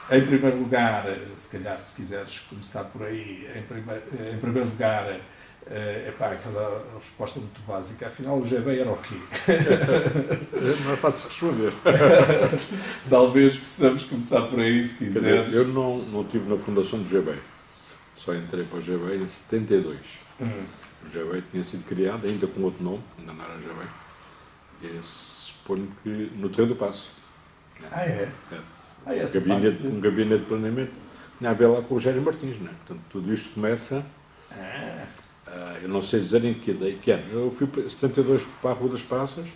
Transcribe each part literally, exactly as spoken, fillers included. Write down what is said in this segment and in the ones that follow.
Em primeiro lugar, se calhar, se quiseres começar por aí, em primeiro, em primeiro lugar, é pá, aquela resposta muito básica. Afinal, o G B era o quê? Não é fácil responder. Talvez possamos começar por aí, se quiseres. Dizer, eu não, não estive na fundação do G B. Só entrei para o G B em setenta e dois. Hum. O G B tinha sido criado, ainda com outro nome, ainda não era G B. E suponho que no Terreiro do Paço. Ah, é? É. Ah, é um, gabinete, um gabinete de planeamento. Tinha a ver lá com o Rogério Martins, não é? Portanto, tudo isto começa. Ah. Uh, eu não sei dizer em que, que ano. Eu fui para setenta e dois para a Rua das Praças,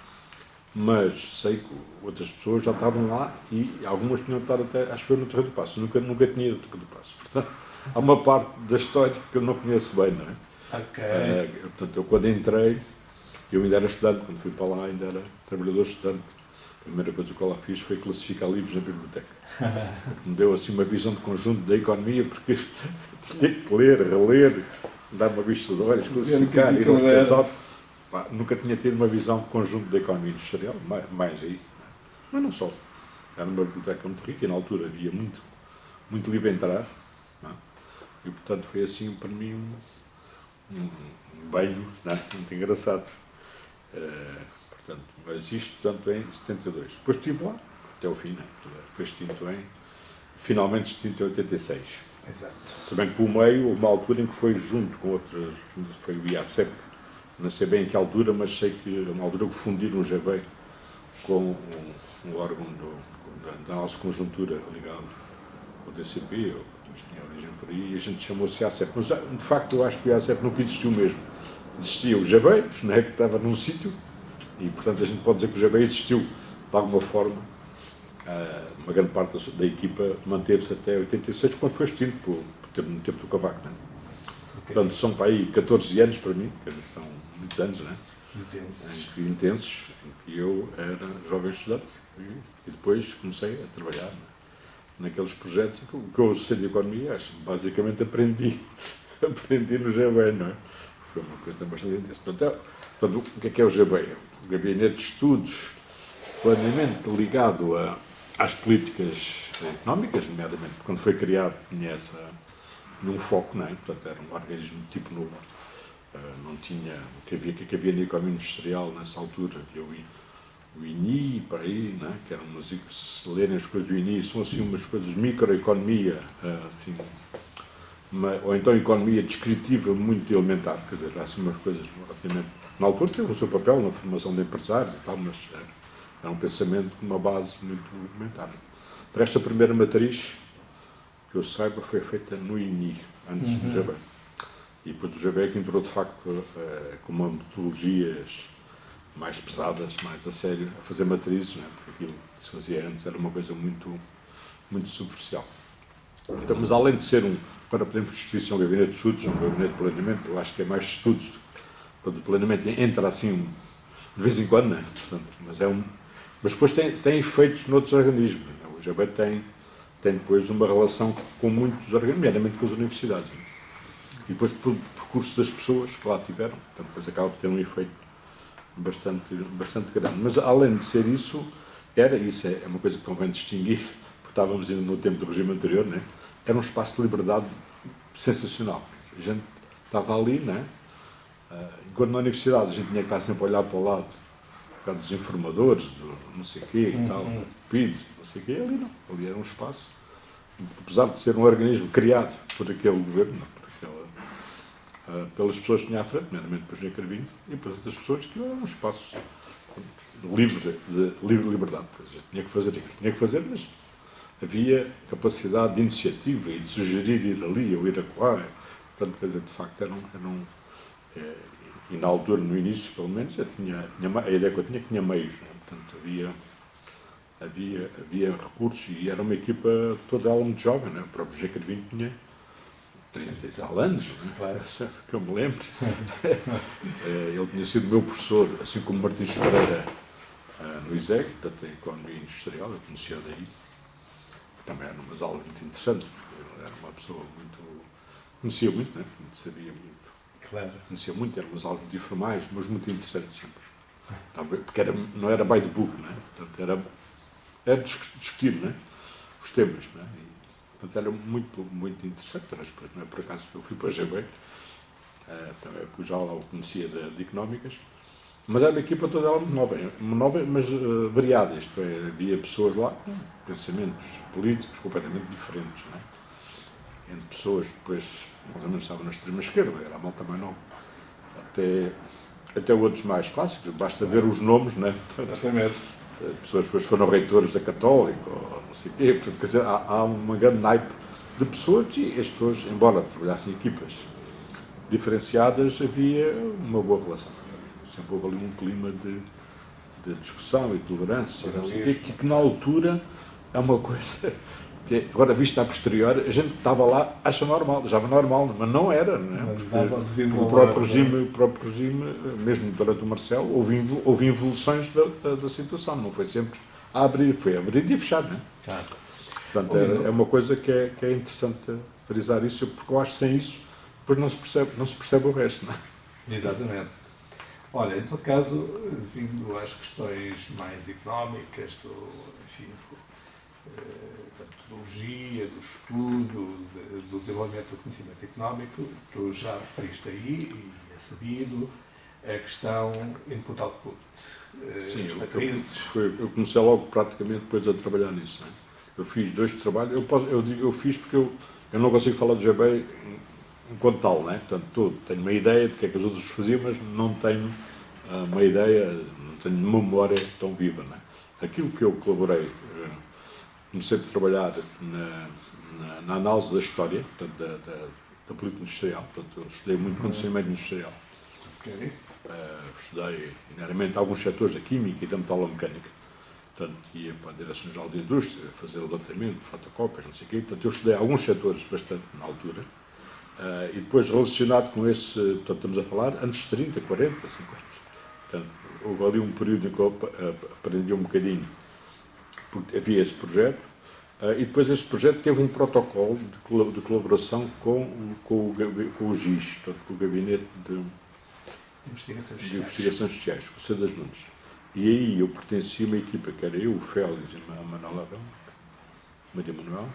mas sei que outras pessoas já estavam lá e algumas tinham estado até, acho que foi no Terreiro do Paço. Nunca, nunca tinha ido no Terreiro do Paço. Portanto, há uma parte da história que eu não conheço bem, não é? Ok. Uh, portanto, eu quando entrei, eu ainda era estudante, quando fui para lá ainda era trabalhador estudante. A primeira coisa que eu lá fiz foi classificar livros na biblioteca. Me deu assim uma visão de conjunto da economia, porque tinha que ler, reler, dar uma vista de olhos, classificar, ir aos tesoros. Nunca tinha tido uma visão de conjunto da economia industrial, mais, mais aí. Mas não só. Era uma biblioteca muito rica e na altura havia muito, muito livro a entrar. Não é? E portanto foi assim para mim um, um banho, não é? Muito engraçado. Uh, Portanto, mas isto, portanto, em setenta e dois. Depois estive lá, até o fim, né? Foi extinto em, finalmente extinto em oitenta e seis. Exato. Se bem que, por meio, houve uma altura em que foi junto com outras, foi o I A C E P, não sei bem em que altura, mas sei que uma altura que fundiram o G B com um, um órgão do, da, da nossa conjuntura ligado ao D C P, ou mas tinha origem por aí, e a gente chamou-se I A C E P. Mas, de facto, eu acho que o I A C E P nunca existiu mesmo. Existia o G B, né? Que estava num sítio. E, portanto, a gente pode dizer que o G B existiu de alguma forma. Uma grande parte da equipa manteve-se até oitenta e seis, quando foi extinto, por, por ter, no tempo do Cavaco. Não é? Okay. Portanto, são para aí catorze anos para mim, quer dizer, são muitos anos, não é? Intensos. Em, intensos, em que eu era jovem estudante e, e depois comecei a trabalhar, é? Naqueles projetos. O que eu sei de economia, acho que basicamente aprendi, aprendi no G B, não é? Foi uma coisa bastante intensa. Portanto, portanto, o que é que é o G B? O Gabinete de Estudos, planeamento ligado a, às políticas económicas, nomeadamente, quando foi criado tinha, essa, tinha um foco, não é? Portanto, era um organismo de tipo novo, uh, não tinha o que havia, o que havia na economia industrial nessa altura, havia o, o I N I, para aí, não é? Que eram umas, se lerem as coisas do I N I, são assim umas coisas de microeconomia, uh, assim, uma, ou então economia descritiva muito elementar, quer dizer, há assim umas coisas relativamente. Na altura teve o seu papel na formação de empresários e tal, mas era um pensamento com uma base muito elementar. Por esta primeira matriz, que eu saiba, foi feita no I N I, antes uhum. do G B. E depois o G B é que entrou, de facto, com uma metodologias mais pesadas, mais a sério, a fazer matrizes, né? Porque aquilo que se fazia antes era uma coisa muito, muito superficial. Então, mas além de ser um, para podemos distinguir um gabinete de estudos, um gabinete de planeamento, eu acho que é mais estudos. O planeamento entra assim de vez em quando, não é? Portanto, mas, é um, mas depois tem, tem efeitos noutros organismos. Não é? O G B tem, tem depois uma relação com muitos organismos, nomeadamente com as universidades. Não é? E depois por percurso das pessoas que lá tiveram, então depois acaba por ter um efeito bastante, bastante grande. Mas além de ser isso, era, isso é uma coisa que convém distinguir, porque estávamos ainda no tempo do regime anterior, não é? Era um espaço de liberdade sensacional. A gente estava ali, não é? Enquanto na universidade a gente tinha que estar sempre a olhar para o lado por causa dos informadores, do não sei o quê e tal, do P I D, não sei o quê, ali não. Ali era um espaço, apesar de ser um organismo criado por aquele governo, não, por aquela, uh, pelas pessoas que tinha à frente, primeiramente por José Carvinho, e por outras pessoas, que era um espaço livre, de livre liberdade. A gente tinha que fazer aquilo, tinha que fazer, mas havia capacidade de iniciativa e de sugerir ir ali ou ir acolá. Portanto, quer dizer, de facto, era um, era um É, e na altura, no início, pelo menos, eu tinha, tinha, a ideia que eu tinha que tinha meios, né? Portanto, havia, havia, havia recursos e era uma equipa toda ela muito jovem, né? O próprio José Carvinho tinha trinta e tal anos, né? Claro. Que eu me lembro. Ele tinha sido meu professor, assim como Martins Pereira no I S E C, portanto, a Economia Industrial, eu conhecia daí. Também eram umas aulas muito interessantes, porque ele era uma pessoa muito. Conhecia muito, né? Sabia muito. Claro. Conhecia muito, eram umas aulas muito informais, mas muito interessantes sempre. Porque era, não era by the book, não é? Portanto, era, era discutir, não é? os temas. Não é? E, portanto, era muito, muito interessante. Mas depois, não é por acaso que eu fui para a G B, uh, também, porque já lá o conhecia de, de económicas. Mas era uma equipa toda ela muito nova, nova mas uh, variada. Isto é, havia pessoas lá com pensamentos políticos completamente diferentes. Não é? Entre pessoas, depois, mais ou menos estavam na extrema-esquerda, era a malta mais nova. Até, até outros mais clássicos, basta ver os nomes, não é? Exatamente. Pessoas que depois foram reitores da Católica, ou não sei o quê. Portanto, quer dizer, há, há uma grande naipe de pessoas e as pessoas, embora trabalhassem em equipas diferenciadas, havia uma boa relação. Sempre houve ali um clima de, de discussão e tolerância, não sei o quê, que, que na altura é uma coisa que, agora vista a posteriori, a gente que estava lá acha normal, achava normal, mas não era, não é? Porque o próprio regime, o próprio regime, mesmo durante o Marcelo, houve, houve evoluções da, da, da situação, não foi sempre a abrir, foi a abrir e a fechar, não é? Claro. Portanto, é, é uma coisa que é, que é interessante frisar isso, porque eu acho que sem isso depois não se percebe, não se percebe o resto, não é? Exatamente. Olha, em todo caso, vindo às questões mais económicas, do, enfim, do, da metodologia, do estudo, de, do desenvolvimento do conhecimento económico, tu já referiste aí, e é sabido, a questão input-output, Sim, as matrizes. Eu, eu, eu comecei logo praticamente depois a trabalhar nisso. Não é? Eu fiz dois trabalhos, eu, posso, eu digo eu fiz porque eu, eu não consigo falar do G B enquanto tal, não é? Portanto, todo, tenho uma ideia do que é que os outros faziam, mas não tenho uh, uma ideia, não tenho memória tão viva, não é? Aquilo que eu colaborei, uh, comecei a trabalhar na, na, na análise da história, portanto, da, da, da política industrial, portanto, eu estudei muito condicionamento industrial. Okay. Uh, estudei, primeiramente, alguns setores da química e da metalomecânica. Portanto, ia para a Direção-Geral de Indústria, fazer levantamento, fotocópias, não sei o quê. Portanto, eu estudei alguns setores bastante na altura. Uh, e depois relacionado com esse, portanto, estamos a falar, anos trinta, quarenta, cinquenta. Portanto, houve ali um período em que eu aprendi um bocadinho, porque havia esse projeto, uh, e depois esse projeto teve um protocolo de, de colaboração com, com, o, com o GIS, portanto, com o Gabinete de, de, Investigações, de Sociais. Investigações Sociais, com o C das Nunes. E aí eu pertencia a uma equipa que era eu, o Félix e a Manuel Abel, Maria Manuel.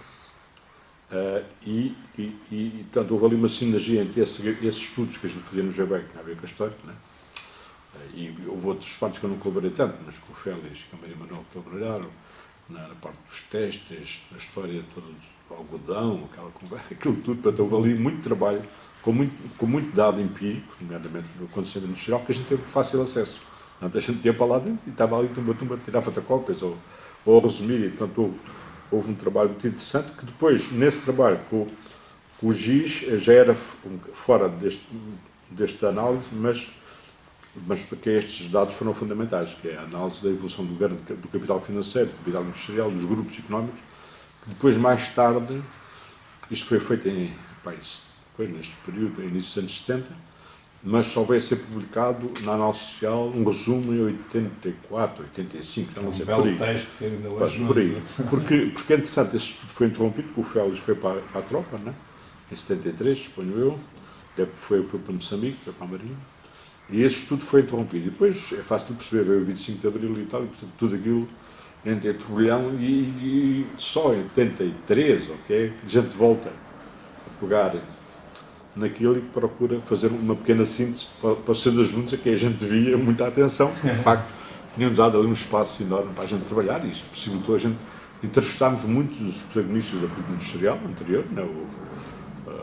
Uh, e, e, e, portanto, houve ali uma sinergia entre esse, esses estudos que a gente fazia no G B, que tinha a ver com a história, né? uh, e houve outros partes que eu não colaborei tanto, mas com o Félix e com a Maria Manuel colaboraram, na, na parte dos testes, na história toda do algodão, aquela conversa, aquilo tudo. Portanto, houve ali muito trabalho, com muito, com muito dado empírico, nomeadamente no conhecimento industrial, que a gente teve fácil acesso. Portanto, a gente ia para lá e estava ali tumba, tumba, a tirar fotocópias ou, ou a resumir, e portanto houve Houve um trabalho muito interessante, que depois, nesse trabalho com, com o GIS, já era fora deste, desta análise, mas, mas porque estes dados foram fundamentais, que é a análise da evolução do, do capital financeiro, do capital industrial, dos grupos económicos, que depois, mais tarde, isto foi feito em, pá, isso, depois, neste período, em início dos anos setenta, mas só veio a ser publicado na análise social um resumo em oitenta e quatro, oitenta e cinco, já não sei, um belo texto que ainda hoje por aí. Porque, porque, entretanto, esse estudo foi interrompido, porque o Félix foi para, para a tropa, né? Em setenta e três, suponho eu, foi, foi para Moçambique, foi para a Marinha, e esse estudo foi interrompido. E depois, é fácil de perceber, veio o vinte e cinco de Abril e tal, e portanto, tudo aquilo entre turbilhão, e, e só em oitenta e três, ok, a gente volta a pegar naquilo e que procura fazer uma pequena síntese para, para o C das Nunes, a que a gente devia muita atenção, porque de facto tínhamos dado ali um espaço enorme para a gente trabalhar, e isso possibilitou a gente entrevistarmos muitos dos protagonistas da política industrial anterior, né? Houve, uh,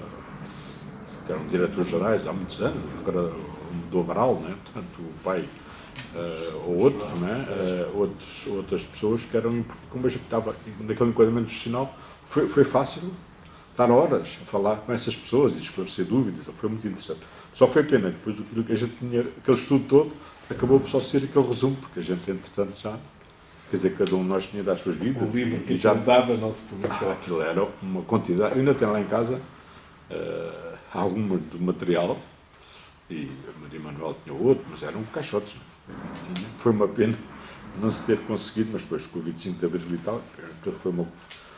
que eram diretores gerais há muitos anos, o do Amaral, né? Portanto, o pai, uh, ou outros, né? uh, outros, outras pessoas que eram, como a gente estava naquele enquadramento institucional, foi, foi fácil estar horas a falar com essas pessoas e esclarecer dúvidas, foi muito interessante. Só foi pena que depois aquilo que a gente tinha, aquele estudo todo, acabou por só ser aquele resumo, porque a gente, entretanto, já, quer dizer, cada um de nós tinha das suas vidas. O livro que e já dava não se publicou. Ah, aquilo era uma quantidade. Eu ainda tenho lá em casa uh, alguma do material, e a Maria Manuel tinha outro, mas eram caixotes. Foi uma pena não se ter conseguido, mas depois com o vinte e cinco de Abril e tal, que foi uma.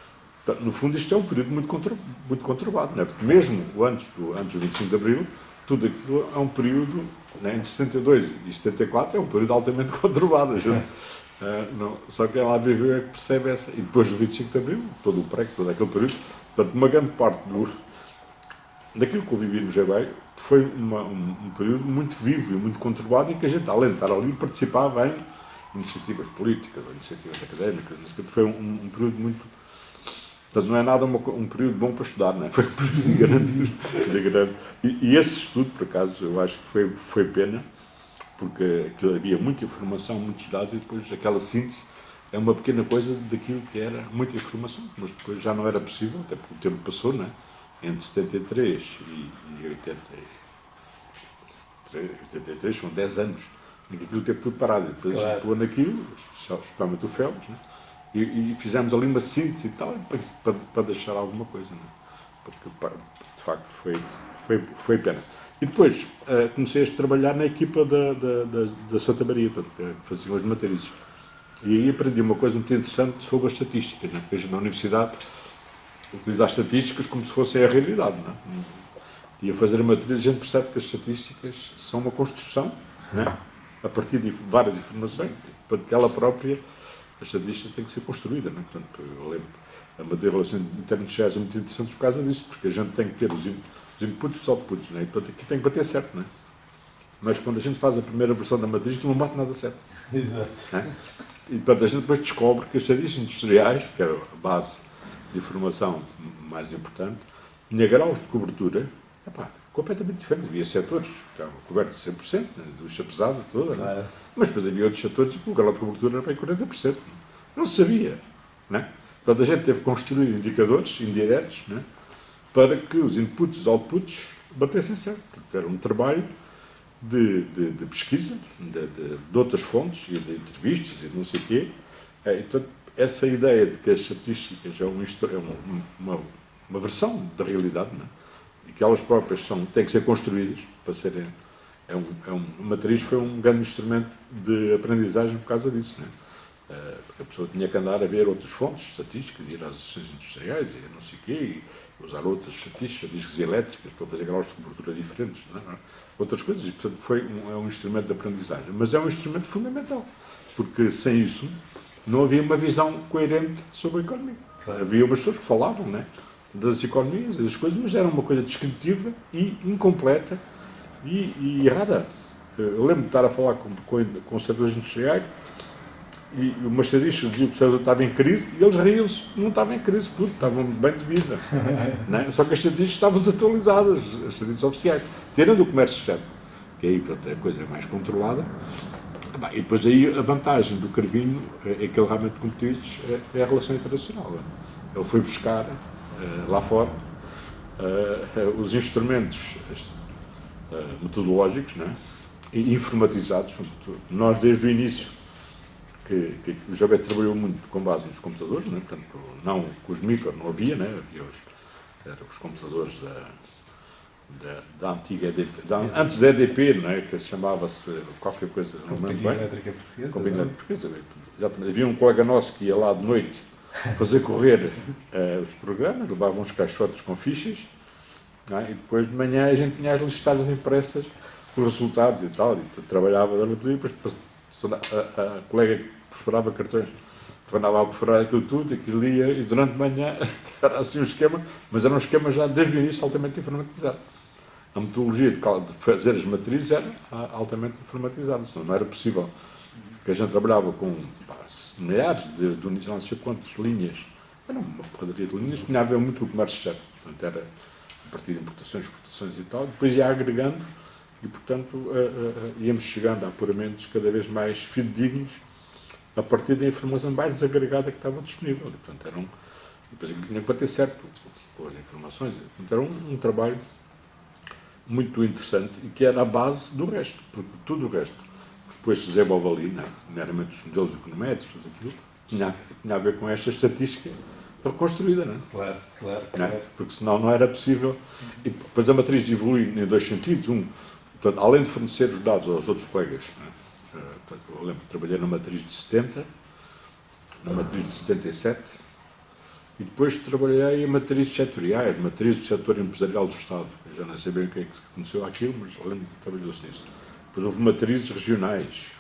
No fundo, isto é um período muito, contur, muito conturbado, não é? Porque mesmo antes do, antes do vinte e cinco de Abril, tudo aquilo é um período, né, entre setenta e dois e setenta e quatro, é um período altamente conturbado. A gente, Uh, não, só que ela viveu é que percebe essa. E depois do vinte e cinco de Abril, todo o pré, todo aquele período, portanto, uma grande parte do, daquilo que eu vivi no Jabai foi uma, um, um período muito vivo e muito conturbado, em que a gente, além de estar ali, participava em iniciativas políticas ou iniciativas académicas. Foi um, um período muito. Portanto, não é nada uma, um período bom para estudar, não é? Foi um período de grande. De grande e, e esse estudo, por acaso, eu acho que foi, foi pena, porque havia muita informação, muitos dados, e depois aquela síntese é uma pequena coisa daquilo que era muita informação, mas depois já não era possível, até porque o tempo passou, não é? Entre setenta e três e, e oitenta e três, são dez anos, em que aquilo teve tudo parado. E depois claro. A gente pôs naquilo, especialmente o Félix, não é? E, e fizemos ali uma síntese e tal, para, para, para deixar alguma coisa, não é? Porque, de facto, foi, foi, foi pena. E depois uh, comecei a trabalhar na equipa da, da, da, da Santa Maria, portanto, que faziam as matrizes. E aí aprendi uma coisa muito interessante sobre as estatísticas, né? Porque a gente na universidade utiliza as estatísticas como se fossem a realidade, não é? E a fazer a matriz a gente percebe que as estatísticas são uma construção, né? A partir de várias informações, para que ela própria, a estatística tem que ser construída, não é? Portanto, eu lembro que a matriz de relações internas é muito interessante por causa disso, porque a gente tem que ter os os inputs e os outputs, não é? E portanto aqui tem que bater certo, não é? Mas quando a gente faz a primeira versão da matriz, que não bate nada certo. Exato. É? E portanto a gente depois descobre que as estatísticas industriais, que é a base de informação mais importante, tinha graus de cobertura, epá, completamente diferentes. Havia setores que estavam cobertos de cem por cento, né? Ducha pesada toda, claro. Mas depois havia outros setores que o grau de cobertura era para quarenta por cento. Não se sabia, não é? Portanto a gente teve que construir indicadores indiretos, não é? Para que os inputs e os outputs batessem certo. Era um trabalho de, de, de pesquisa, de, de, de outras fontes, e de entrevistas e de não sei o quê. É, então, essa ideia de que as estatísticas é, um, é uma, uma, uma versão da realidade, não é? E que elas próprias são, têm que ser construídas para serem. É um, é um, a matriz foi um grande instrumento de aprendizagem por causa disso, não é? É, porque a pessoa tinha que andar a ver outras fontes estatísticas, ir às associações industriais e não sei o quê. E, usar outras estatísticas, discos elétricas, para fazer graus de cobertura diferentes, não é? Outras coisas, e portanto foi um, é um instrumento de aprendizagem, mas é um instrumento fundamental, porque sem isso não havia uma visão coerente sobre a economia. Claro. Havia umas pessoas que falavam, não é? Das economias e das coisas, mas era uma coisa descritiva e incompleta e, e errada. Eu lembro de estar a falar com, com, com setores industriais, e uma estadística dizia que o setor estava em crise e eles riam-se, não estavam em crise, porque estavam bem de vida. Não é? Só que as estatísticas estavam desatualizadas, as estatísticas oficiais, tirando o comércio externo, que aí pronto, é a coisa mais controlada. E depois aí a vantagem do Carvinho é que ele realmente, como tu dizes, é a relação internacional. Ele foi buscar lá fora os instrumentos metodológicos, não é? E informatizados. Nós, desde o início, Que, que o Jabai trabalhou muito com base nos computadores, né? Portanto, não com os micro, não havia, né? Havia os, eram os computadores da, da, da antiga E D P, da, antes da E D P, né? Que chamava-se qualquer coisa, não me lembro bem. Elétrica Portuguesa. Companhia Elétrica Portuguesa, exatamente. Havia um colega nosso que ia lá de noite fazer correr uh, os programas, levava uns caixotes com fichas, né? E depois de manhã a gente tinha as listagens impressas com os resultados e tal, e trabalhava durante o dia, depois a, a, a colega que perfurava cartões, andava a perfurar aquilo tudo, aquilo ia, e durante a manhã era assim um esquema, mas era um esquema já desde o início altamente informatizado. A metodologia de fazer as matrizes era altamente informatizada, senão não era possível. Porque a gente trabalhava com pá, milhares de, de unidades, não sei quantas linhas, era uma porradaria de linhas, tinha a ver muito com o comércio externo, portanto era a partir de importações, exportações e tal, depois ia agregando, e portanto uh, uh, íamos chegando a apuramentos cada vez mais fidedignos, a partir da informação mais desagregada que estava disponível. E, portanto, era um, depois tinha que bater certo com as informações. Portanto, era um, um trabalho muito interessante e que era a base do resto, porque tudo o resto que depois se desenvolve ali, né, meramente os modelos econométricos, tudo aquilo, tinha, tinha a ver com esta estatística reconstruída, não é? Claro, claro, claro. Não, porque senão não era possível. E depois a matriz evolui em dois sentidos. Um, portanto, além de fornecer os dados aos outros colegas, não é? Portanto, eu lembro que trabalhei na matriz de setenta, na matriz de setenta e sete, e depois trabalhei em matrizes setoriais, matriz do setor empresarial do Estado. Eu já não sei bem o que é que aconteceu àquilo, mas eu lembro que trabalhou-se nisso. Depois houve matrizes regionais,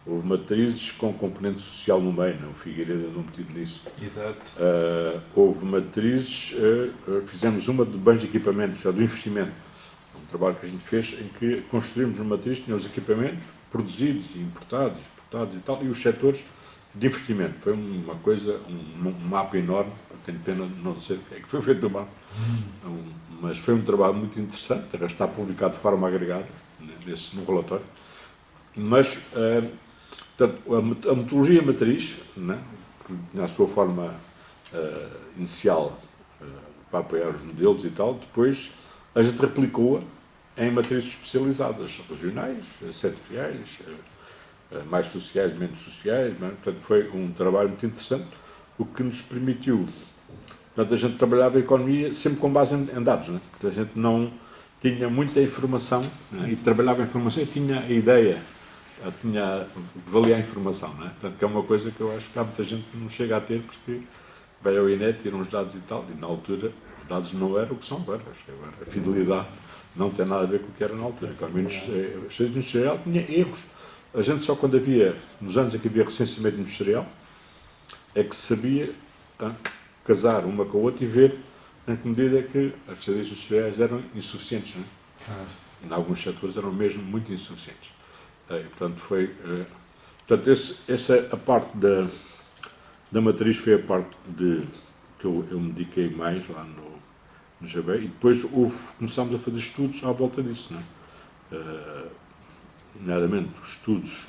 Houve matrizes com componente social no meio, não? O Figueiredo andou metido nisso. Exato. Uh, houve matrizes, uh, fizemos uma de bens de equipamentos, ou do investimento. Um trabalho que a gente fez em que construímos uma matriz, tinha os equipamentos produzidos, importados, exportados e tal, e os setores de investimento. Foi uma coisa, um, um mapa enorme, tenho pena de não sei o que é que foi feito do mapa, um, mas foi um trabalho muito interessante, está publicado de forma agregada, nesse, no relatório. Mas, uh, portanto, a, a metodologia matriz, né, na sua forma uh, inicial, uh, para apoiar os modelos e tal, depois a gente replicou-a em matrizes especializadas, regionais, setoriais, uh, mais sociais, menos sociais, né? Portanto, foi um trabalho muito interessante, o que nos permitiu. Portanto, a gente trabalhava a economia sempre com base em, em dados, né? Portanto, a gente não tinha muita informação, né? E trabalhava a informação e tinha a ideia, tinha valia a informação, né? Portanto, que é uma coisa que eu acho que há muita gente que não chega a ter, porque vai ao I N E, tiram os dados e tal, e na altura os dados não eram o que são agora. Acho que agora a fidelidade não tem nada a ver com o que era na altura. A economia industrial tinha erros. A gente só quando havia, nos anos em que havia recenseamento industrial, é que sabia hein, casar uma com a outra e ver em que medida é que as cidades industriais eram insuficientes. Né? Ah. Em alguns setores eram mesmo muito insuficientes. E, portanto, foi. Uh, portanto, esse, essa a parte da, da matriz foi a parte de, que eu, eu me dediquei mais lá no, no G B, e depois houve, começámos a fazer estudos à volta disso. Né? Uh, nomeadamente estudos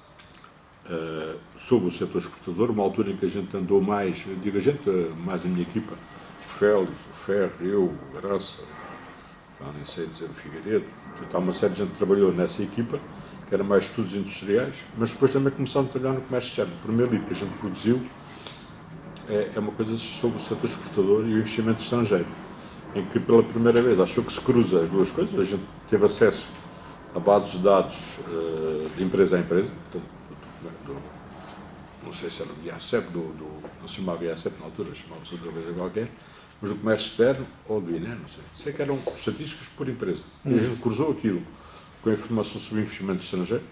uh, sobre o setor exportador, uma altura em que a gente andou mais, eu digo a gente, mais a minha equipa, o Félix, o Ferro, eu, o Graça, nem sei dizer o Figueiredo, portanto, há uma série de gente que trabalhou nessa equipa, que era mais estudos industriais, mas depois também começámos a trabalhar no comércio externo. O primeiro livro que a gente produziu é, é uma coisa sobre o setor exportador e o investimento estrangeiro, em que pela primeira vez achou que se cruza as duas coisas, a gente teve acesso a bases de dados uh, de empresa a empresa, portanto, do, do, não sei se era do I A C E P, do, do, não se chamava I A C E P na altura, chamava-se outra coisa qualquer, mas do comércio externo ou do I N E, não sei. Sei que eram estatísticas por empresa. Hum. E a gente cruzou aquilo com a informação sobre investimento estrangeiro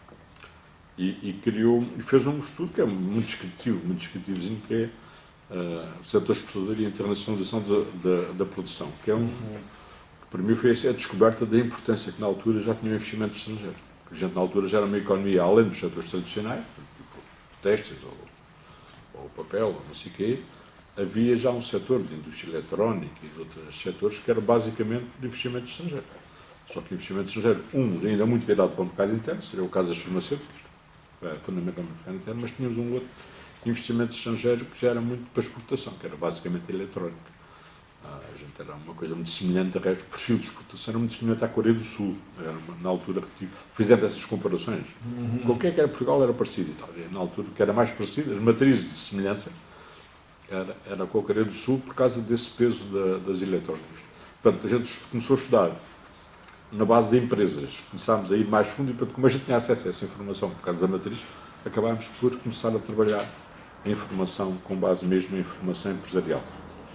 e, e criou, e fez um estudo que é muito descritivo, muito descritivozinho, que é uh, o setor exportador e a internacionalização da, da, da produção, que é um... Uhum. Para mim foi a descoberta da importância que na altura já tinha o investimento estrangeiro. A gente na altura já era uma economia, além dos setores tradicionais, tipo testes ou, ou papel, ou não sei o quê, havia já um setor de indústria eletrónica e de outros setores que era basicamente de investimento estrangeiro. Só que o investimento estrangeiro, um, ainda muito virado para o mercado interno, seria o caso das farmacêuticas, é, fundamentalmente o mercado interno, mas tínhamos um outro investimento estrangeiro que já era muito para exportação, que era basicamente eletrónica. A gente era uma coisa muito semelhante, a resto, o perfil de exportação era muito semelhante à Coreia do Sul. Era uma, na altura que fizemos essas comparações. Uhum. Com o que é que era Portugal era parecido e tal. E, na altura que era mais parecido, as matrizes de semelhança era, era com a Coreia do Sul por causa desse peso da, das eletrónicas. Portanto, a gente começou a estudar na base de empresas. Começámos a ir mais fundo e, portanto, como a gente tinha acesso a essa informação por causa da matriz, acabámos por começar a trabalhar a informação com base mesmo em informação empresarial.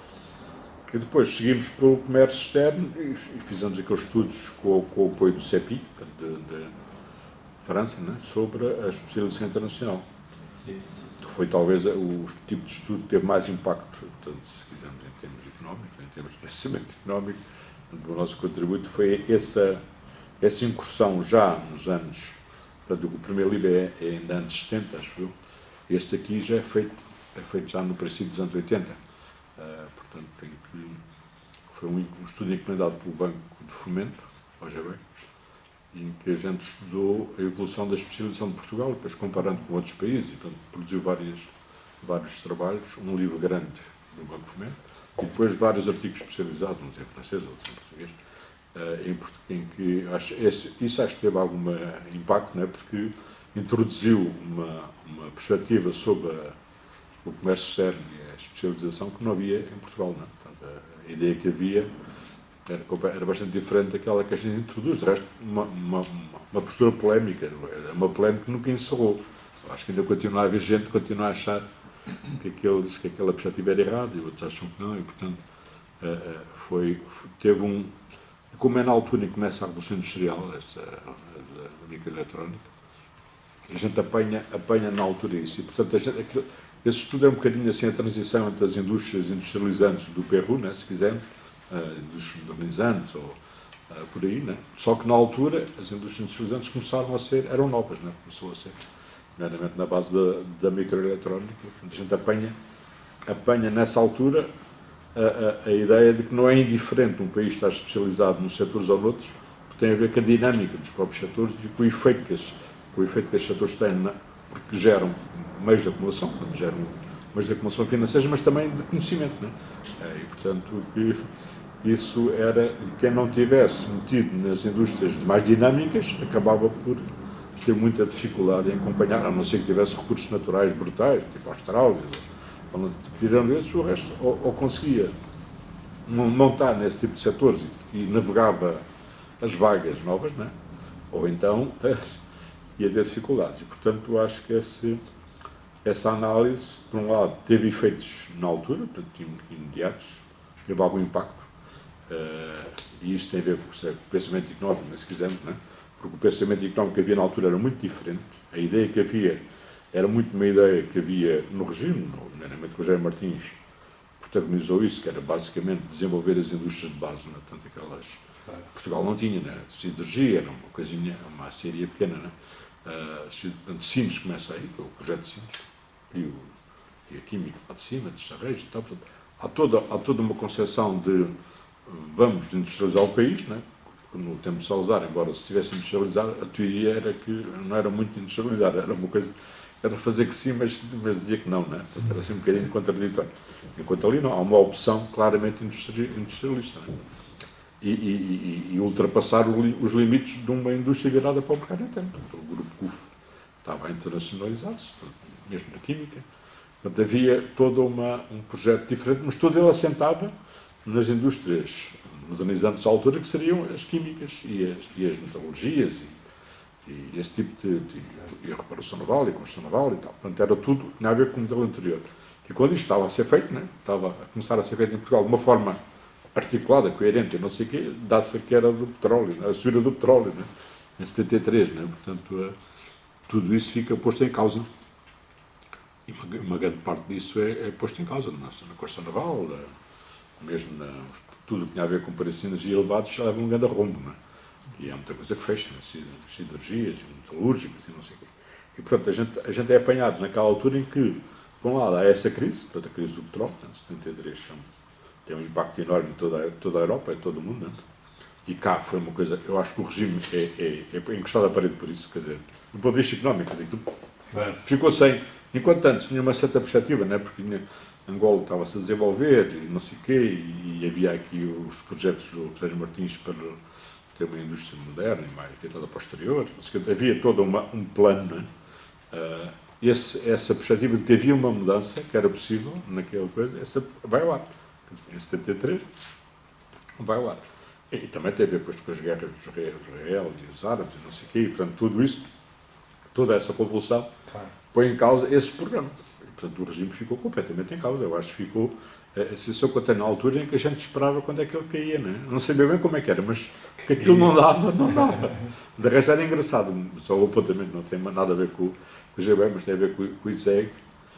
E depois seguimos pelo comércio externo e fizemos aqueles estudos com, com o apoio do C E P I, de, de França, né, sobre a especialização internacional. Isso. Que foi talvez o tipo de estudo que teve mais impacto, portanto, se quisermos, em termos económicos, em termos de pensamento económico, o nosso contributo foi essa, essa incursão já nos anos, portanto, o primeiro livro é, é ainda anos setenta, acho eu, este aqui já é feito, é feito já no princípio dos anos oitenta. Uh, portanto, tem que, foi um, um estudo encomendado pelo Banco de Fomento, O G B, em que a gente estudou a evolução da especialização de Portugal, depois comparando com outros países, e portanto, produziu várias, vários trabalhos, um livro grande do Banco de Fomento, e depois vários artigos especializados, uns em francês, outros em português, uh, em, em que acho, esse, isso acho que teve algum impacto, né, porque introduziu uma, uma perspectiva sobre a, o comércio externo e a especialização que não havia em Portugal. Não? Portanto, a ideia que havia era, era bastante diferente daquela que a gente introduz. De resto, uma, uma, uma postura polémica, uma polémica que nunca encerrou. Acho que ainda continua a haver gente que continua a achar que, aqueles, que aquela perspectiva era errada e outros acham que não, e portanto foi, teve um... Como é na altura em que começa a Revolução Industrial, esta, a microeletrónica, a gente apanha, apanha na altura isso. E, portanto, a gente, aquilo, esse estudo é um bocadinho assim a transição entre as indústrias industrializantes do Peru, né, se quisermos, uh, indústrias modernizantes ou uh, por aí, né? Só que na altura as indústrias industrializantes começaram a ser, eram novas, né? Começou a ser, primeiramente na base da, da microeletrónica. A gente apanha, apanha nessa altura a, a, a ideia de que não é indiferente um país estar especializado nos setores ou noutros, porque tem a ver com a dinâmica dos próprios setores e com o efeito que, as, com o efeito que os setores têm, né? Porque geram meios de acumulação, geram meios de acumulação financeiros, mas também de conhecimento, né? E, portanto, que isso era, quem não tivesse metido nas indústrias mais dinâmicas, acabava por ter muita dificuldade em acompanhar, a não ser que tivesse recursos naturais brutais, tipo a Austrália, ou, tirando esses, o resto, ou, ou conseguia montar nesse tipo de setores e, e navegava as vagas novas, né? Ou então ia ter dificuldades. E, portanto, eu acho que esse, essa análise, por um lado, teve efeitos na altura, portanto, imediatos, teve algum impacto, uh, e isso tem a ver com o pensamento económico, se quisermos, né? Porque o pensamento económico que havia na altura era muito diferente, a ideia que havia era muito uma ideia que havia no regime, nomeadamente Rogério Martins protagonizou isso, que era basicamente desenvolver as indústrias de base, né? Portanto, aquelas... Portugal não tinha, né? Siderurgia era uma coisinha, uma aciaria pequena, né? Uh, portanto, Sines começa aí, que é o projeto de Sines, e, o, e a química lá de cima, de Sarrejo e tal. Portanto, há, toda, há toda uma concepção de vamos industrializar o país, né? No tempo de Salazar, embora se tivesse industrializado, a teoria era que não era muito industrializar, era uma coisa, era fazer que sim, mas, mas dizia que não, né? Portanto, era assim um bocadinho contraditório. Enquanto ali não, há uma opção claramente industrialista, né? E, e, e, e ultrapassar os limites de uma indústria virada para o mercado interno. O grupo C U F estava a internacionalizar-se, mesmo na química. Portanto, havia todo uma, um projeto diferente, mas todo ele assentava nas indústrias modernizantes à altura, que seriam as químicas e as, e as metalurgias e, e esse tipo de, de, de, e a reparação naval e a construção naval e tal. Portanto, era tudo, tinha a ver com o modelo anterior. E quando isto estava a ser feito, né, estava a começar a ser feito em Portugal de uma forma articulada, coerente, não sei o quê, dá-se a queda do petróleo, né? A subida do petróleo, né? Em setenta e três, né? Portanto, uh, tudo isso fica posto em causa. E uma, uma grande parte disso é, é posto em causa na, na construção naval, uh, mesmo na, tudo que tinha a ver com preços de energia elevados, já leva um grande arrombo, né? E há muita coisa que fecha, né? Siderurgias, metalúrgicas e não sei o quê. E, portanto, a gente, a gente é apanhado naquela altura em que, por um lado, há essa crise, portanto, a crise do petróleo, né? setenta e três, tem um impacto enorme em toda a, toda a Europa, em todo o mundo, né? E cá foi uma coisa, eu acho que o regime é, é, é encostado à parede por isso, quer dizer, do ponto de vista económico, quer dizer, claro. Ficou sem, enquanto antes tinha uma certa perspectiva, né? Porque tinha, Angola estava-se a desenvolver e não sei o quê, e, e havia aqui os projetos do Rogério Martins para ter uma indústria moderna e mais virada posterior, não sei o quê, havia todo uma, um plano, né? Uh, esse, essa perspectiva de que havia uma mudança, que era possível, naquela coisa, essa vai ao ar. Em setenta e três, vai ao ar. E, e também tem a ver depois com as guerras de Israel e os árabes e não sei o quê, e portanto tudo isso, toda essa convulsão, claro, põe em causa esse programa. E, portanto o regime ficou completamente em causa. Eu acho que ficou a sensação que eu tenho na altura em que a gente esperava quando é que ele caía, né? Não sabia bem como é que era, mas que aquilo não dava, não dava. De resto era engraçado, só o apontamento não tem nada a ver com, com o G B, mas tem a ver com, com o ISEG.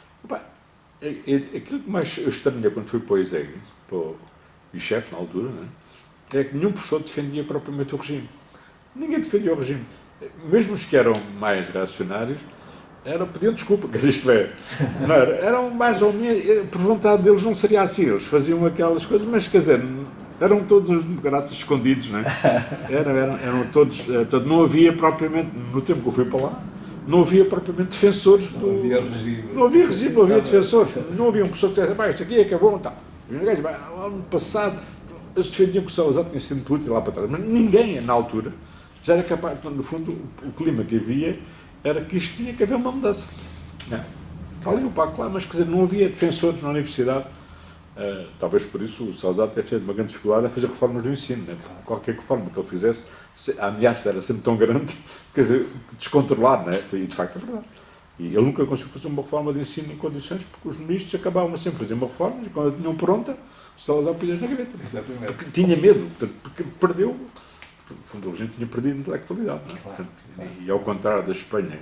Aquilo que mais eu estranhei quando fui para o ISEG, para o chefe na altura, né, é que nenhum professor defendia propriamente o regime. Ninguém defendia o regime. Mesmo os que eram mais reacionários, eram, pediam desculpa, que isto é, não era, eram mais ou menos, por vontade deles não seria assim, eles faziam aquelas coisas, mas quer dizer, eram todos os democratas escondidos, né? eram, eram, eram todos, todos, não havia propriamente, no tempo que eu fui para lá, não havia propriamente defensores do... Não havia regime. Não havia regime, não havia defensores. Não havia um professor que dissesse, isto aqui é que é bom e tal. No ano passado, eles defendiam que o Salazar tinha sido muito útil lá para trás. Mas ninguém, na altura, já era capaz... No fundo, o clima que havia era que isto tinha que haver uma mudança. Está ali o Paco lá, mas quer dizer, não havia defensores na universidade. Uh, talvez por isso o Salazar tenha feito uma grande dificuldade a fazer reformas do ensino, né? Qualquer reforma que ele fizesse, a ameaça era sempre tão grande, quer dizer, descontrolado, né? E de facto é verdade. E ele nunca conseguiu fazer uma reforma de ensino em condições, porque os ministros acabavam sempre a fazer uma reforma, e quando a tinham pronta, o Salazar pôs na gaveta. Exatamente. Porque tinha medo, porque perdeu, no fundo, a gente tinha perdido a intelectualidade, né? Claro, claro. E, e ao contrário da Espanha,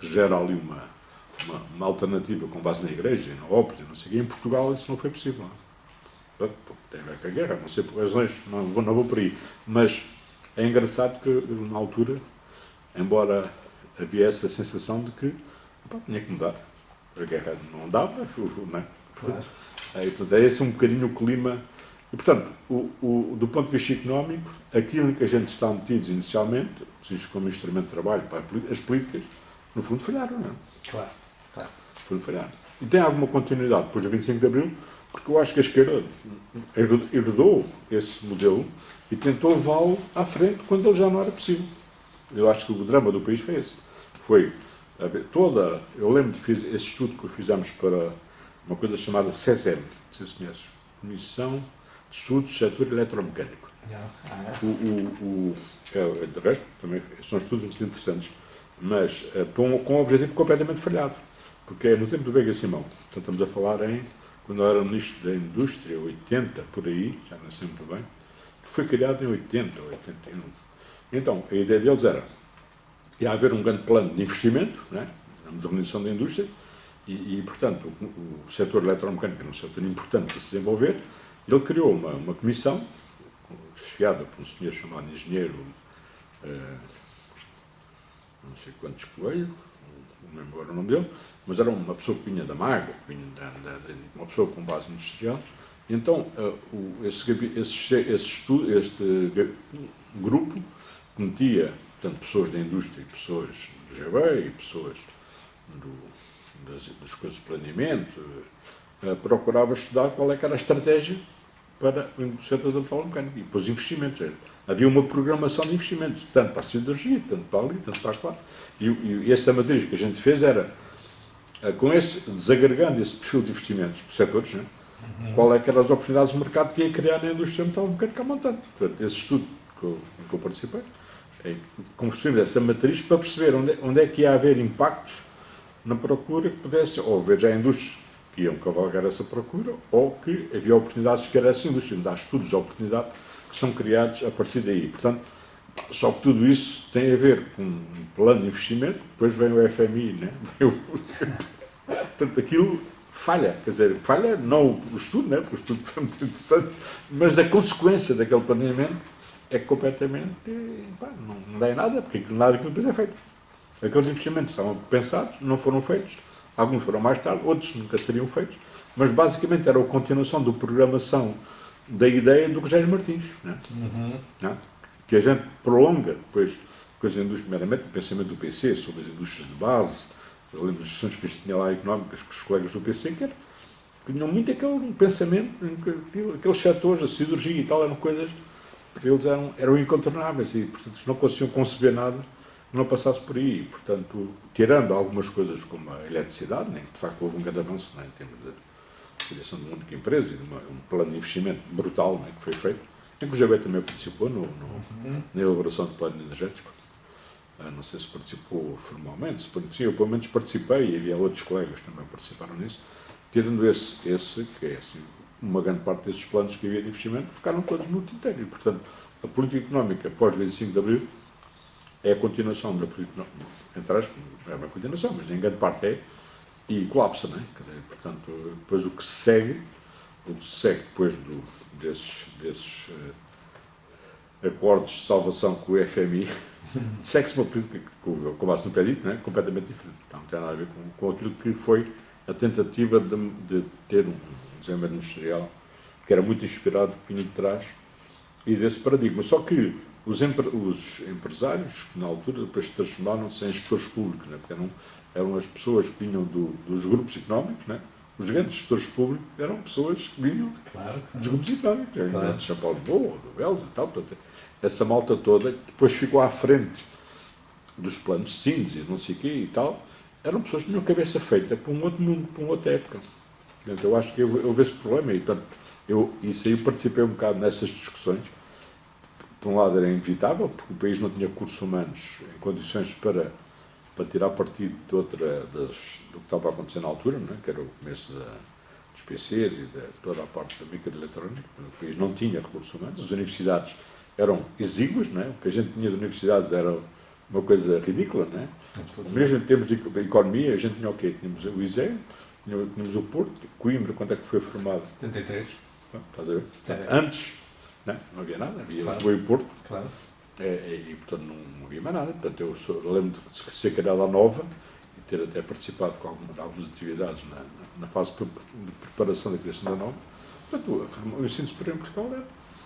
que gera ali uma, uma, uma alternativa com base na igreja, na ópera, não sei o quê. Em Portugal isso não foi possível. Não. Tem a ver com a guerra, não sei por razões, não vou, não vou por aí. Mas é engraçado que, na altura, embora havia essa sensação de que opa, tinha que mudar. A guerra não dava, não é? Claro. Aí, portanto, é esse um bocadinho o clima. E, portanto, o, o, do ponto de vista económico, aquilo em que a gente está metidos inicialmente, isto como instrumento de trabalho para as políticas, no fundo falharam, não é? Claro. Claro. No fundo falharam. E tem alguma continuidade depois do vinte e cinco de Abril, porque eu acho que a esquerda herdou esse modelo e tentou levá-lo à frente quando ele já não era possível. Eu acho que o drama do país foi esse. Foi toda. Eu lembro de fiz esse estudo que fizemos para uma coisa chamada CESEM, não sei se conheces, Comissão de Estudos do Setor Eletromecânico. Ah, o, o, o, é, de resto, também são estudos muito interessantes, mas é, com, com um objetivo completamente falhado, porque é no tempo do Veiga Simão. Portanto, estamos a falar em, quando eu era Ministro da Indústria, oitenta, por aí, já não sei muito bem, que foi criado em oitenta, oitenta e um. Então, a ideia deles era ia haver um grande plano de investimento, né, na modernização da indústria, e, e portanto, o, o setor eletromecânico era um setor importante para se desenvolver. Ele criou uma, uma comissão, chefiada por um senhor chamado engenheiro, eh, não sei quantos Coelho, não lembro agora o nome dele, mas era uma pessoa que vinha da Maga, que vinha da, da, de, uma pessoa com base industrial. E então, uh, o, esse, esse, esse, estudo, este grupo que metia, portanto, pessoas da indústria, pessoas do G B e pessoas do, das, das coisas de planeamento, uh, procurava estudar qual é que era a estratégia para o setor da eletromecânica e depois investimentos. Havia uma programação de investimentos, tanto para a siderurgia, tanto para ali, tanto para lá. E, e, e essa matriz que a gente fez era, uh, com esse, desagregando esse perfil de investimentos por setores, né, uhum. qual é que eram as oportunidades de mercado que ia criar na indústria metalomecânica montante. Portanto, esse estudo que eu, em que eu participei, é, construímos essa matriz para perceber onde, onde é que ia haver impactos na procura que pudesse, ou haver já indústrias que iam cavalgar essa procura, ou que havia oportunidades que era essa indústria. Há estudos de oportunidade que são criados a partir daí. Portanto, só que tudo isso tem a ver com um plano de investimento, depois vem o F M I, né? Portanto, aquilo falha, quer dizer, falha não o estudo, né? Porque o estudo foi muito interessante, mas a consequência daquele planeamento é completamente, pá, não, não dá em nada, porque nada daquilo depois é feito. Aqueles investimentos estavam pensados, não foram feitos, alguns foram mais tarde, outros nunca seriam feitos, mas basicamente era a continuação da programação da ideia do Rogério Martins, né? Uhum. Né? Que a gente prolonga depois com as indústrias, primeiramente o pensamento do P C sobre as indústrias de base. Eu lembro das discussões que a gente tinha lá económicas com os colegas do P C, que, era, que tinham muito aquele pensamento, aqueles setores, a siderurgia e tal, eram coisas, para eles eram, eram incontornáveis e, portanto, não conseguiam conceber nada que não passasse por aí. Portanto, tirando algumas coisas como a eletricidade, né, que de facto houve um grande avanço, né, em termos de criação de uma única empresa e de uma, um plano de investimento brutal, né, que foi feito, em que o G B também participou no, no, na elaboração do plano energético. Ah, não sei se participou formalmente, se, sim, eu pelo menos participei e havia outros colegas que também participaram nisso. Tirando esse, esse que é assim, uma grande parte desses planos que havia de investimento, ficaram todos no tinteiro. E, portanto, a política económica pós vinte e cinco de Abril é a continuação da política, entre aspas, não é uma continuação, mas em grande parte é, e colapsa, não é? Quer dizer, portanto, depois o que se segue, o que se segue depois do, desses, desses uh, acordos de salvação com o F M I, segue-se uma política, com, com base no crédito, não é? Completamente diferente. Então, não tem nada a ver com, com aquilo que foi a tentativa de, de ter um desenvolvimento industrial que era muito inspirado, que vinha de trás, e desse paradigma. Só que os, empre, os empresários, que na altura depois se transformaram-se em gestores públicos, né? Porque eram, eram as pessoas que vinham do, dos grupos económicos, né? Os grandes gestores públicos eram pessoas que vinham claro, claro. dos grupos económicos, claro. de São Paulo de Boa, do Belza e tal. Portanto, essa malta toda, que depois ficou à frente dos planos Sines e não sei o quê e tal, eram pessoas que tinham a cabeça feita para um outro mundo, para uma outra época. Portanto, eu acho que houve esse problema e, portanto, eu, isso aí participei um bocado nessas discussões. Por um lado era inevitável, porque o país não tinha recursos humanos em condições para, para tirar partido de outra das, do que estava a acontecer na altura, não é? Que era o começo da, dos P Cs e de toda a parte da microeletrónica. O país não tinha recursos humanos, as universidades eram exíguas, não é? O que a gente tinha de universidades era uma coisa ridícula, não é? Mesmo em termos de economia, a gente tinha o quê? Tínhamos o ISEE, tínhamos o Porto, Coimbra, quando é que foi formado? setenta e três. Estás a ver? Portanto, antes não, não havia nada, havia claro. Lisboa e Porto. Claro. É, e, portanto, não, não havia mais nada. Portanto, eu, sou, eu lembro de ser criada nova e ter até participado com algumas, algumas atividades na, na fase de preparação da criação da nova. Portanto, o ensino superior em Portugal era.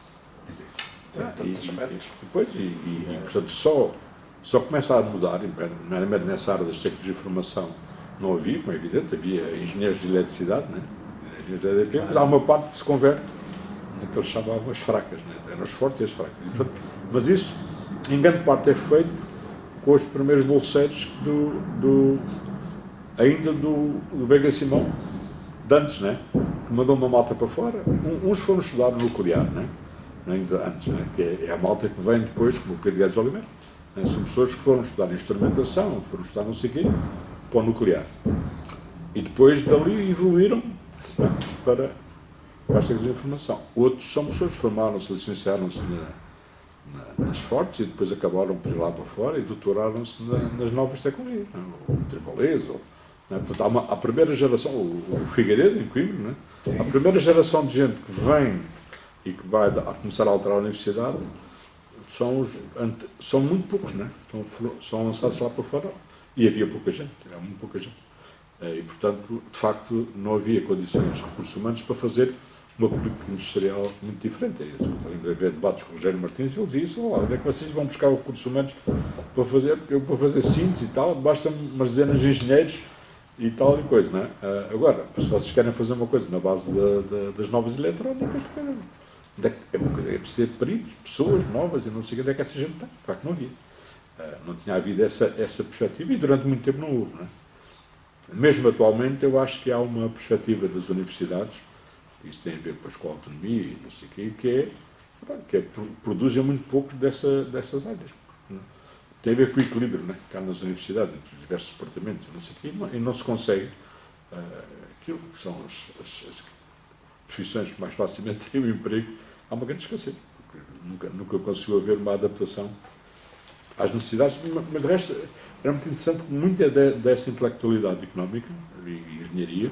Ah, e, e, depois, e, e, e, portanto, só, só começa a mudar, primeiramente nessa área das tecnologias de informação, não havia, como é evidente, havia engenheiros de eletricidade, né? Engenheiros de eletricidade, claro. Mas há uma parte que se converte no que eles chamavam as fracas, né? Eram os fortes e as fracas. E, portanto, mas isso, em grande parte, é feito com os primeiros bolseiros do, do, ainda do, do Veiga Simão, de antes, né? Que mandou uma malta para fora. Um, uns foram estudar no nuclear, né? Ainda antes, né? Que é, é a malta que vem depois, como o Pedro Guedes Oliveira. Né? São pessoas que foram estudar instrumentação, foram estudar não sei o quê, para o nuclear. E depois dali evoluíram, né? para, para as técnicas de informação. Outros são pessoas que formaram-se, licenciaram-se na, na, nas fortes e depois acabaram por ir lá para fora e doutoraram-se na, nas novas tecnologias, né? O Tribolês, ou, né? Portanto, há uma, a primeira geração, o, o Figueiredo, em Coimbra, né? A primeira geração de gente que vem e que vai a começar a alterar a universidade são, os, são muito poucos, né? São, são lançados lá para fora e havia pouca gente, era muito pouca gente. E, portanto, de facto, não havia condições de recursos humanos para fazer uma política industrial muito diferente. Eu tenho a ver debates com o Rogério Martins e ele dizia isso: olha, onde é que vocês vão buscar recursos humanos para fazer, porque para fazer síntese e tal, basta umas dezenas de engenheiros e tal e coisa, não é? Agora, se vocês querem fazer uma coisa na base da, da, das novas eletrónicas, é uma coisa, é preciso ter peritos, pessoas novas e não sei onde é que essa gente está. De facto, não havia. Não tinha havido essa, essa perspectiva e durante muito tempo não houve, não é? Mesmo atualmente, eu acho que há uma perspectiva das universidades, isso tem a ver depois com a autonomia e não sei o quê, que é, que é, produzem muito pouco dessa, dessas áreas. Não? Tem a ver com o equilíbrio, né, que há nas universidades, entre os diversos departamentos, não sei o quê, e não, e não se consegue uh, aquilo que são as, as, as profissões que mais facilmente têm o emprego, há uma grande escassez. Nunca, nunca conseguiu haver uma adaptação às necessidades, mas de resto era muito interessante que muita dessa intelectualidade económica e engenharia,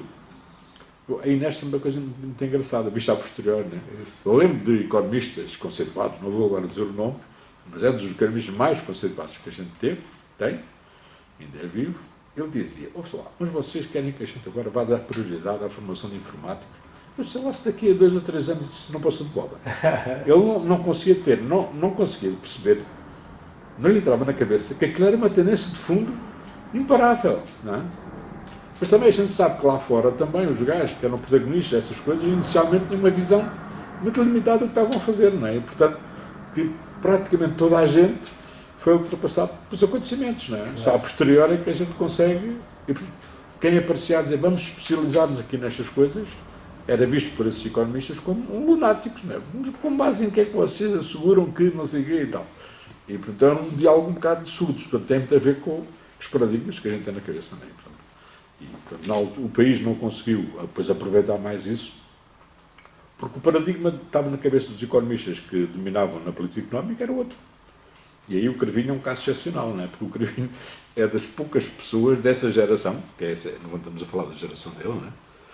aí nesta é uma coisa muito engraçada, vista a posterior, né? Eu lembro de economistas conceituados, não vou agora dizer o nome, mas é dos economistas mais conceituados que a gente teve, tem, ainda é vivo. Ele dizia: ouça lá, mas vocês querem que a gente agora vá dar prioridade à formação de informáticos? Eu sei lá se daqui a dois ou três anos isso não passou de boba. Ele não, não conseguia ter, não, não conseguia perceber, não lhe entrava na cabeça que aquilo era uma tendência de fundo imparável, não é? Mas também a gente sabe que lá fora também os gajos que eram protagonistas dessas coisas inicialmente tinham uma visão muito limitada do que estavam a fazer, não é? E, portanto, que praticamente toda a gente foi ultrapassado pelos acontecimentos, não é? Só a posteriori é que a gente consegue, e quem aparecia a dizer vamos especializar-nos aqui nestas coisas era visto por esses economistas como lunáticos, não é? Com base em que é que vocês asseguram que não sei o quê e tal. E, portanto, era um diálogo um bocado de surdos, portanto, tem muito a ver com os paradigmas que a gente tem na cabeça, não é? Portanto, e, portanto, não, o país não conseguiu depois aproveitar mais isso, porque o paradigma estava na cabeça dos economistas que dominavam na política económica, era outro. E aí o Cravinho é um caso excepcional, não é? Porque o Cravinho é das poucas pessoas dessa geração, que é essa, não estamos a falar da geração dele, não é?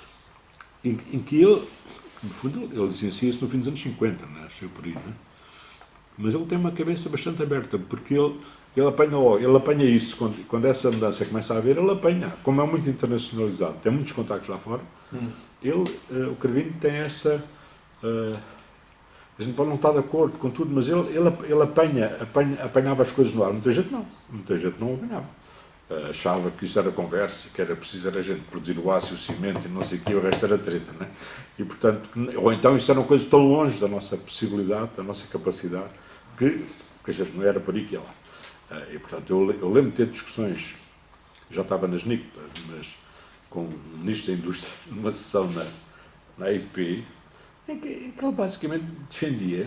Em, em que ele, no fundo, ele licencia isso no fim dos anos cinquenta, não é? Achei por aí, não é? Mas ele tem uma cabeça bastante aberta, porque ele, ele, apanha, ele apanha isso, quando, quando essa mudança começa a haver, ele apanha. Como é muito internacionalizado, tem muitos contactos lá fora, hum. ele, uh, o Cravinho tem essa... Uh, a gente pode não estar de acordo com tudo, mas ele, ele, ele apanha, apanha, apanhava as coisas no ar. Muita gente não, muita gente não apanhava. Uh, achava que isso era conversa, que era preciso era a gente produzir o aço, o cimento e não sei o que, o resto era treta, né? E portanto, ou então isso eram coisas tão longe da nossa possibilidade, da nossa capacidade, que, que a gente não era por aí que ia lá. Uh, e portanto, eu, eu lembro de ter discussões, já estava nas N I C P, mas com o Ministro da Indústria, numa sessão na, na I P, em que, em que ele basicamente defendia,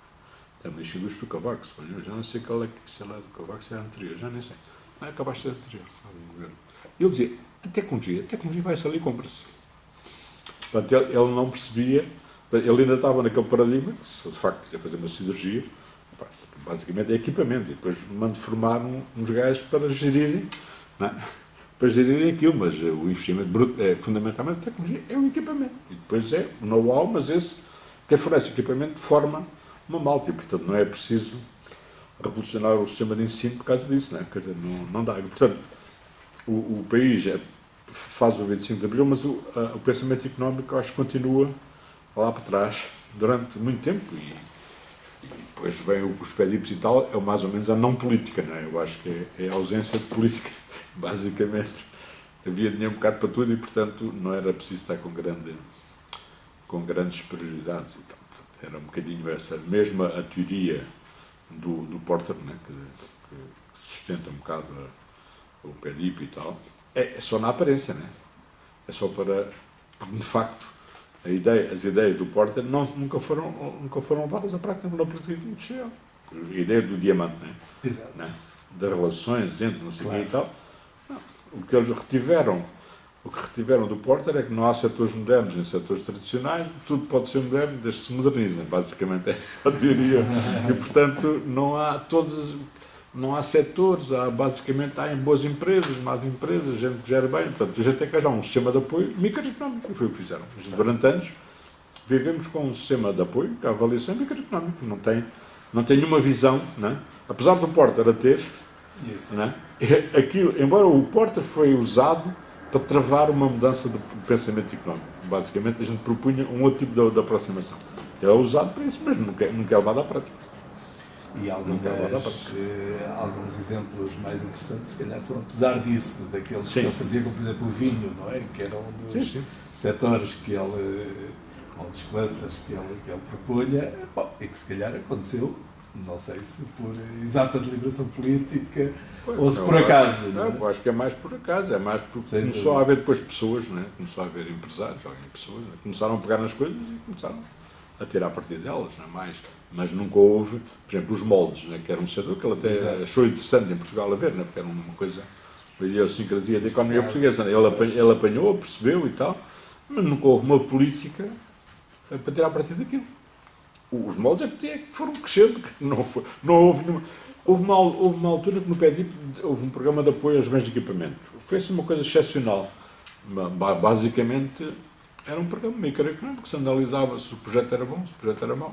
a Ministra da Indústria do Cavaco, eu já não sei qual é que, sei lá, do Cavaco, se é anterior, já nem sei. Não é capaz de ser anterior ao governo. Ele dizia: a tecnologia, a tecnologia vai-se ali e compra-se. Portanto, ele, ele não percebia, ele ainda estava naquele paradigma, que se de facto quiser fazer uma cirurgia, pá, basicamente é equipamento, e depois mando formar um, uns gajos para gerirem, não é? Para gerirem aquilo, mas o investimento bruto é fundamentalmente a tecnologia, é o equipamento, e depois é o know-how, mas esse, quem fornece equipamento forma uma malta, e portanto não é preciso revolucionar o sistema de ensino por causa disso, não é? Quer dizer, não, não dá, e, portanto o, o país é, faz o vinte e cinco de Abril, mas o, a, o pensamento económico, eu acho que continua lá para trás durante muito tempo, e, e depois vem o, os pédips e tal, é mais ou menos a não política, não é? Eu acho que é, é a ausência de política, basicamente. Havia dinheiro um bocado para tudo e, portanto, não era preciso estar com, grande, com grandes prioridades. E tal. Portanto, era um bocadinho essa, mesmo a teoria do, do Porter, né, que, que sustenta um bocado a, o pédip e tal, é, é só na aparência, né? É só para, porque de facto, a ideia, as ideias do Porter não, nunca, foram, nunca foram levadas à prática na política industrial. A ideia do diamante, né? Exato. Né? Das relações entre não sei o Claro. quê e tal. Não. O que eles retiveram, o que retiveram do Porter é que não há setores modernos nem setores tradicionais, tudo pode ser moderno desde que se modernizem, basicamente é essa a teoria. E, portanto, não há todas, não há setores, há basicamente há boas empresas, más empresas, gente que gera bem, portanto, a gente tem que arranjar um sistema de apoio microeconómico, e foi o que fizeram. Durante anos, vivemos com um sistema de apoio, que a avaliação é microeconómica, não tem, não tem nenhuma visão, não é? Apesar do Porter a ter, Isso. não é? Aquilo, embora o Porter foi usado para travar uma mudança de pensamento económico. Basicamente, a gente propunha um outro tipo de, de aproximação. Ele é usado para isso, mas nunca, nunca é levado à prática. E algumas, uh, alguns exemplos mais interessantes, se calhar, são, apesar disso, daqueles sim. que ele fazia, como por exemplo o vinho, não é? Que era um dos sim, sim. setores que ele, um dos clusters que ele, que ele propunha, bom, e que se calhar aconteceu, não sei se por exata deliberação política pois, ou se por acaso. Acho, não é? Eu acho que é mais por acaso, é mais porque Sem começou dúvida. a haver depois pessoas, não é? Começou a haver empresários, pessoas, não é? Começaram a pegar nas coisas e começaram a tirar partido delas, não é? Mais. Mas nunca houve, por exemplo, os moldes, né, que era um setor que ele até Exato. achou interessante em Portugal a ver, né, porque era uma coisa, uma idiosincrasia da economia portuguesa. Né? Ele, apanhou, ele apanhou, percebeu e tal, mas nunca houve uma política para tirar partido daquilo. Os moldes é que foram crescendo, não, foi, não houve nenhuma. Houve uma, houve uma altura que no pédip houve um programa de apoio aos bens de equipamento. Foi-se uma coisa excepcional. Basicamente, era um programa microeconómico que se analisava se o projeto era bom, se o projeto era mau.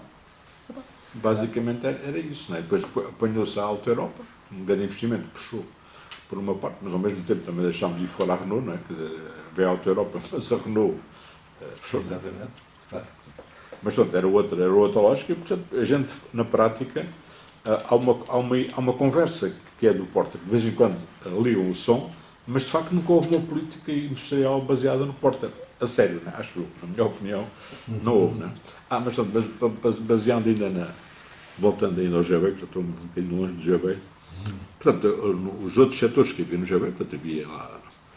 Basicamente era isso, não é? Depois apanhou-se a Alta Europa, um grande investimento, puxou por uma parte, mas ao mesmo tempo também deixámos de ir fora a Renault, não é? Que veio a Alta Europa, mas a Renault puxou. Exatamente. Claro. Mas pronto, era outra, era outra lógica, e portanto a gente, na prática, há uma, há uma, há uma conversa que é do Porter, que de vez em quando ligam o som, mas de facto nunca houve uma política industrial baseada no Porter. A sério, né? Acho eu, na minha opinião, não houve, né? Ah, mas baseando ainda na... Voltando ainda ao G B, que já estou um bocadinho longe do G B. Portanto, os outros setores que havia no G B, portanto, havia lá...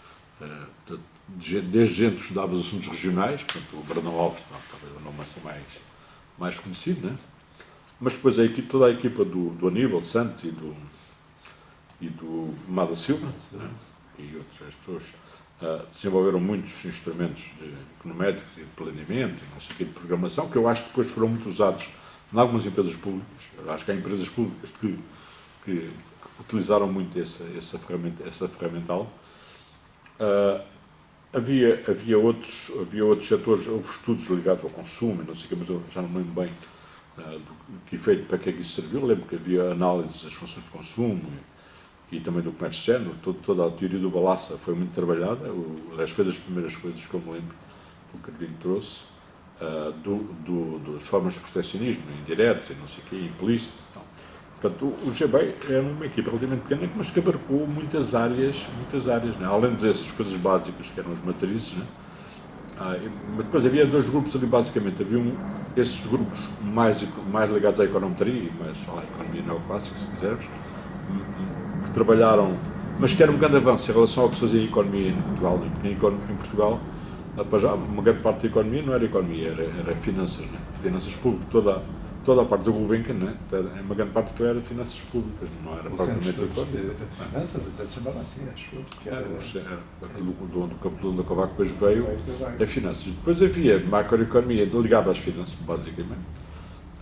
Desde gente que estudava os assuntos regionais, portanto, o Brandão Alves, talvez o nome assim mais, mais conhecido, né? Mas depois a equipe, toda a equipa do, do Aníbal Santos e do, e do Mada Silva, né? E outras pessoas... Uh, desenvolveram muitos instrumentos de econométricos e de planeamento e não sei o que, de programação, que eu acho que depois foram muito usados em algumas empresas públicas. Eu acho que há empresas públicas que, que, que utilizaram muito essa, essa, ferramenta, essa ferramental. Uh, havia, havia, outros, havia outros setores, houve estudos ligados ao consumo, não sei o que, mas eu já não me lembro bem uh, do que efeito, para que é que isso serviu. Eu lembro que havia análises das funções de consumo e, e também do comércio externo, todo, toda a teoria do Balassa foi muito trabalhada, o, aliás, foi das primeiras coisas que eu me lembro que o Carvinho trouxe, uh, do, do, das formas de proteccionismo, indireto, e não sei o quê, implícito. Então, portanto, o, o G B é uma equipa relativamente pequena, mas que abarcou muitas áreas, muitas áreas, né? Além dessas coisas básicas, que eram as matrizes, né? Ah, mas depois havia dois grupos ali, basicamente, havia um, esses grupos mais, mais ligados à econometria, mais à economia neoclássica, se quisermos, trabalharam, mas que era um grande avanço em relação ao que se fazia em economia em Portugal. Em Portugal, já, uma grande parte da economia não era economia, era, era finanças, né? Finanças públicas, toda, toda a parte do Gulbenkian, né? Uma grande parte era finanças públicas, não era propriamente economia. De finanças, até se chamava assim, acho que era. Era, aquilo do, do capítulo da Cavaco depois veio a finanças. Depois havia macroeconomia ligada às finanças, basicamente,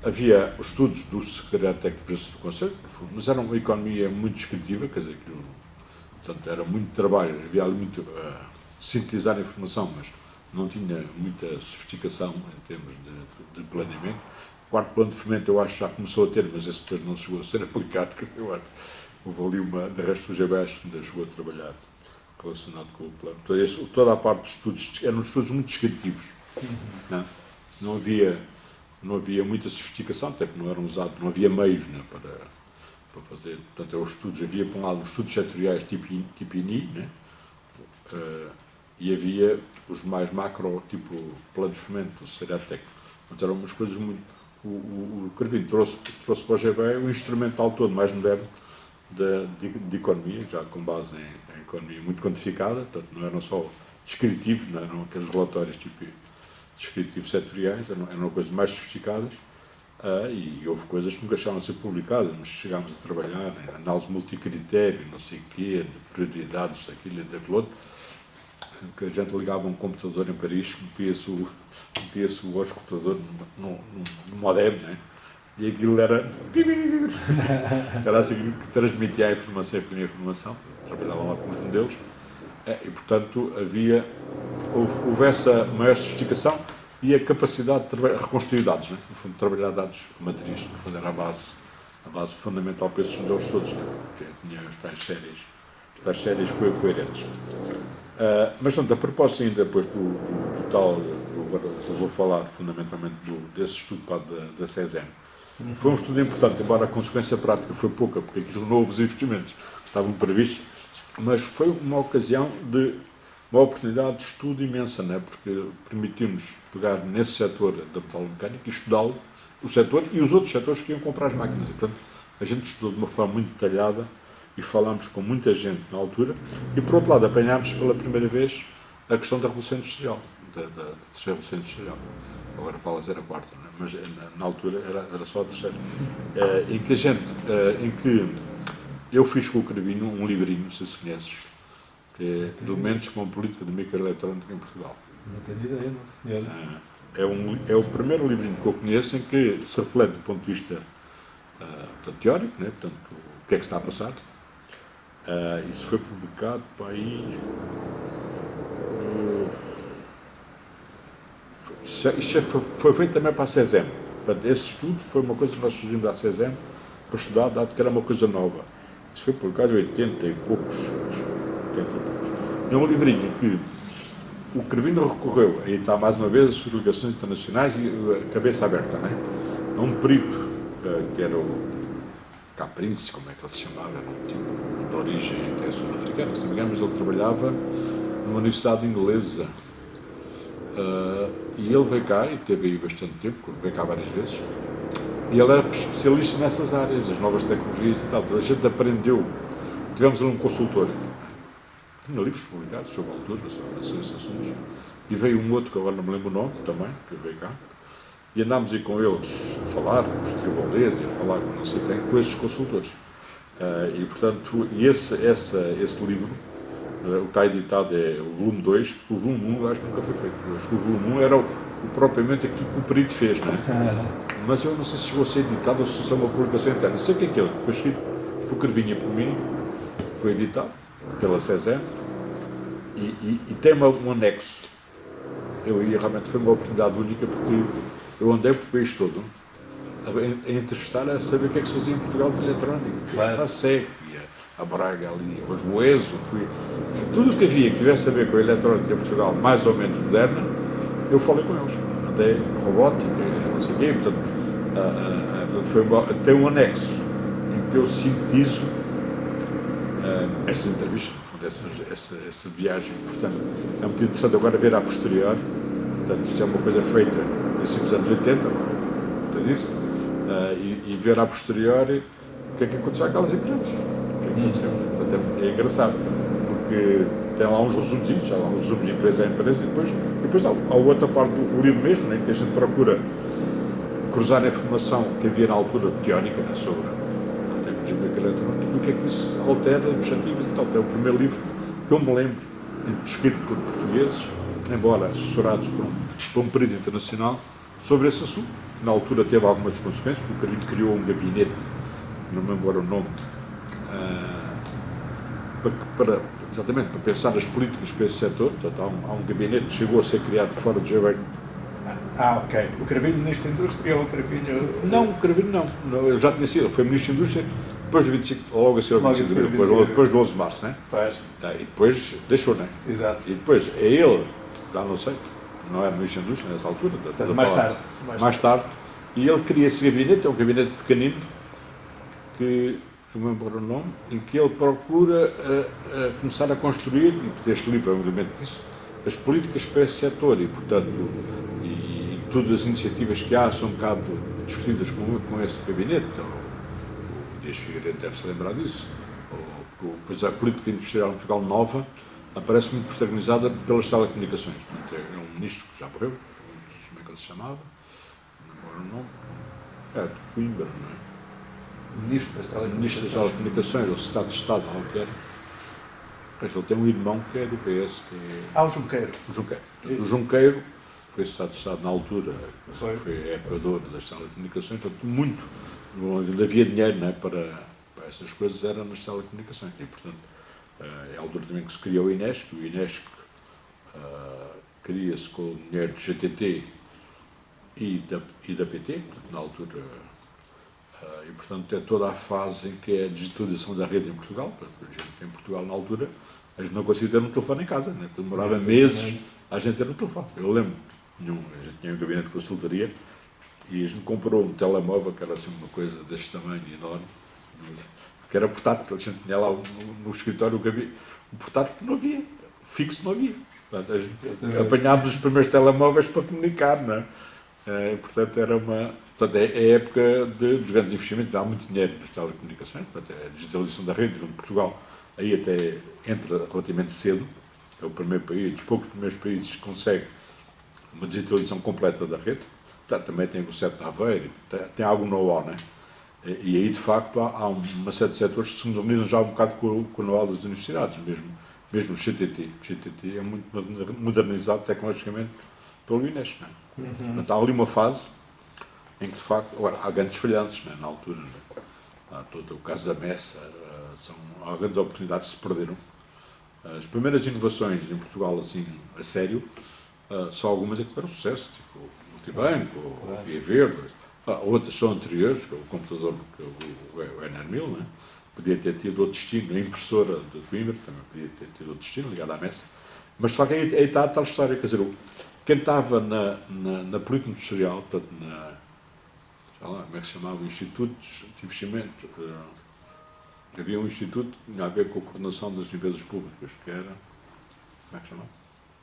havia os estudos do Secretariado Técnico de Presidência do Conselho, mas era uma economia muito descritiva, quer dizer, aquilo, portanto, era muito trabalho, havia ali muito uh, sintetizar a informação, mas não tinha muita sofisticação em termos de, de planeamento. O quarto plano de fomento eu acho que já começou a ter, mas esse depois não chegou a ser aplicado, que eu acho. Houve ali uma, de resto o G B S que ainda chegou a trabalhar relacionado com o plano. Então, esse, toda a parte dos estudos, eram estudos muito descritivos. Não, não, havia, não havia muita sofisticação, até que não eram usados, não havia meios, né, para, para fazer. Portanto, os estudos, havia, por um lado, os estudos setoriais tipo, tipo I N I, né, uh, e havia os mais macro, tipo planos de fomento, o Secretariado Técnico. Portanto, eram umas coisas muito... O, o, o Carvinho trouxe, trouxe para o G B E o instrumental todo mais moderno de, de, de economia, já com base em, em economia muito quantificada, portanto, não eram só descritivos, não eram aqueles relatórios tipo descritivos setoriais, eram, eram coisas mais sofisticadas, uh, e houve coisas que nunca acharam a ser publicadas, mas chegámos a trabalhar em análise multicritério, não sei o quê, de prioridades, daquilo e daquilo outro, que a gente ligava um computador em Paris, metia-se o, metia-se o auscultador no, no, no modem, né? E aquilo era... era assim que transmitia a informação e a informação, trabalhavam lá com os modelos, e portanto havia, houve, houve essa maior sofisticação e a capacidade de reconstruir dados, né? No fundo, trabalhar dados matriz, no fundo era a base, a base fundamental para esses modelos todos, né? Porque tinha as tais séries, as tais séries coerentes. Uh, mas, portanto, a propósito ainda depois do, do, do tal, eu agora eu vou falar fundamentalmente do, desse estudo pá, da, da CESEM. Uhum. Foi um estudo importante, embora a consequência prática foi pouca, porque aquilo novos investimentos estavam previstos, mas foi uma ocasião de uma oportunidade de estudo imensa, né? Porque permitiu-nos pegar nesse setor da metalomecânica e estudá-lo, o setor e os outros setores que iam comprar as máquinas. E, portanto, a gente estudou de uma forma muito detalhada e falámos com muita gente na altura, e por outro lado apanhámos pela primeira vez a questão da Revolução Industrial, da, da, da terceira Revolução Industrial. Agora fala-se era a quarta, não é? Mas na, na altura era, era só a terceira. Uh, em que a gente, uh, em que eu fiz com o Carvinho um livrinho, se se conheces, que é Documentos com a Política de Microeletrónica em Portugal. Não tenho ideia, não, senhor. Uh, é, um, é o primeiro livrinho que eu conheço em que se reflete do ponto de vista uh, portanto, teórico, né? Portanto, o que é que está a passar. Uh, isso foi publicado para aí. Uh, foi, isso foi, foi feito também para a CESEM. Portanto, esse estudo foi uma coisa que nós sugerimos à CESEM para estudar, dado que era uma coisa nova. Isso foi publicado em oitenta e poucos. oitenta e poucos. É um livrinho que o Carvinho recorreu, aí está mais uma vez as suas ligações internacionais e a cabeça aberta, não é? A um perito, uh, que era o Caprinci, como é que ele se chamava, era um tipo de origem até sul-africana, se não me engano, mas ele trabalhava numa universidade inglesa. Uh, e ele veio cá, e teve aí bastante tempo, veio cá várias vezes, e ele era especialista nessas áreas, das novas tecnologias e tal. A gente aprendeu, tivemos ali um consultor, tinha livros publicados sobre a altura, sobre esses assuntos, e veio um outro, que agora não me lembro o nome, também, que veio cá. E andámos aí com eles a falar, com os tribunais, e a falar com não sei quem, com esses consultores. Uh, e, portanto, e esse, essa, esse livro, uh, o que está editado é o volume dois, o volume um eu acho que nunca foi feito. Eu acho que o volume um era o, o, propriamente aquilo que o perito fez, não é? Mas eu não sei se chegou a ser editado ou se é uma publicação interna. Sei que aquele foi escrito por Carvinho e por mim, foi editado pela CESEM, e, e, e tem uma, um anexo. Eu ia, realmente foi uma oportunidade única, porque eu andei por o país todo a, a entrevistar, a saber o que é que se fazia em Portugal de eletrónica. Fui claro. a Faceg, fui a Braga, ali, a Osmoeso, fui, fui tudo o que havia que tivesse a ver com a eletrónica em Portugal, mais ou menos moderna, eu falei com eles. Andei robótica, não sei o quê, portanto, a, a, a, portanto foi uma, tem um anexo em que eu sintetizo uh, estas entrevistas, no fundo, essa, essa, essa viagem. Portanto, é muito interessante agora ver a posterior. Portanto, isto é uma coisa feita nos anos oitenta, portanto, isso, uh, e, e ver a posteriori o que é que aconteceu àquelas empresas. O que é que aconteceu? Portanto, é, é engraçado, porque tem lá uns resumozinhos, há lá uns resumos de empresa a empresa, e depois, e depois há, há outra parte do livro mesmo, né, que a gente procura cruzar a informação que havia na altura teórica, né, sobre a tecnologia eletrónica, e o que é que isso altera, objetivos e tal. É o primeiro livro que eu me lembro, escrito por portugueses, embora assessorados por um, por um perito internacional, sobre esse assunto. Na altura teve algumas consequências, o Carrilho criou um gabinete, não me lembro agora o nome, uh, para, para, exatamente, para pensar as políticas para esse setor. Portanto, há, um, há um gabinete que chegou a ser criado fora de Janeiro. Ah, ok. O Cravinho Ministro da Indústria ou o Cravinho... Não, o Cravinho não. não. Ele já tinha sido, ele foi Ministro da Indústria depois do vinte e cinco, logo a ser o vinte e cinco de abril, depois, depois do onze de março, né? Pois. Ah, e depois deixou, né? Exato. E depois é ele, já não sei, não era Ministro da Indústria nessa altura. Portanto, mais tarde. Mais, mais tarde. tarde. E ele cria esse gabinete, é um gabinete pequenino, que, não me lembro o nome, em que ele procura a, a começar a construir, e este livro é um elemento disso, as políticas para esse setor e, portanto, e, e todas as iniciativas que há são um bocado discutidas com, com esse gabinete. Então, o Dias Figueiredo deve-se lembrar disso. Ou, pois a política industrial em Portugal nova aparece muito protagonizada pelas telecomunicações. Portanto, é um ministro que já morreu, como é que ele se chamava? Não lembro o nome. É, de Coimbra, não é? Ministro das Telecomunicações. Ministro das Telecomunicações, ou Estado de Estado, algo que era. Ele tem um irmão que é do P S. Que é... Ah, o Junqueiro. O Junqueiro. O Junqueiro foi Estado de Estado na altura, foi, foi época das telecomunicações, portanto, muito. Onde havia dinheiro, né, para, para essas coisas, era nas telecomunicações. E, portanto, é a altura também que se criou o INESC. O INESC uh, cria-se com o dinheiro do G T T e da, e da P T, na altura. Uh, e, portanto, é toda a fase em que é a digitalização da rede em Portugal. Portanto, em Portugal, na altura, a gente não conseguia ter um telefone em casa, né? Demorava meses a gente ter um telefone. Eu lembro, tinha um, a gente tinha um gabinete de consultoria e a gente comprou um telemóvel que era assim uma coisa deste tamanho, enorme, que era portátil. A gente tinha lá no, no escritório o gabinete, um portátil que não havia, fixo não havia. Portanto, a gente apanhámos os primeiros telemóveis para comunicar, não é? É, portanto, era uma... Portanto, é a época de, dos grandes investimentos, há muito dinheiro nas telecomunicações, portanto, é a digitalização da rede, onde Portugal aí até entra relativamente cedo, é o primeiro país, dos poucos primeiros países que consegue uma digitalização completa da rede. Portanto, também tem o setor de Aveiro, tem, tem algo know-how, né? E, e aí, de facto, há, há uma série de setores que se modernizam já um bocado com, com o know-how das universidades, mesmo, mesmo o C T T. O C T T é muito modernizado tecnologicamente pelo INESC, né? Uhum. Portanto, há ali uma fase em que, de facto, agora, há grandes falhanços, né, na altura, né? Há todo o caso da Messa, uh, são, há grandes oportunidades que se perderam. Uh, as primeiras inovações em Portugal, assim, a sério, uh, só algumas é que tiveram sucesso, tipo o Multibanco, o Via Verde, uh, outras são anteriores, que é o computador, que é o, o N R mil, né? Podia ter tido outro destino, a impressora de Coimbra, também podia ter tido outro destino, ligado à Messa. Mas, de facto, aí, aí está a tal história, quer dizer, quem estava na, na, na política industrial, portanto, na... Lá, como é que se chamava? Institutos de Investimento. Uh, havia um instituto que tinha a ver com a coordenação das empresas públicas, que era. Como é que se chamava?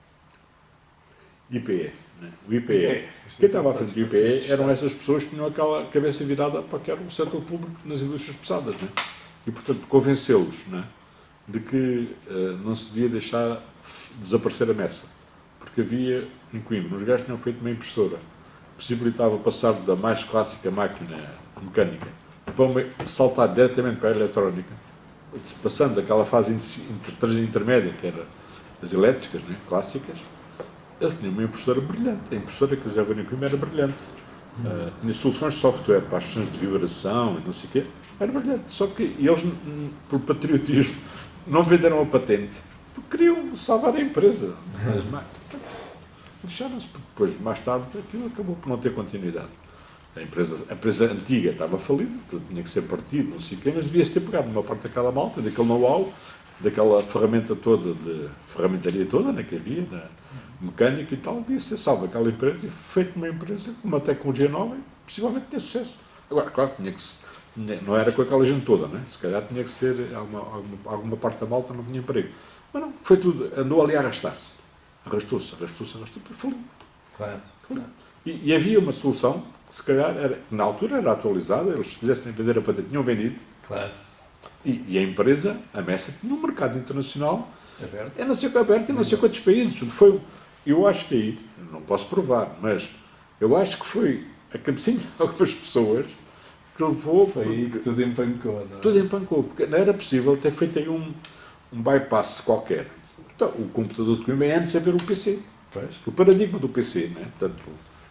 I P E. Né? O I P E. Quem estava à frente do I P E eram essas pessoas que tinham aquela cabeça virada para que era o setor público nas indústrias pesadas. Né? E, portanto, convenceu-os, né, de que uh, não se devia deixar desaparecer a Messa. Porque havia, em Coimbra, os gajos tinham feito uma impressora possibilitava passar da mais clássica máquina mecânica para uma, saltar diretamente para a eletrónica, passando daquela fase inter, intermédia, que era as elétricas, né, clássicas. Eles tinham uma impressora brilhante. A impressora que eles já viram em Coimbra era brilhante. Uh, tinha soluções de software para as questões de vibração e não sei o quê. Era brilhante. Só que eles, por patriotismo, não venderam a patente, porque queriam salvar a empresa. As máquinas. Deixaram-se, porque depois, mais tarde, aquilo acabou por não ter continuidade. A empresa, a empresa antiga estava falida, tinha que ser partido, não sei o quê, mas devia-se ter pegado uma parte daquela malta, daquele know-how, daquela ferramenta toda, de ferramentaria toda, né, que havia, na mecânica e tal, devia ser salva aquela empresa e feito uma empresa com uma tecnologia nova e possivelmente tinha sucesso. Agora, claro, tinha que se, não era com aquela gente toda, né? Se calhar tinha que ser, alguma, alguma, alguma parte da malta não tinha emprego. Mas não, foi tudo, andou ali a arrastar-se. Arrastou-se, arrastou-se, arrastou-se, e faliu. Claro. E, e havia uma solução que, se calhar, era, na altura era atualizada, eles, se quisessem vender a patente, tinham vendido. Claro. E, e a empresa, a Messa, tinha um mercado internacional, aberto. É não sei, aberto em não sei quantos países. Foi, eu acho que aí, não posso provar, mas eu acho que foi a cabecinha de algumas pessoas que levou. Foi aí que tudo empancou, não é? Tudo empancou, porque não era possível ter feito aí um, um bypass qualquer. Então, o computador de Coimbra é antes de haver o P C. Pois. O paradigma do P C, né? Portanto,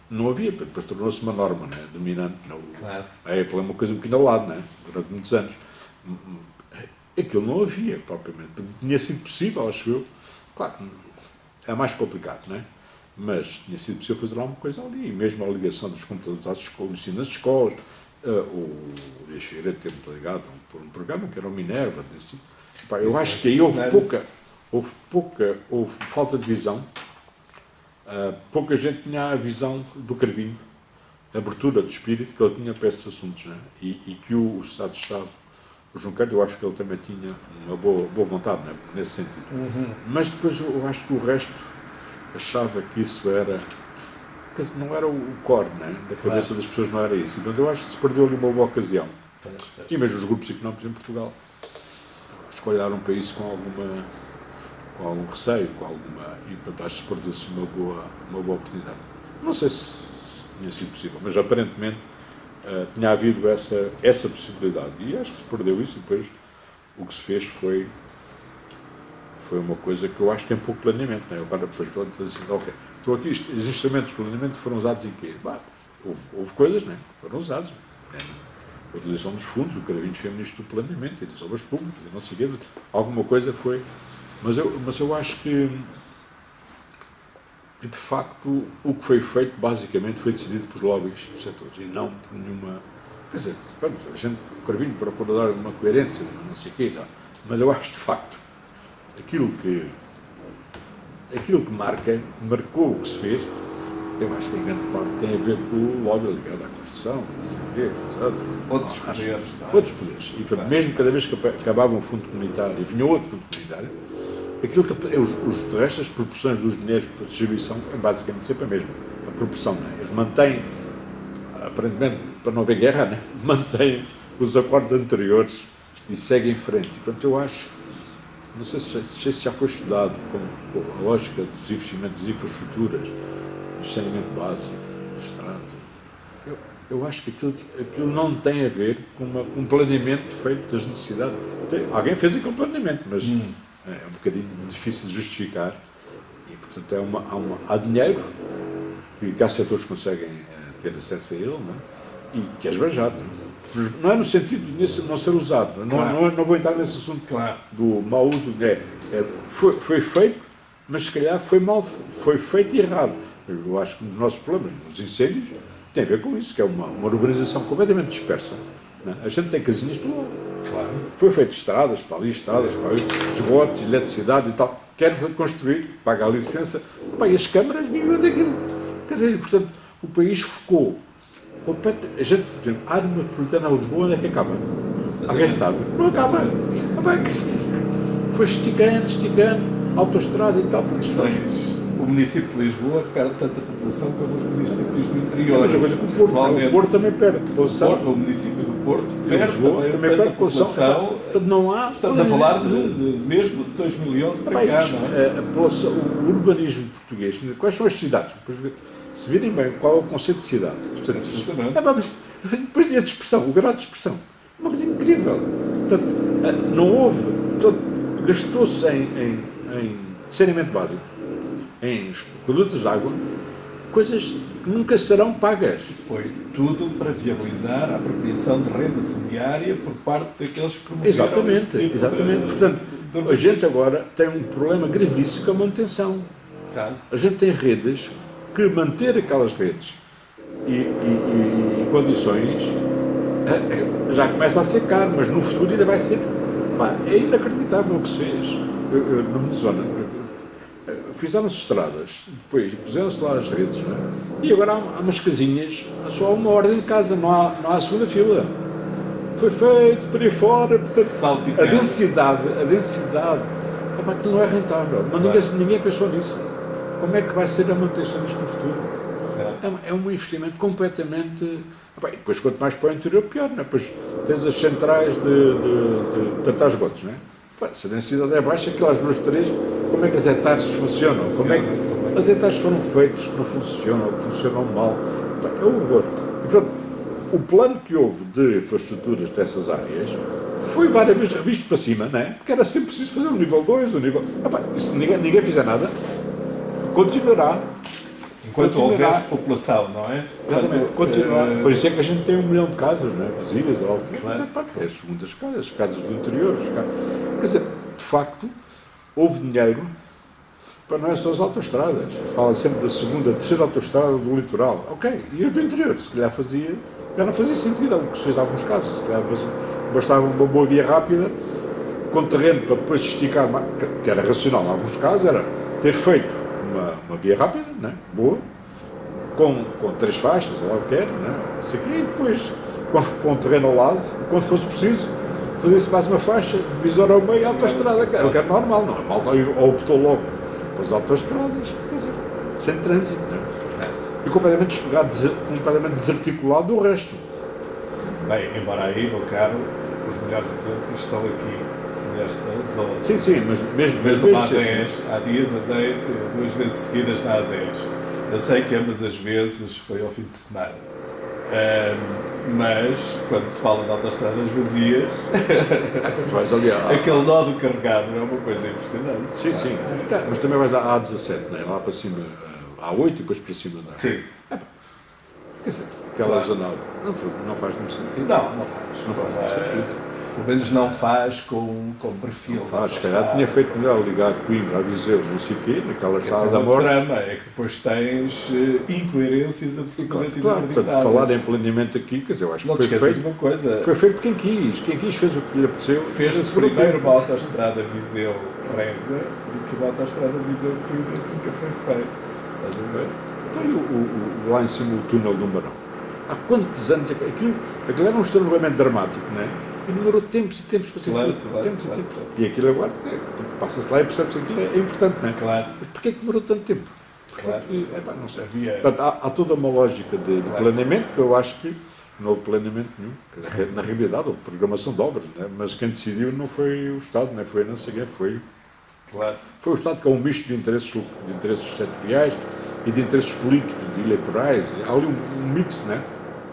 não havia, depois tornou-se uma norma, né, dominante. Não, claro. A Apple é uma coisa um bocadinho ao lado, né, durante muitos anos. Aquilo não havia, propriamente. Tinha sido possível, acho eu. Claro, é mais complicado, não é? Mas tinha sido possível fazer alguma coisa ali. E mesmo a ligação dos computadores às escolas, ensino nas escolas, uh, o Teixeira teve ligado por um programa que era o Minerva. Desse, pá, eu Isso acho que aí houve pouca, houve pouca, houve falta de visão. Uh, pouca gente tinha a visão do Carvinho, a abertura de espírito que ele tinha para esses assuntos, não é? e, e que o, o Estado de Estado, o Junqueiro, eu acho que ele também tinha uma boa, boa vontade, não é? Nesse sentido. Uhum. Mas depois eu acho que o resto achava que isso era, que não era o core, não é? Da cabeça claro. Das pessoas, não era isso. Então eu acho que se perdeu ali uma boa ocasião. Pois, pois. E mesmo os grupos económicos em Portugal escolheram para isso com alguma, com algum receio, com alguma, e portanto acho que se perdeu-se uma boa, uma boa oportunidade. Não sei se, se tinha sido possível, mas aparentemente uh, tinha havido essa, essa possibilidade. E acho que se perdeu isso e depois o que se fez foi foi uma coisa que eu acho que tem pouco planeamento. Não é? Eu agora depois estou a dizer assim, ok, estou aqui, os instrumentos de planeamento foram usados em quê? Bah, houve, houve coisas, não é? Foram usados. É? A utilização dos fundos, o Carvinho fez ministro do planeamento, a utilização das públicas, não sei o quê, alguma coisa foi. Mas eu, mas eu acho que, que, de facto, o que foi feito, basicamente, foi decidido pelos lobbies dos setores e não por nenhuma. Quer dizer, a gente, o Carvinho procura dar uma coerência, não sei o quê, já. Mas eu acho, de facto, aquilo que, aquilo que marca, marcou o que se fez, eu acho que em grande parte tem a ver com o lobby ligado à Constituição, outros poderes. Outros poderes. E portanto, mesmo cada vez que acabava um fundo comunitário e vinha outro fundo comunitário, aquilo que, os, os restos, as proporções dos dinheiros para distribuição é basicamente sempre a mesma. A proporção, não é? Eles mantêm, aparentemente, para não haver guerra, não é? Mantêm os acordos anteriores e seguem em frente. E, portanto, eu acho. Não sei se, se já foi estudado com a lógica dos investimentos das infraestruturas, do saneamento básico, do Estado. Eu, eu acho que aquilo, aquilo não tem a ver com, uma, com um planeamento feito das necessidades. Tem, alguém fez aquele planeamento, mas hum. é um bocadinho difícil de justificar. E, portanto, é uma, há, uma, há dinheiro que, que há setores que conseguem é, ter acesso a ele, não é? E que é esbanjado. Não é? Não é no sentido de não ser usado, não, claro. não, não vou entrar nesse assunto claro. do mau uso, é, é, foi, foi feito, mas se calhar foi mal, foi feito e errado. Eu acho que um dos nossos problemas, nos incêndios, tem a ver com isso, que é uma, uma urbanização completamente dispersa. Não é? A gente tem casinhas por lá. Claro. Foi feito estradas, para ali, estradas, para ali, esgotos, eletricidade e tal. Quer construir, paga a licença, pá, e as câmaras vivem daquilo. Quer dizer, portanto, o país focou. A gente, por exemplo, a área metropolitana de Lisboa, onde é que acaba? Alguém sabe? Não acaba. Foi esticando, esticando, autoestrada e tal. O município de Lisboa perde tanta população como os municípios do interior. É a mesma coisa que o Porto. O Porto também perde população. O município do Porto perde Lisboa, também, também perde população. população. Não há, estamos a falar de, de, mesmo de dois mil e onze para cá, não é? A população, o urbanismo português, quais são as cidades? Se virem bem, qual é o conceito de cidade? É, mas depois a dispersão, o grau de dispersão. É uma coisa incrível. Portanto, não houve. Gastou-se em, em, em saneamento básico, em produtos de água, coisas que nunca serão pagas. Foi tudo para viabilizar a apropriação de renda fundiária por parte daqueles que promoveram Exatamente, esse tipo exatamente. De, Portanto, de, de... a gente agora tem um problema gravíssimo com a manutenção. Claro. A gente tem redes que manter aquelas redes e, e, e, e condições já começa a ser caro, mas no futuro ainda vai ser. Pá, é inacreditável o que se fez. Eu, eu, na minha zona, fizeram-se estradas, depois puseram-se lá as redes, não é? E agora há, há umas casinhas, há só uma ordem de casa, não há, não há a segunda fila. Foi feito por aí fora, portanto, a densidade, a densidade, pá, aquilo não é rentável, mas claro. ninguém, ninguém pensou nisso. Como é que vai ser a manutenção disto no futuro? É, é um investimento completamente. Bem, depois, quanto mais para o interior, pior, não é? Depois tens as centrais de, de, de tratar esgotos, não é? Bem, se a densidade é baixa, aquelas duas, três, como é que as hectares funcionam? Como é que as hectares foram feitas que não funcionam, ou que funcionam mal? Bem, é um horror. E, portanto, o plano que houve de infraestruturas dessas áreas foi várias vezes revisto para cima, não é? Porque era sempre preciso fazer o nível dois, o nível. Ah, bem, e se ninguém, ninguém fizer nada, continuará enquanto houvesse população, não é? Exatamente, continuar. Uh, Por isso é que a gente tem um milhão de casas, não é? Vazias, ou claro. É as segundas casas, as casas do interior. As casas. Quer dizer, de facto, houve dinheiro para não é só as autoestradas. Fala sempre da segunda, terceira autoestrada do litoral. Ok, e as do interior? Se calhar fazia, já não fazia sentido, o que se fez em alguns casos. Se calhar bastava uma boa via rápida, com terreno para depois esticar, que era racional em alguns casos, era ter feito uma, uma via rápida, né, boa, com, com três faixas, ou lá o que era, né, isso aqui, e depois com, com terreno ao lado, quando fosse preciso, fazia-se mais uma faixa, divisória ao meio, autoestrada, que era o que era normal, não, a malta optou logo para as autoestradas, quer dizer, sem trânsito, né, e completamente despegado, completamente desarticulado do resto. Bem, embora aí, meu caro, os melhores exemplos estão aqui nesta zona. Sim, sim, mas mesmo mesmo há dez, há dias andei duas vezes seguidas na A dez. Eu sei que ambas as vezes foi ao fim de semana. Um, mas, quando se fala de autoestradas vazias, vais ali à... aquele nó do carregado é uma coisa impressionante. Sim, sim. É, mas também vais à A dezassete, né? Lá para cima, à oito e depois para cima. Não é? Sim. É, quer dizer, aquela claro. zona não, não faz nenhum sentido. Não, não faz. Não faz nenhum sentido. Pelo menos não faz com, com perfil. Não faz, se calhar tinha feito melhor ligar Coimbra a Viseu, não sei o quê, naquela estrada da morte. O drama é que depois tens uh, incoerências absolutamente claro, inacreditáveis. Claro, portanto, falar em planeamento aqui, quer dizer, eu acho não que foi feito. De uma coisa. Foi feito por quem quis, quem quis fez o que lhe apeteceu. Fez-se primeiro uma autoestrada Viseu-Régua do que uma autoestrada Viseu-Coimbra que nunca foi feita. Estás a ver? Então, e o, o, o, lá em cima o túnel do Barão? Há quantos anos? Aquilo, aquilo era um estrangulamento dramático, não é? E demorou tempos e tempos para ser claro, feito. Claro, tempos claro, e tempos. claro. E aquilo agora, passa-se lá e percebe-se que aquilo é, é importante, não é? Claro. Mas porquê que demorou tanto tempo? Claro. Porque, epá, não sei. Havia... Portanto, há, há toda uma lógica de, de planeamento que eu acho que não houve planeamento nenhum. Na realidade, houve programação de obras, não é? Mas quem decidiu não foi o Estado, não foi não sei quem, foi, claro. foi o Estado, que é um misto de interesses, de interesses setoriais e de interesses políticos, de eleitorais. Há ali um, um mix, não é?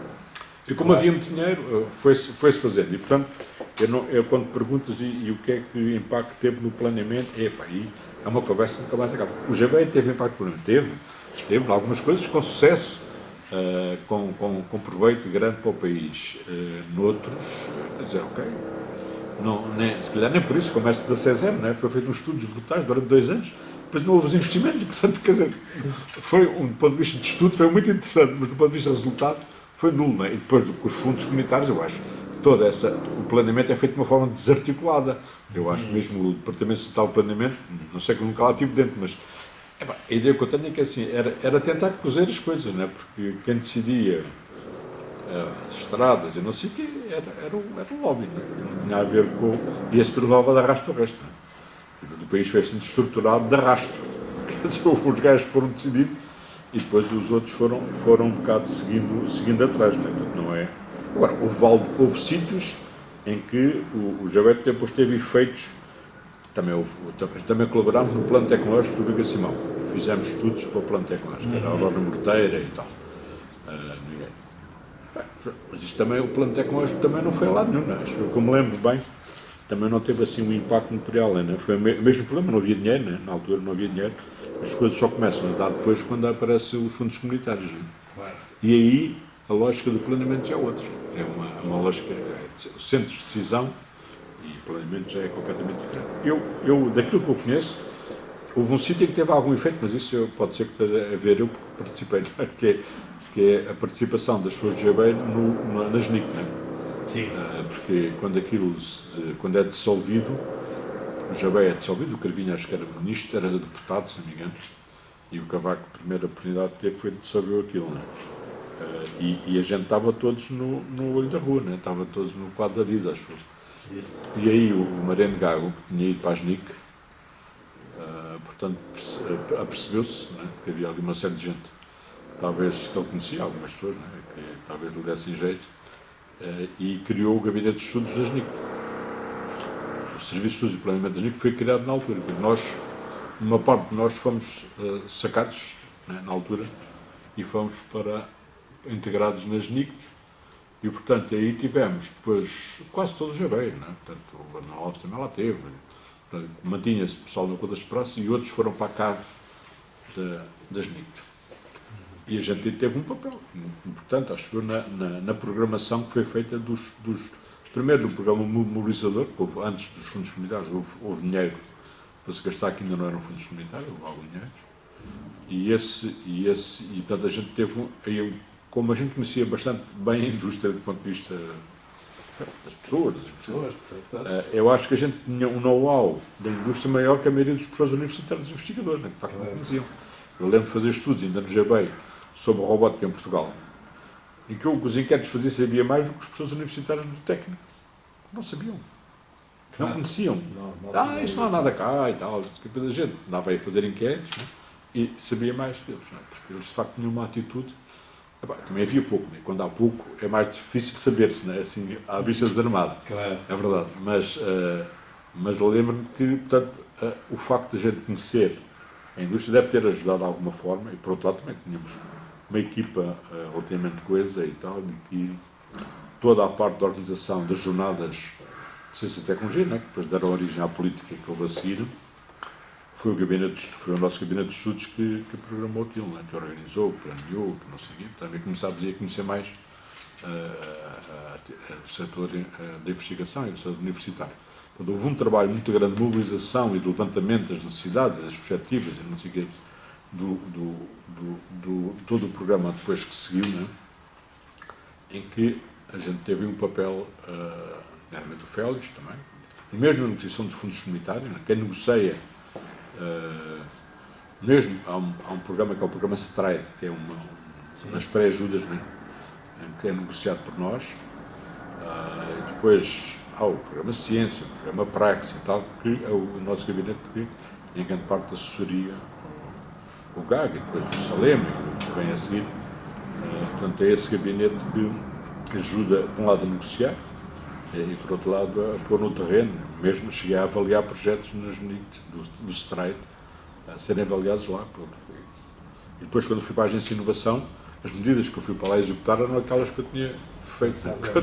E como claro. Havia muito dinheiro, foi-se foi fazendo. E, portanto, eu, não, eu quando perguntas e, e o que é que impacto teve no planeamento, epa, aí é uma conversa que nunca mais acaba. O G B teve impacto no planeamento? Teve. Teve algumas coisas com sucesso, uh, com, com, com proveito grande para o país. Uh, noutros, quer dizer, ok. Não, nem, se calhar nem por isso, como esse da CESEM, né? Foi feito uns estudos brutais durante dois anos, depois não houve os investimentos, portanto, quer dizer, foi, um, do ponto de vista de estudo, foi muito interessante, mas do ponto de vista de resultado, foi nulo, né? E depois com os fundos comunitários, eu acho que toda essa, o planeamento é feito de uma forma desarticulada. Eu acho que mesmo o Departamento Estatal de Planeamento, não sei que nunca lá estive dentro, mas epá, a ideia que eu tenho é que assim, era, era tentar cozer as coisas, né? Porque quem decidia uh, as estradas e não sei o quê, era, era, o, era o lobby, né? Não tinha a ver com... E esse perdava de arrasto o resto, né? O país foi assim estruturado de arrasto. Quer dizer, os gajos foram decididos e depois os outros foram, foram um bocado seguindo, seguindo atrás, não é? Portanto, não é... Agora, houve, houve sítios em que o, o Jabete depois teve efeitos, também, houve, também colaborámos no plano tecnológico do Viga Simão, fizemos estudos para o plano tecnológico, era a Aurora Morteira e tal. Uh, ninguém. Bem, mas isso também, o plano tecnológico também não foi lá nenhum, não é? Acho que eu me lembro bem, também não teve assim um impacto material, não é? Foi o mesmo problema, não havia dinheiro, não é? Na altura não havia dinheiro. As coisas só começam a dar depois quando aparecem os fundos comunitários. Não é? Claro. E aí a lógica do planeamento já é outra. É uma, uma lógica, o centro de decisão e planeamento já é completamente diferente. Eu, eu, daquilo que eu conheço, houve um sítio em que teve algum efeito, mas isso eu, pode ser que esteja a ver eu, porque participei, que é, que é a participação das pessoas de G B no, na S N I C, não é? Sim. Porque quando aquilo, quando é dissolvido, o G B é dissolvido, o Carvinho acho que era ministro, era deputado, se não me engano, e o Cavaco, a primeira oportunidade que teve foi de dissolver aquilo, não é? Uh, e, e a gente estava todos no, no olho da rua, né? Estava todos no quadro da Diz, acho eu. Isso. E aí o, o Mariano Gago, que tinha ido para a S N I C, uh, portanto, apercebeu-se, né? Que havia ali uma série de gente, talvez que ele conhecia, algumas pessoas, né? Que talvez lhe dessem jeito, uh, e criou o Gabinete de Estudos da S N I C. O Serviço de Estudos e Planeamento da S N I C foi criado na altura, porque nós, uma parte de nós fomos uh, sacados, né? Na altura, e fomos para integrados na S N I C, e portanto aí tivemos depois quase todos os G B, não é? Portanto o Bernal Alves também lá teve, mantinha-se o pessoal no Contas Praça e outros foram para a cave da, da S N I C. e a gente teve um papel importante, acho que na, na, na programação que foi feita dos, dos primeiro do programa mobilizador, que houve antes dos fundos comunitários, houve, houve dinheiro para se gastar, que ainda não eram fundos comunitários, houve algum dinheiro, e esse, e esse, e portanto a gente teve, aí, como a gente conhecia bastante bem a indústria do ponto de vista das pessoas, das pessoas, eu acho que a gente tinha um know-how da indústria maior que a maioria dos professores universitários e investigadores, né, que de facto não conheciam. Eu lembro de fazer estudos, ainda no G B E, sobre robótica em Portugal, em que eu, os inquéritos fazia, sabia mais do que os professores universitários do técnico. Não sabiam. Não conheciam. Não, não ah, isto não há nada cá e tal. Depois a gente andava aí a fazer inquéritos, né, e sabia mais deles, né, porque eles de facto tinham uma atitude. Epá, também havia pouco, né? Quando há pouco é mais difícil de saber-se, né? Assim, à vista desarmada. Claro. É verdade. Mas, uh, mas lembro-me que, portanto, uh, o facto de a gente conhecer a indústria deve ter ajudado de alguma forma, e por outro lado também tínhamos uma equipa uh, relativamente coesa e tal, e que toda a parte da organização das jornadas de ciência e tecnologia, né? Que depois deram origem à política que houve a seguir, foi o, gabinete, foi o nosso gabinete de estudos que, que programou aquilo, né? Que organizou, que planeou, que não sei o quê. Também começámos a conhecer mais uh, uh, uh, o setor uh, da investigação e do setor universitário. Portanto, houve um trabalho muito grande de mobilização e de levantamento das necessidades, das perspectivas, e não sei o quê, do, do, do, do, todo o programa depois que seguiu, né? Em que a gente teve um papel, uh, realmente o Félix também, e mesmo na negociação dos fundos comunitários, né? Quem negocia. Uh, mesmo há um, há um programa que é o programa Stride, que é uma, umas pré-ajudas, né, que é negociado por nós, uh, e depois há o programa Ciência, o programa Praxis e tal, que é o nosso gabinete que em grande parte assessoria o, o G A G e depois o Salem, que vem a seguir. Uh, portanto, é esse gabinete que, que ajuda, por um lado, a negociar e, por outro lado, a pôr no terreno. Mesmo cheguei a avaliar projetos nas N I C do, do Stride, a serem avaliados lá. Pronto. E depois, quando fui para a Agência de Inovação, as medidas que eu fui para lá executar eram aquelas que eu tinha feito.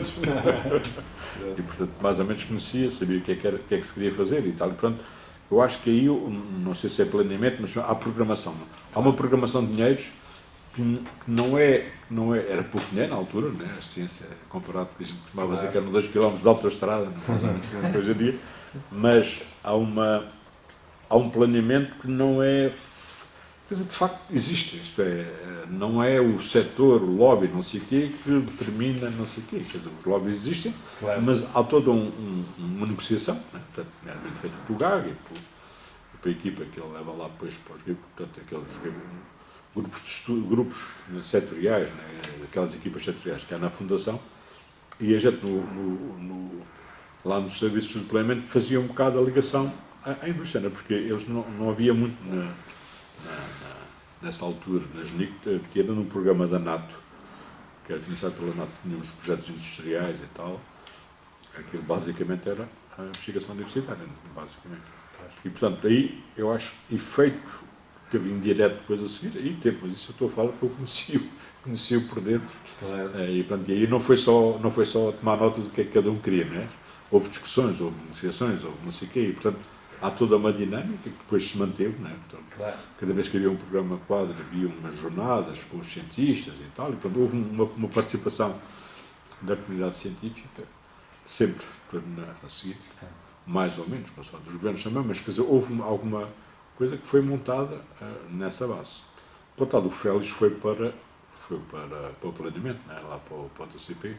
E, portanto, mais ou menos conhecia, sabia o que é que, era, o que, é que se queria fazer e tal. E, pronto, eu acho que aí, não sei se é planeamento, mas há programação. Não? Há uma programação de dinheiros que não é, não é, era pouco dinheiro na altura, né? A ciência, comparado com que a gente costumava claro. Dizer que eram dois quilómetros de autoestrada, mais ou menos hoje em dia, mas há, uma, há um planeamento que não é, quer dizer, de facto existe, isto é, não é o setor, o lobby, não sei o quê, que determina não sei o quê, quer dizer, os lobbies existem, claro. Mas há toda um, um, uma negociação, né? Portanto, é feita pelo G A G e pela equipa que ele leva lá depois para os grupos, portanto, aqueles grupos, de estudo, grupos setoriais, né, aquelas equipas setoriais que há na Fundação, e a gente no, no, no, lá no serviço de planeamento fazia um bocado a ligação à, à indústria, né, porque eles não, não havia muito na, na, na, nessa altura, na G N I C, que era no programa da NATO, que era financiado pela NATO, que tínhamos projetos industriais e tal, aquilo basicamente era a investigação universitária, basicamente. E portanto, aí eu acho efeito teve indireto depois a seguir, aí teve, mas isso eu estou a falar que eu conheci-o, conheci-o por dentro. Claro. E, portanto, e aí não foi, só, não foi só tomar nota do que é que cada um queria, não é? Houve discussões, houve negociações, houve não sei o quê, e portanto há toda uma dinâmica que depois se manteve, não é? Portanto, claro. Cada vez que havia um programa quadro, havia umas jornadas com os cientistas e tal, e portanto houve uma, uma participação da comunidade científica, sempre, a seguir, mais ou menos, não só dos governos também, mas quer dizer, houve alguma coisa que foi montada uh, nessa base. Por outro lado, o Félix foi para, foi para, para o planeamento, né? Lá para o, para o T C P.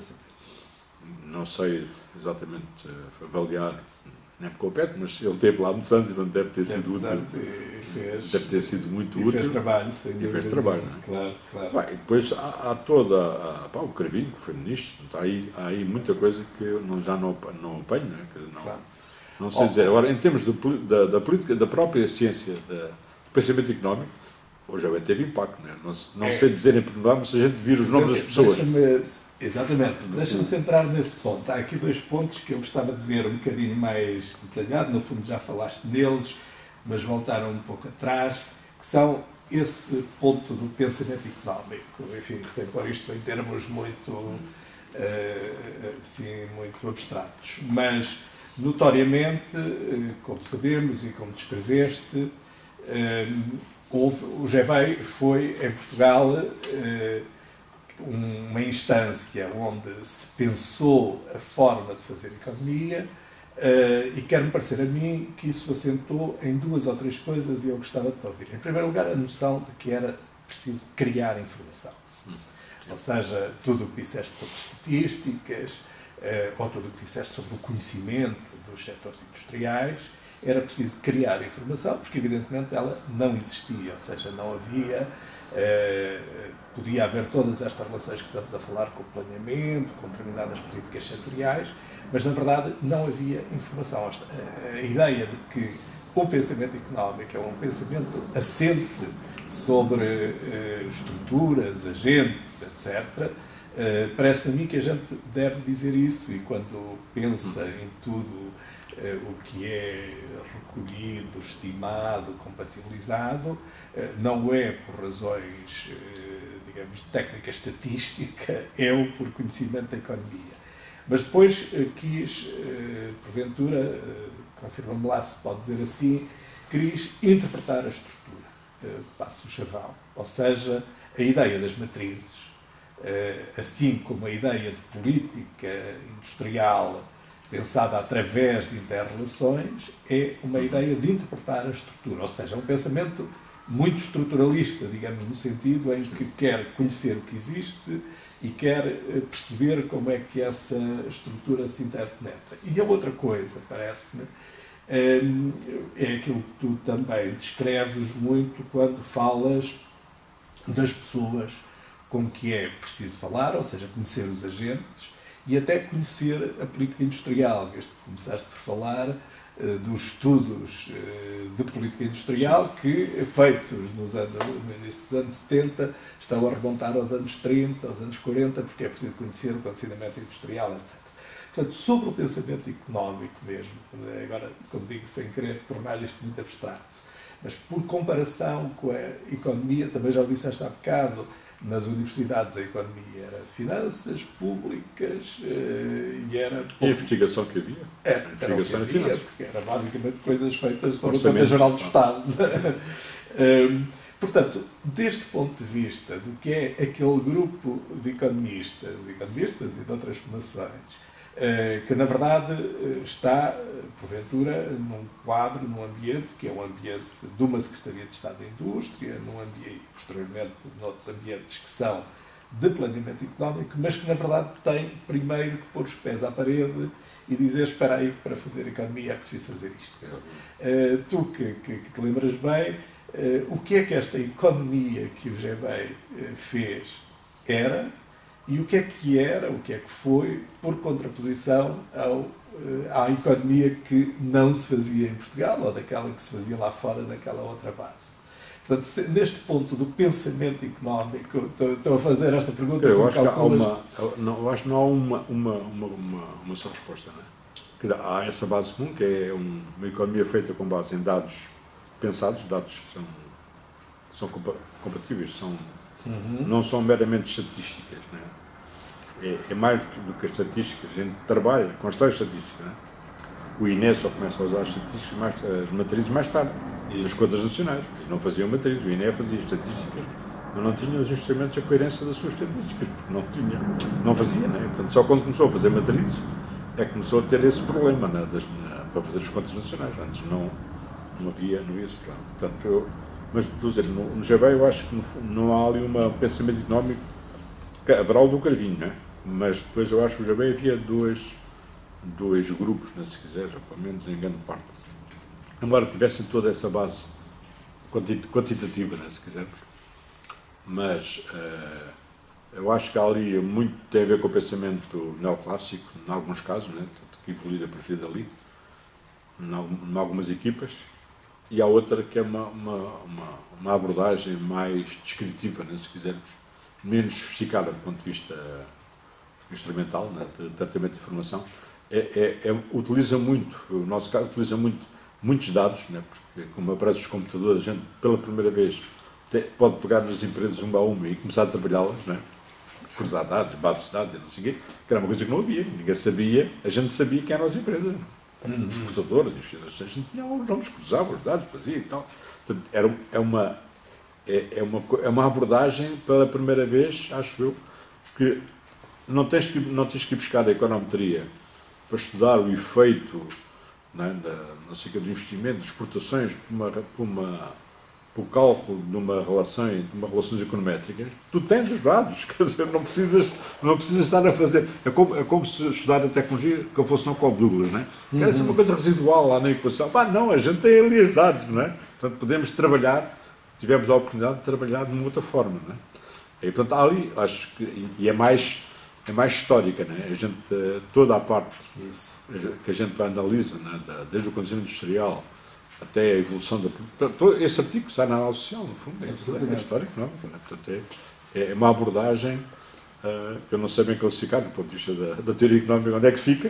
Não sei exatamente uh, avaliar, nem porque eu pede, mas ele esteve lá muitos anos e não deve ter sido útil. Fez, deve ter sido muito e útil. Fez trabalho, sem e fez trabalho, não é? Claro, claro. Bem, e depois há, há toda, a, pá, o Cravinho, que foi ministro, há aí, há aí muita coisa que eu não, já não, não apanho, não é? Que não, claro. Não sei dizer. Agora, em termos de, da, da política, da própria ciência, da, do pensamento económico, hoje já teve impacto, não é? Não, não é. Sei dizer em pormenor, mas se a gente vir os nomes das pessoas. Exatamente. Deixa-me centrar nesse ponto. Há aqui dois pontos que eu gostava de ver um bocadinho mais detalhado. No fundo, já falaste neles, mas voltaram um pouco atrás, que são esse ponto do pensamento económico. Enfim, sem pôr isto em termos muito, uh, assim, muito abstratos. Mas notoriamente, como sabemos e como descreveste, houve, o G B E I foi, em Portugal, eh, uma instância onde se pensou a forma de fazer economia, uh, e quer-me parecer a mim que isso assentou em duas ou três coisas e eu gostava de te ouvir. Em primeiro lugar, a noção de que era preciso criar informação. Ou seja, tudo o que disseste sobre estatísticas, uh, ou tudo o que disseste sobre o conhecimento dos setores industriais, era preciso criar informação, porque evidentemente ela não existia, ou seja, não havia... Uh, podia haver todas estas relações que estamos a falar com o planeamento, com determinadas políticas setoriais, mas na verdade não havia informação. A ideia de que o pensamento económico é um pensamento assente sobre uh, estruturas, agentes, etcétera, uh, parece-me a mim que a gente deve dizer isso, e quando pensa em tudo uh, o que é recolhido, estimado, compatibilizado, uh, não é por razões uh, digamos, de técnica estatística, é o por conhecimento da economia. Mas depois uh, quis, uh, porventura, uh, confirma-me lá se pode dizer assim, quis interpretar a estrutura, uh, passo o chavão, ou seja, a ideia das matrizes, uh, assim como a ideia de política industrial pensada através de interrelações, é uma ideia de interpretar a estrutura, ou seja, um pensamento muito estruturalista, digamos, no sentido em que quer conhecer o que existe e quer perceber como é que essa estrutura se interpenetra. E a outra coisa, parece-me, é aquilo que tu também descreves muito quando falas das pessoas com que é preciso falar, ou seja, conhecer os agentes e até conhecer a política industrial. Desde que começaste por falar dos estudos de política industrial que, feitos nos anos, no início dos anos setenta, estão a remontar aos anos trinta, aos anos quarenta, porque é preciso conhecer o condicionamento industrial, etcétera. Portanto, sobre o pensamento económico mesmo, agora, como digo, sem querer tornar isto muito abstrato, mas por comparação com a economia, também já o disseste há bocado, nas universidades a economia era finanças públicas e era... E a investigação que havia? Era, era investigação o que havia, finanças. porque era basicamente coisas feitas sobre a Conta Geral do Estado. um, portanto, deste ponto de vista do que é aquele grupo de economistas, economistas e de outras formações, uh, que na verdade está, porventura, num quadro, num ambiente que é um ambiente de uma Secretaria de Estado da Indústria, num ambiente, posteriormente, noutros ambientes que são de planeamento económico, mas que na verdade tem primeiro que pôr os pés à parede e dizer, espera aí, para fazer economia é preciso fazer isto. Uh, tu que, que, que te lembras bem, uh, o que é que esta economia que o G B E I fez era, e o que é que era, o que é que foi, por contraposição ao, à economia que não se fazia em Portugal, ou daquela que se fazia lá fora, naquela outra base. Portanto, se, neste ponto do pensamento económico, estou, estou a fazer esta pergunta... Eu acho, calculas... que há uma, não, eu acho que não há uma, uma, uma, uma, uma só resposta, não é? Há essa base comum, que é uma economia feita com base em dados pensados, dados que são, são compatíveis, são, uhum. não são meramente estatísticas, não é? É, é mais do que as estatísticas, a gente trabalha, constrói estatísticas, não é? O I N E só começa a usar as estatísticas, mais, as matrizes mais tarde, nas contas nacionais, não faziam matrizes, o I N E fazia estatísticas, mas não tinha os instrumentos de coerência das suas estatísticas, porque não tinha, não fazia, não é? Portanto, só quando começou a fazer matrizes, é que começou a ter esse problema, né, das, na, para fazer as contas nacionais. Antes não, não, havia, não havia esse problema. Portanto, eu, mas, estou a dizer, no, no G B E I eu acho que no, não há ali um pensamento económico, que haverá o do Carvinho, né? Mas depois eu acho que no G B E I havia dois, dois grupos, né, se quiser, pelo menos em grande parte. Embora tivessem toda essa base quantitativa, né, se quisermos. Mas... Uh, eu acho que há ali muito tem a ver com o pensamento neoclássico, em alguns casos, né, que evolui a partir dali, em algumas equipas, e há outra que é uma, uma, uma, uma abordagem mais descritiva, né, se quisermos, menos sofisticada do ponto de vista instrumental, né, de tratamento de informação. É, é, é, utiliza muito, o nosso caso utiliza muito, muitos dados, né, porque como aparecem os computadores, a gente pela primeira vez te, pode pegar nas empresas uma a uma e começar a trabalhá-las, né, cruzar dados, bases de dados, e não sei o quê, que era uma coisa que não havia, ninguém sabia, a gente sabia quem eram as empresas, uhum. Os exportadores, os financeiros, a gente tinha os nomes, cruzava os dados, fazia e tal. Portanto, era, é uma, é, é, uma, é uma abordagem, pela primeira vez, acho eu, que não tens que, não tens que ir buscar a econometria para estudar o efeito, não é, da, não sei, do investimento, de exportações, por, uma, por, uma, por cálculo de uma relação, de uma relações econométricas. Tu tens os dados, quer dizer, não precisas, não precisas estar a fazer. É como, é como se estudar a tecnologia que fosse não com o Douglas, não é? Uhum. Quer dizer, uma coisa residual lá na equação. Pá, não, a gente tem ali os dados, não é? Portanto, podemos trabalhar, tivemos a oportunidade de trabalhar de uma outra forma, não é? E, portanto, ali, acho que, e é mais, é mais histórica, não é? A gente, toda a parte Isso. que a gente analisa, não é? Desde o conhecimento industrial até a evolução da... Todo esse artigo sai na análise social, no fundo, é, é, é histórico, não é? Portanto, é, é uma abordagem uh, que eu não sei bem classificar do ponto de vista da, da teoria económica, onde é que fica,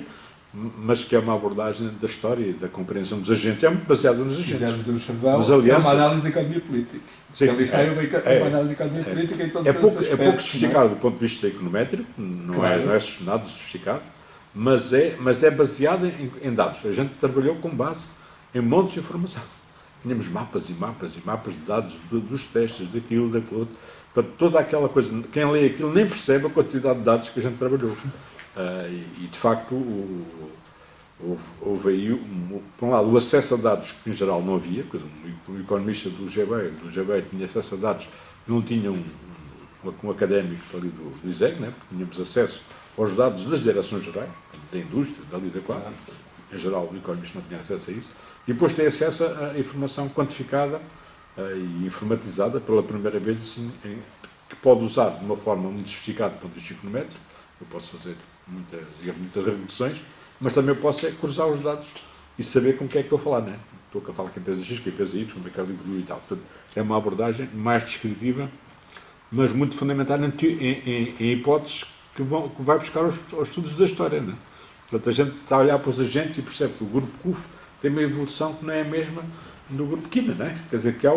mas que é uma abordagem da história e da compreensão dos agentes. É muito baseada nos agentes. Se quisermos observar, é uma análise de economia política. Sim, Ele está é, uma, é, uma análise de economia é, política em todos é pouco, os aspectos. É pouco sofisticado do ponto de vista econométrico, não, claro. é, não é nada sofisticado, mas é, mas é baseado em, em dados. A gente trabalhou com base em montes de informação. Tínhamos mapas e mapas e mapas de dados do, dos testes, daquilo, daquilo outro. Portanto, toda aquela coisa, quem lê aquilo nem percebe a quantidade de dados que a gente trabalhou. Uh, e, e, de facto, o, houve, houve aí, um, por um lado, o acesso a dados que, em geral, não havia. Coisa, o economista do G B E, do G B E tinha acesso a dados que não tinha um, um, um académico ali do, do I S E G, né? Porque tínhamos acesso aos dados das direções gerais, da indústria, dali da qual. Em geral, o economista não tinha acesso a isso. E depois tem acesso a informação quantificada uh, e informatizada pela primeira vez, assim, em, que pode usar de uma forma muito sofisticada do ponto de vista econométrico. Eu posso fazer muitas, muitas regressões, mas também posso é cruzar os dados e saber com quem é que estou a falar, não é? Estou a falar com a empresa X, com a empresa Y, com o mercado evoluiu e tal. Portanto, é uma abordagem mais descritiva, mas muito fundamentada em, em, em hipóteses que, vão, que vai buscar os, os estudos da história, não é? Portanto, a gente está a olhar para os agentes e percebe que o grupo C U F tem uma evolução que não é a mesma do grupo Quina, não é? Quer dizer, que há,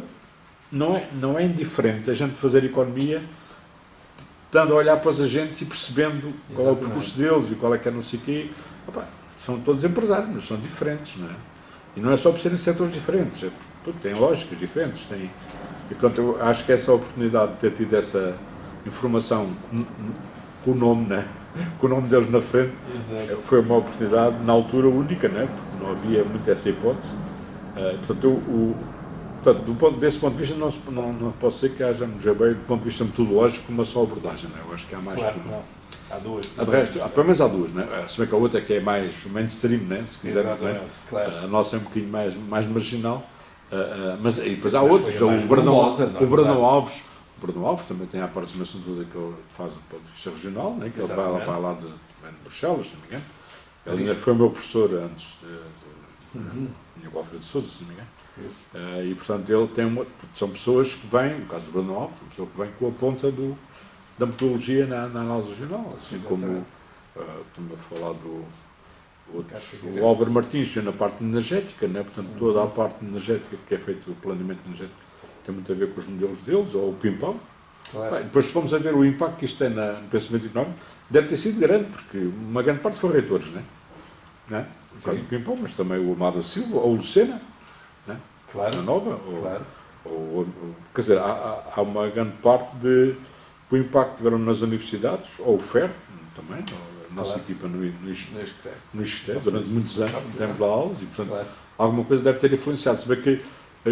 não, é, não é indiferente a gente fazer economia estando a olhar para os agentes e percebendo qual é o percurso deles e qual é que é não sei o quê. Opa, são todos empresários, mas são diferentes, não é? E não é só por serem setores diferentes, é porque têm lógicas diferentes. Têm, e, portanto, eu acho que essa oportunidade de ter tido essa informação com o nome, não é? Com o nome deles na frente, Exato. Foi uma oportunidade, na altura, única, né? Porque não havia muito essa hipótese. Uh, portanto, eu, o, portanto do ponto, desse ponto de vista, não, não, não posso dizer que haja, no G B E, do ponto de vista metodológico, uma só abordagem. Né? Eu acho que há mais. Claro, não. Há duas. Há, de resto, há, pelo menos há duas, né? Se bem que a outra é que é mais mainstream, né? Se quisermos. Né? Claro. A nossa é um bocadinho mais, mais marginal. Uh, uh, mas e depois há mas outros. O Brandão Alves. O Brandão Alves também tem a aproximação toda que ele faz do ponto de vista regional, né? Que ele vai, vai lá de, de Bruxelas, se não me engano. Ele ainda foi meu professor antes de, de, uhum. de, de Alfredo de Sousa, se não me engano. Uh, e, portanto, ele tem uma, são pessoas que vêm, no caso do Brandão Alves, uma pessoa que vem com a ponta do, da metodologia na, na análise regional. Assim Exatamente. Como uh, estamos a falar do outros, o Álvaro Martins, vem na parte energética, né? Portanto, uhum. toda a parte energética que é feito, o planeamento energético, tem muito a ver com os modelos deles, ou o Pimpão. Claro. Bem, depois, se formos a ver o impacto que isto tem na, no pensamento económico, deve ter sido grande, porque uma grande parte foram reitores, não é? Não é? No caso do Pimpão, mas também o Amado Silva, ou o Lucena, não é? Claro. Na Nova, ou, claro. ou, ou, quer dizer, há, há uma grande parte de o impacto que tiveram nas universidades, ou o F E R também, a nossa claro. Equipa no, no, no ISCTE, durante muitos anos, demos lá aulas, e portanto, claro. Alguma coisa deve ter influenciado. Se bem que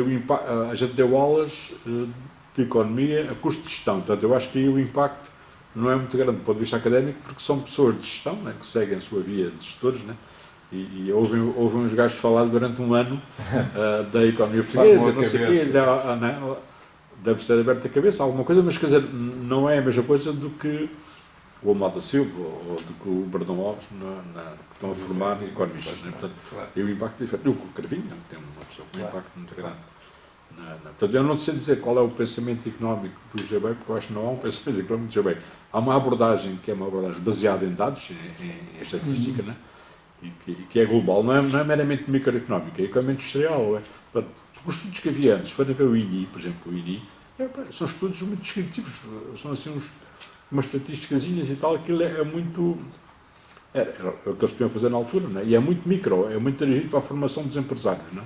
a gente deu aulas de economia a custo de gestão, portanto eu acho que aí o impacto não é muito grande do ponto de vista académico, porque são pessoas de gestão, né, que seguem a sua via de gestores, né, e, e ouvem, ouvem uns gajos falar durante um ano uh, da economia portuguesa, não sei o quê, deve, né, deve ser aberta a cabeça, alguma coisa, mas quer dizer, não é a mesma coisa do que o Amado da Silva ou do que o Brandão Alves na, na, que estão a formar é, economistas. Né? Portanto, claro. E o impacto é diferente. E o Carvinho tem uma pessoa com um claro. Impacto muito grande. Não, não. Portanto, eu não sei dizer qual é o pensamento económico do G B E, porque eu acho que não há um pensamento económico do G B E. Há uma abordagem que é uma abordagem baseada em dados, em, em estatística, uhum. né? e, que, e que é global, não é, não é meramente microeconómica, é economia industrial. É, portanto, os estudos que havia antes, se forem ver o I N I, por exemplo, o I N I, é, são estudos muito descritivos, são assim uns, umas estatísticas e tal, aquilo é, é muito... Era, era o que eles podiam fazer na altura, né? E é muito micro, é muito dirigido para a formação dos empresários, né?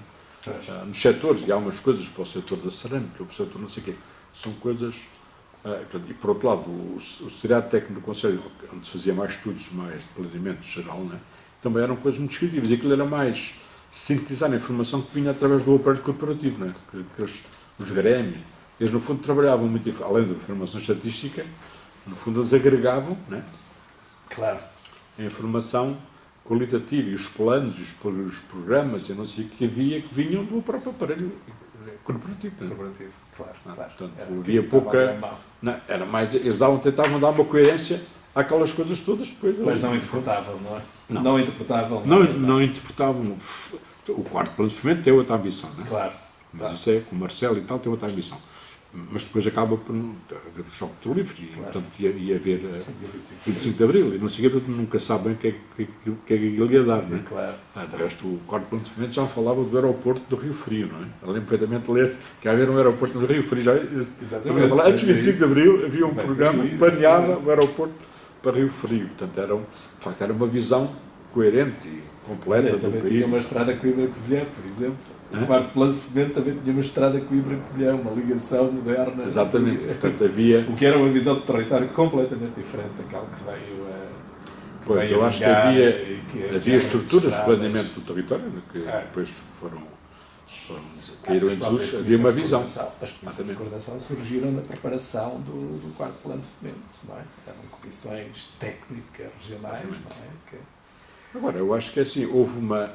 uh, nos setores, e há umas coisas para o setor da cerâmica, para o setor não sei o quê, são coisas... Uh, e por outro lado, o, o Secretariado Técnico do Conselho, onde se fazia mais estudos, mais de planeamento geral, né, também eram coisas muito descritivas, e aquilo era mais sintetizar a informação que vinha através do aparelho corporativo, né, que, que os, os grêmios, eles no fundo trabalhavam muito, além da informação estatística, no fundo eles agregavam, né, claro, a informação qualitativa e os planos, os, os programas, e não sei o que havia, que vinham do próprio aparelho corporativo. Né? Corporativo, claro. Ah, claro. Portanto, Era havia pouca. Não, era mais, eles davam, tentavam dar uma coerência àquelas coisas todas depois. Mas não interpretavam, não é? Não, não interpretavam. Não, nada, não, não interpretavam. O quarto plano de fomento tem outra ambição, não é? Claro. Mas claro. isso é, com o Marcelo e tal, tem outra ambição. Mas depois acaba por haver o choque petrolífero e, Claro. portanto, ia, ia haver uh, Sim, vinte e cinco de Abril e não sei o que, portanto, nunca sabem o que é que, que, que, é que aquilo ia dar, não é? Claro. Ah, de resto, o quarto plano de fomento já falava do aeroporto do Rio Frio, não é? Eu lembro perfeitamente de ler que ia haver um aeroporto no Rio Frio. Já, Exatamente. Falar, antes de vinte e cinco de Abril havia um Vai programa que planeava o aeroporto para Rio Frio. Portanto, era, um, de facto, era uma visão coerente e completa Eu do também país. tinha uma estrada Coimbra-Covilhã, por exemplo. Hã? O quarto plano de fomento também tinha uma estrada Coimbra-Covilhã, uma ligação moderna. Exatamente. Portanto, havia... O que era uma visão de território completamente diferente daquela que veio a... Que Pois, veio eu a acho que vingar havia, e que- que havia eram estruturas de estradas. planeamento do território, né, que É. depois foram, foram caíram As em próprias desuso. Havia uma comissões de visão. coordenação- As comissões de Exatamente. coordenação surgiram na preparação do, do quarto plano de fomento, não é? Eram comissões técnicas regionais, não é? Que... Agora, eu acho que é assim, houve uma...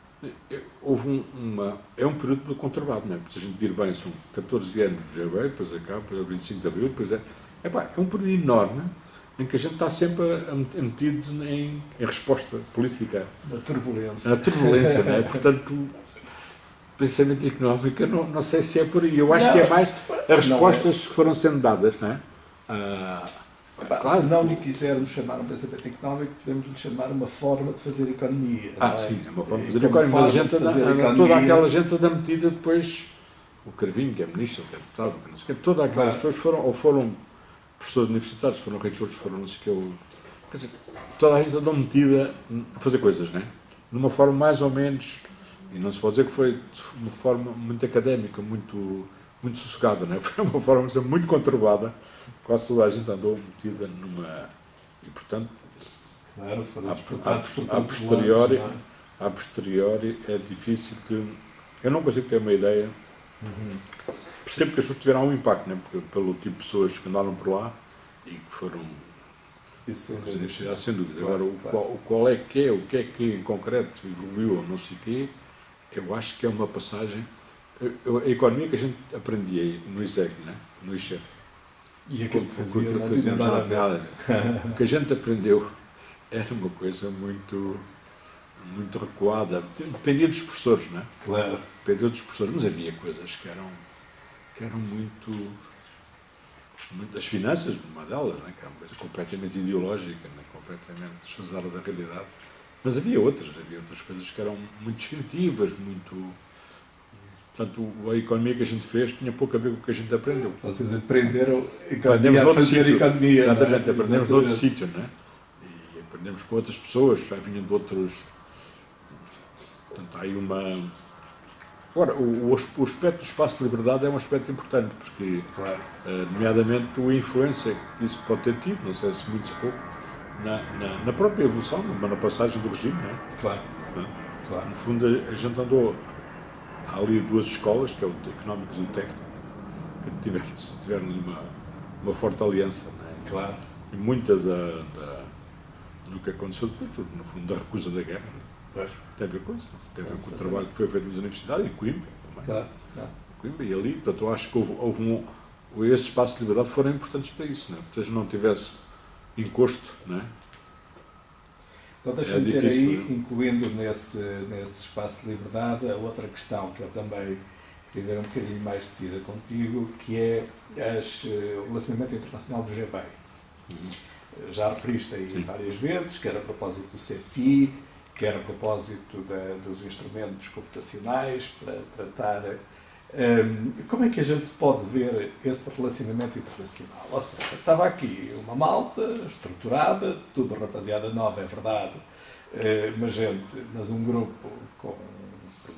Houve um, uma... É um período conturbado, não é? Porque se a gente vir bem, são catorze anos de janeiro, depois acaba, depois é o vinte e cinco de Abril, depois é... Epá, é um período enorme em que a gente está sempre metido em, em resposta política. Da turbulência. Na turbulência, não é? Portanto, pensamento económico, eu não, não sei se é por aí. Eu acho Não, que é mais as respostas não é. que foram sendo dadas, não é? Ah, Epá, claro. Se não lhe quisermos chamar um pensamento económico, podemos lhe chamar uma forma de fazer economia. Ah, não é? sim, é uma forma de E fazer como economia, mas a forma gente de anda, fazer anda- economia- toda aquela gente anda metida depois, o Carvinho, que é ministro, que é deputado, que não sei o quê, todas aquelas Claro. pessoas foram, ou foram professores universitários, foram reitores, foram não sei o quê, ou- quer dizer, toda a gente andou metida a fazer coisas, não é? De uma forma mais ou menos, e não se pode dizer que foi de uma forma muito académica, muito, muito sossegada, não é? Foi uma forma muito conturbada, quase toda a gente andou metida numa... E, portanto, Claro, foram a, disputados por a, a tantos posteriori, lados, não é? a posteriori é difícil de... Eu não consigo ter uma ideia. Uhum. Percebo que as pessoas tiveram um impacto, né? Porque, pelo tipo de pessoas que andaram por lá e que foram Isso sem as dúvida. universidades, sem dúvida. Claro, Agora, o, claro. qual, o qual é que é, o que é que em concreto evoluiu ou não sei o quê, eu acho que é uma passagem... eu- eu- a economia que a gente aprendia no I S E C, né? No I C H E F, E aquilo que com- com fazia aquilo não que tinha fazíamos, nada a ver. nada a ver. O que a gente aprendeu era uma coisa muito, muito recuada. Dependia dos professores, não é? Claro. Dependia dos professores, mas havia coisas que eram, que eram muito, muito... As finanças, uma delas, não é? Que era uma coisa completamente ideológica, não é? Completamente desfasada da realidade. Mas havia outras, havia outras coisas que eram muito descritivas, muito... Portanto, a economia que a gente fez tinha pouco a ver com o que a gente aprendeu. Vocês aprenderam Aprendemos economia a noutro fazer sítio. economia. não é? Exatamente, aprendemos de outro Exatamente. sítio, não é? E aprendemos com outras pessoas, já vinham de outros... Portanto, há aí uma... Agora, o, o, o aspecto do espaço de liberdade é um aspecto importante, porque, Claro. eh, nomeadamente, a influência que isso pode ter tido, não sei se muito ou pouco, na, na, na própria evolução, na, na passagem do regime, não é? Claro. Não é? Claro. No fundo, a, a gente andou... Há ali duas escolas, que é o económico e o técnico, que tiveram, tiveram uma, uma forte aliança, não é? Claro. E muita da, da, do que aconteceu depois, tudo, no fundo, da recusa da guerra, não é? Pois. Tem a ver com isso, não? Tem a ver com o Exatamente. trabalho que foi feito nas universidades, em Coimbra também. Claro. Claro. Coimbra, e ali, portanto, eu acho que houve, houve um... Esses espaços de liberdade foram importantes para isso, não é? Porque se não tivesse encosto, não é? Então deixa-me É ter difícil, aí, não é? incluindo nesse, nesse espaço de liberdade, a outra questão que eu também queria ver um bocadinho mais detida contigo, que é as, eh, o relacionamento internacional do G B E. Uhum. Já referiste aí Sim. várias vezes, quer a propósito do C P I, quer a propósito da, dos instrumentos computacionais para tratar. hum, como é que a gente pode ver esse relacionamento internacional? Ou seja, estava aqui uma malta estruturada, tudo rapaziada nova, é verdade, eh, mas gente, mas um grupo com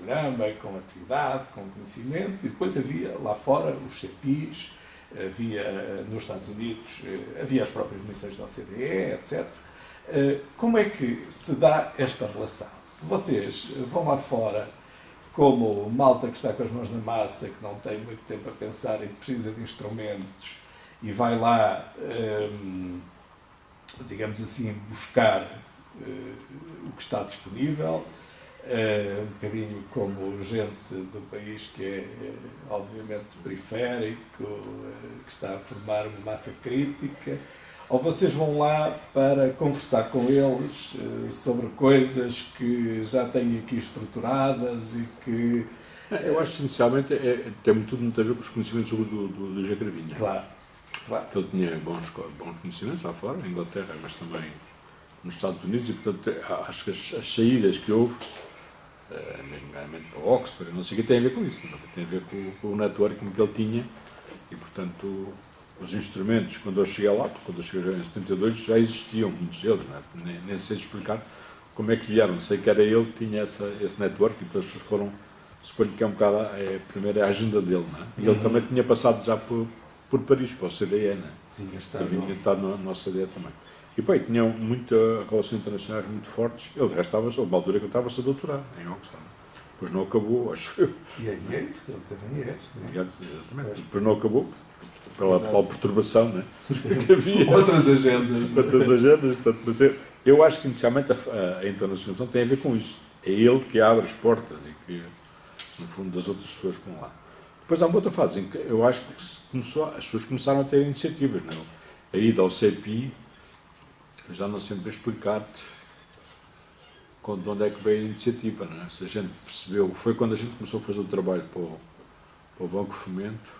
programa, com atividade, com conhecimento, e depois havia lá fora os C P Is, havia nos Estados Unidos, havia as próprias missões da O C D E, etcétera. Como é que se dá esta relação? Vocês vão lá fora como malta que está com as mãos na massa, que não tem muito tempo a pensar e que precisa de instrumentos, e vai lá, hum, digamos assim, buscar uh, o que está disponível, uh, um bocadinho como gente do país que é, obviamente, periférico, uh, que está a formar uma massa crítica, ou vocês vão lá para conversar com eles uh, sobre coisas que já têm aqui estruturadas e que... Eu acho que, inicialmente, é, tem tudo muito a ver com os conhecimentos do, do, do José Cravinho. Claro, claro. Ele tinha bons, bons conhecimentos lá fora, na Inglaterra, mas também nos Estados Unidos, e, portanto, acho que as, as saídas que houve, uh, mesmo para Oxford, não sei o que, tem a ver com isso, não? Tem a ver com, com o networking que ele tinha, e, portanto... Os instrumentos, quando eu cheguei lá, quando eu cheguei em setenta e dois, já existiam muitos deles, não é? nem, nem sei explicar como é que vieram. Sei que era ele que tinha essa, esse network, e depois as pessoas foram, suponho que é um bocado a, é, primeiro a agenda dele, não é? E ele uhum. também tinha passado já por, por Paris, para o C D E, não é? Tinha estado. Tinha estado no, no C D E também. E bem, tinham muita relações internacionais muito fortes. Ele já estava, houve uma altura que eu estava-se a doutorar em Oxford. Depois não acabou, acho eu. E aí é, ele também é. Exatamente. Depois não acabou. Pela, pela perturbação, né? Que havia. Outras agendas. Outras agendas. Portanto, mas eu, eu acho que inicialmente a, a internacionalização tem a ver com isso. É ele que abre as portas e que, no fundo, das outras pessoas que vão lá. Depois há uma outra fase em que eu acho que começou, as pessoas começaram a ter iniciativas. Não? A ida ao C P I, eu já não sei explicar-te de onde é que veio a iniciativa. Não é? Se a gente percebeu, foi quando a gente começou a fazer o trabalho para o, para o Banco Fomento.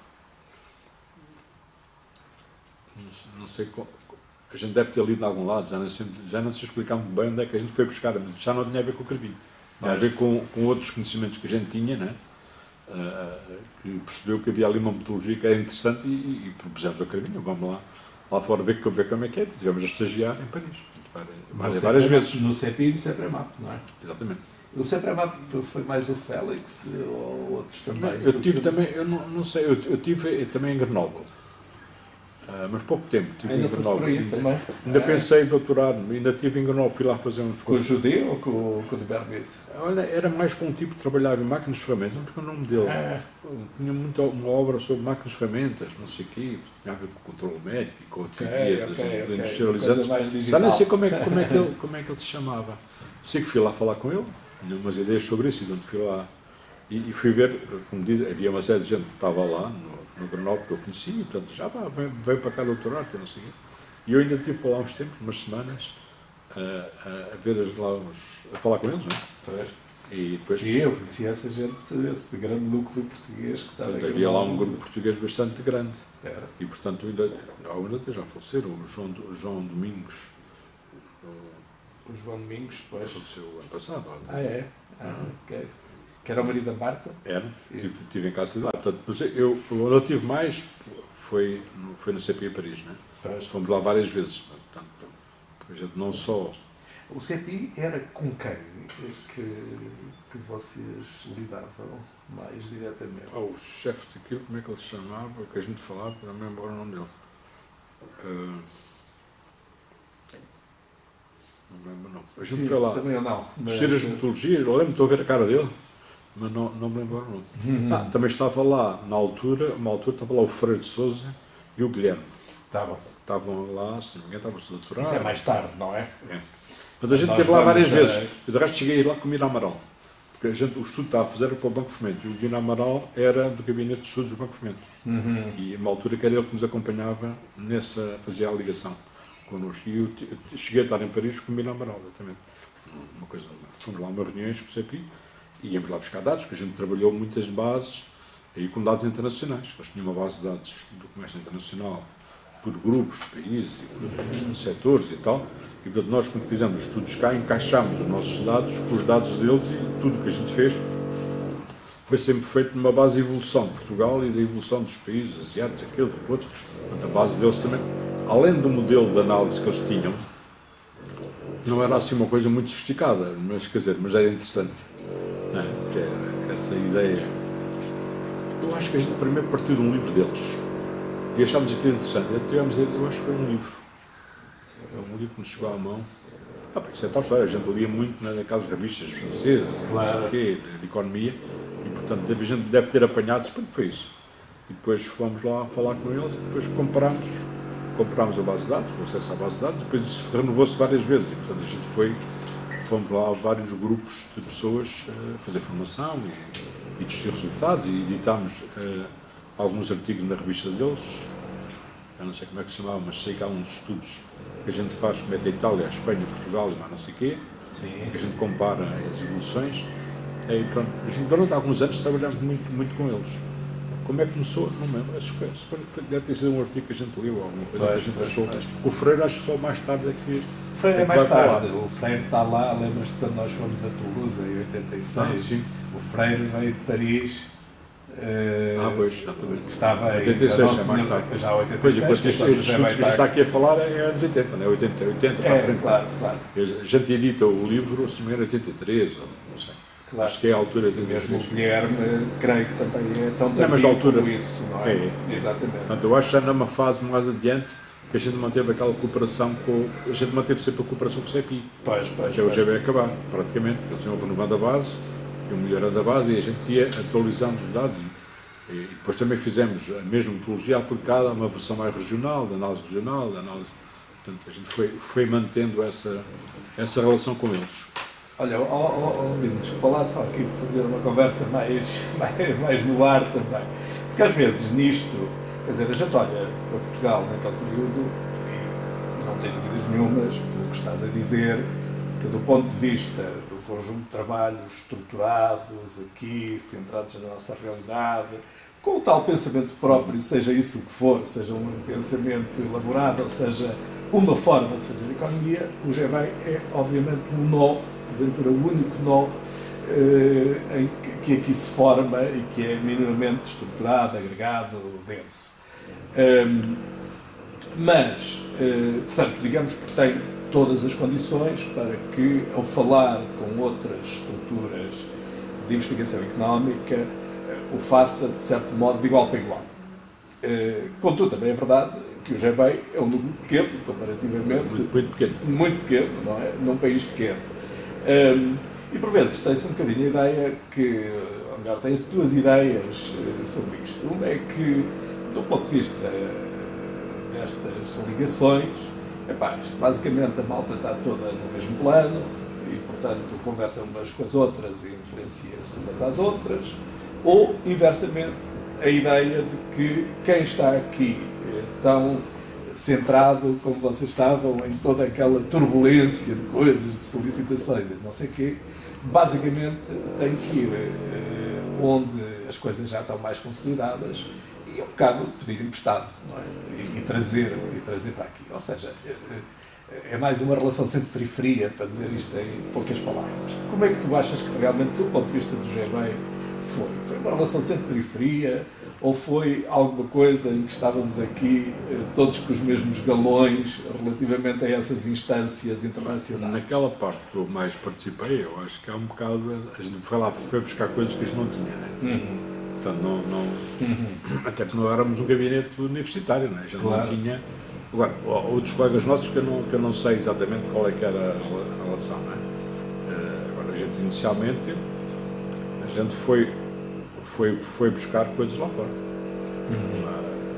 Não sei, a gente deve ter lido de algum lado, já não, sei, já não sei explicar muito bem onde é que a gente foi buscar, mas já não tinha a ver com o Cravinho, tinha a ver com, com outros conhecimentos que a gente tinha, né? uh, que percebeu que havia ali uma metodologia que era interessante e, e, e propusemos ao Cravinho, vamos lá, lá fora ver, ver como é que é, tivemos a estagiar em Paris, várias, várias vezes. No C P I e no CEPREMAP, não é? Exatamente. O CEPREMAP foi mais o Félix ou outros também? Não, eu tive também, eu não, não sei, eu, eu tive também em Grenoble. Uh, mas pouco tempo, tive ainda em Grenoble. Ainda, também. ainda é. pensei em doutorado, ainda tive em Grenoble, fui lá fazer uns... Com o Judeu ou com, com o de Berbice? Olha, era mais com um tipo que trabalhava em máquinas de ferramentas, porque o nome dele é. tinha muita, uma obra sobre máquinas de ferramentas, não sei o quê, tinha a ver com o controle médico, com etiquetas, okay, okay, industrializantes. Já nem sei como é, como, é que ele, como é que ele se chamava. Sei que fui lá falar com ele, tinha umas ideias sobre isso, e onde fui lá e, e fui ver, como diz, havia uma série de gente que estava lá, no, no Grenoble, que eu conhecia, e portanto já pá, veio, veio para cá doutorado, não sei o quê. E eu ainda estive por lá uns tempos, umas semanas, a, a, a ver as, lá uns, a falar com eles, não é? Pois. E depois, sim, eu conhecia essa gente, esse grande núcleo português que estava portanto, havia lá um grupo português bastante grande. Era. E portanto, ainda, ainda já faleceram, o João, o João Domingos. O, o João Domingos, pois. Faleceu ano passado. Ah, é? Ah, uhum. ok. Que era o marido da Marta? Era, estive, estive em casa de lá. Portanto, eu, onde eu tive mais foi, foi no C P I Paris, não é? Pois. Fomos lá várias vezes. Portanto, a gente não só... O C P I era com quem que, que vocês lidavam mais diretamente? Oh, o chefe daquilo, como é que ele se chamava, que a gente falava, não me lembro o nome dele. Uh, não me lembro, não. A gente Sim, foi lá. Também eu não. Mas... as metodologias, eu lembro, estou a ver a cara dele, mas não, não me lembro o nome. Uhum. Ah, também estava lá, na altura, uma altura, estava lá o Freire de Sousa e o Guilherme. Estavam. Estavam lá, se ninguém estava a se doutorar. Isso é mais tarde, não é? É. Mas a gente esteve lá várias a... vezes. Eu, de resto, cheguei lá com o Mira Amaral. Porque a gente, o estudo que estava a fazer era para o Banco Fomento. E o Mira Amaral era do Gabinete de Estudos do Banco Fomento. Uhum. E uma altura que era ele que nos acompanhava nessa, fazia a ligação connosco. E eu, eu cheguei a estar em Paris com o Mira Amaral, exatamente. Uma coisa, fomos lá a umas reuniões com o C P I e íamos lá buscar dados, porque a gente trabalhou muitas bases aí com dados internacionais. Eles tinham uma base de dados do comércio internacional por grupos de países, e por setores e tal. E, portanto, nós, quando fizemos os estudos cá, encaixámos os nossos dados com os dados deles e tudo o que a gente fez foi sempre feito numa base de evolução de Portugal e da evolução dos países asiáticos, aqueles e outros. Portanto, a base deles também, além do modelo de análise que eles tinham, não era assim uma coisa muito sofisticada, mas, quer dizer, mas era interessante. Não é? essa ideia. Eu acho que a gente primeiro partiu de um livro deles e achámos aquilo interessante. Tivemos, eu acho que foi um livro. É um livro que nos chegou à mão. Ah, isso é tal história, a gente lia muito naquelas revistas francesas, claro. Não sei o quê, de, de economia, e portanto a gente deve ter apanhado, porque foi isso. E depois fomos lá falar com eles e depois comparámos, comparámos a base de dados, o acesso à base de dados, e depois isso renovou-se várias vezes. E portanto a gente foi, fomos lá a vários grupos de pessoas a fazer formação e, e discutir resultados, e editámos uh, alguns artigos na revista deles. Eu não sei como é que se chamava, mas sei que há uns estudos que a gente faz, como é a Itália, a Espanha, Portugal e mais não sei o quê, Sim. que a gente compara as evoluções. E pronto, a gente durante alguns anos trabalhamos muito, muito com eles. Como é que começou? Não me lembro. Acho que foi, foi, deve ter sido um artigo que a gente leu, alguma coisa pois, que a gente pois, achou. Pois. O Freire acho que só mais tarde é que... O Freire é, é mais tarde. O Freire está lá, lembras-te quando nós fomos a Toulouse em oitenta e seis? Ah, sim. O Freire veio de Paris. Uh, ah, pois, exatamente. Estava em oitenta e seis, é mais tarde. Já oitenta e seis. Pois, este estudo que a gente está aqui a falar é anos oitenta, não é? oitenta, oitenta para é, a frente. Claro, claro. A gente edita o livro, se não me engano, oitenta e três, ou não sei. Claro. Acho que é a altura de mesmo o Guilherme, creio que também é tão não, mas a altura como isso, não é? é. Exatamente. Portanto, eu acho que já numa fase mais adiante que a gente manteve aquela cooperação com... A gente manteve sempre a cooperação com o C E P I. Pois, pois, até o G B acabar, praticamente. Eles iam renovando a base, iam melhorando a base e a gente ia atualizando os dados. E, e depois também fizemos a mesma metodologia aplicada a uma versão mais regional, de análise regional, de análise... Portanto, a gente foi, foi mantendo essa, essa relação com eles. Olha, oh, oh, oh, Lino, desculpa lá só aqui fazer uma conversa mais, mais, mais no ar também. Porque às vezes nisto, quer dizer, a gente olha para Portugal naquele período e não tem dúvidas nenhumas, pelo que estás a dizer, que do ponto de vista do conjunto de trabalhos estruturados aqui, centrados na nossa realidade, com o tal pensamento próprio, seja isso o que for, seja um pensamento elaborado, ou seja uma forma de fazer economia, o G B é obviamente um nó, porventura o único nó uh, em que, que aqui se forma e que é minimamente estruturado, agregado, denso. Um, mas, uh, portanto, digamos que tem todas as condições para que, ao falar com outras estruturas de investigação económica, uh, o faça, de certo modo, de igual para igual. Uh, contudo, também é verdade que o G B é um número pequeno, comparativamente... Muito, muito pequeno. Muito pequeno, não é? Num país pequeno. Um, e por vezes tem-se um bocadinho a ideia que, ou melhor, tem-se duas ideias uh, sobre isto. Uma é que, do ponto de vista uh, destas ligações, epá, isto, basicamente a malta está toda no mesmo plano e, portanto, conversam umas com as outras e influencia-se umas às outras, ou, inversamente, a ideia de que quem está aqui uh, tão centrado, como vocês estavam, em toda aquela turbulência de coisas, de solicitações e não sei o quê, basicamente tem que ir uh, onde as coisas já estão mais consolidadas e um bocado pedir emprestado, não é? e, e, trazer, e trazer para aqui. Ou seja, é, é mais uma relação centro-periferia, para dizer isto em poucas palavras. Como é que tu achas que realmente, do ponto de vista do G B, foi? Foi uma relação centro-periferia? Ou foi alguma coisa em que estávamos aqui eh, todos com os mesmos galões relativamente a essas instâncias internacionais? Naquela parte que eu mais participei, eu acho que há um bocado... A gente foi lá, foi buscar coisas que a gente não tinha, né? Uhum. Portanto, não... não uhum. Até porque não éramos um gabinete universitário, né? A gente claro. não tinha... Agora, outros colegas nossos que eu, não, que eu não sei exatamente qual é que era a relação, né? Agora, a gente inicialmente, a gente foi... Foi, foi buscar coisas lá fora. Uhum.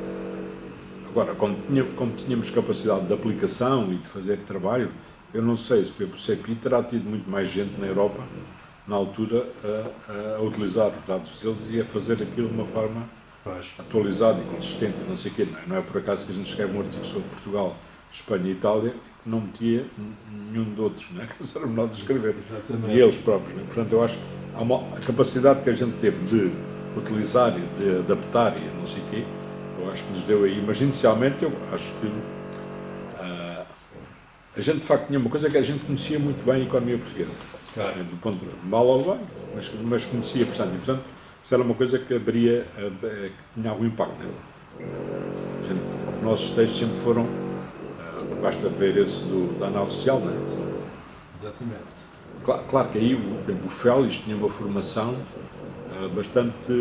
Agora, como, tinha, como tínhamos capacidade de aplicação e de fazer trabalho, eu não sei se o C E P I terá tido muito mais gente na Europa, na altura, a, a utilizar os dados deles e a fazer aquilo de uma forma pois. atualizada e consistente, não sei o quê. Não é? Não é por acaso que a gente escreve um artigo sobre Portugal, Espanha e Itália, que não metia nenhum de outros, não é? Que éramos nós a escrever. Exatamente. E eles próprios. Não é? Portanto, eu acho que há uma, a capacidade que a gente teve de utilizar e de adaptar e não sei o quê, eu acho que nos deu aí. Mas inicialmente eu acho que uh, a gente de facto tinha uma coisa que a gente conhecia muito bem a economia portuguesa. Claro. Do ponto de mal ou bem, mas, mas conhecia bastante. E, portanto, isso era uma coisa que abriria, uh, que tinha algum impacto. Né? Uh, gente, os nossos textos sempre foram, uh, basta ver esse do, da análise social, né? Exatamente. Claro, claro que aí o, o Félix tinha uma formação uh, bastante...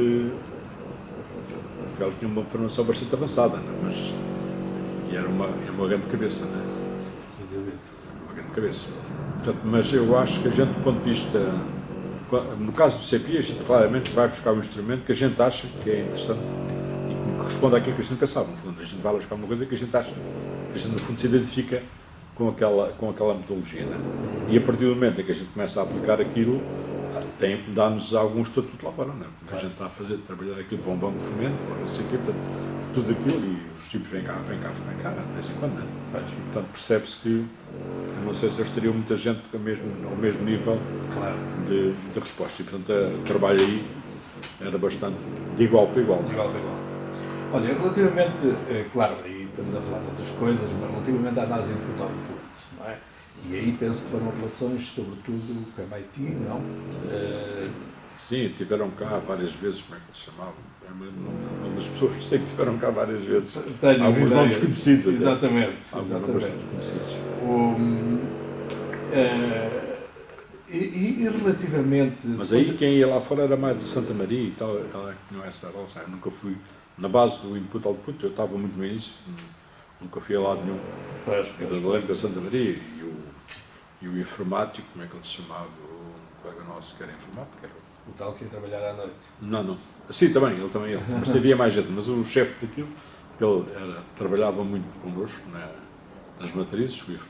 Ele tinha uma formação bastante avançada, não é? Mas e era uma, era uma grande cabeça, não é? Uma grande cabeça. Portanto, mas eu acho que a gente, do ponto de vista... No caso do C P I, a gente claramente vai buscar um instrumento que a gente acha que é interessante e que corresponde àquilo que a gente nunca sabe, no fundo. A gente vai buscar uma coisa que a gente acha, que a gente, no fundo, se identifica com aquela, com aquela metodologia, não é? E a partir do momento em que a gente começa a aplicar aquilo, tem, dá-nos algum estatuto lá fora, não é? Porque a gente está a fazer, trabalhar aquilo para um banco de fomento, para não sei o quê, portanto, tudo aquilo, e os tipos vêm cá, vêm cá, vêm cá, de vez em quando, não é? E, portanto, percebe-se que, eu não sei se eles teriam muita gente ao mesmo, ao mesmo nível claro. de, de resposta, e, portanto, o trabalho aí era bastante de igual para igual. De igual para igual. Olha, relativamente, claro, aí estamos a falar de outras coisas, mas relativamente à análise input output, não é? E aí penso que foram relações, sobretudo, com a M I T, não? Uh... Sim, tiveram cá várias vezes, como é que se chamavam? É o nome das pessoas, sei que tiveram cá várias vezes. Tenho alguns nomes conhecidos. Até. Exatamente. Alguns exatamente. nomes conhecidos. Um, uh, e, e relativamente... Mas aí quem ia lá fora era mais de Santa Maria e tal, ela tinha essa relação. Eu nunca fui na base do input-output, eu estava muito no início, nunca fui a lado nenhum. Pois, pois, eu lembro da Santa Maria e o, e o informático, como é que ele se chamava? O colega nosso que era informático, era o tal que ia trabalhar à noite. Não, não. Sim, também, ele também ia. Mas havia mais gente. Mas o chefe daquilo, ele era, trabalhava muito connosco na, nas matrizes, o,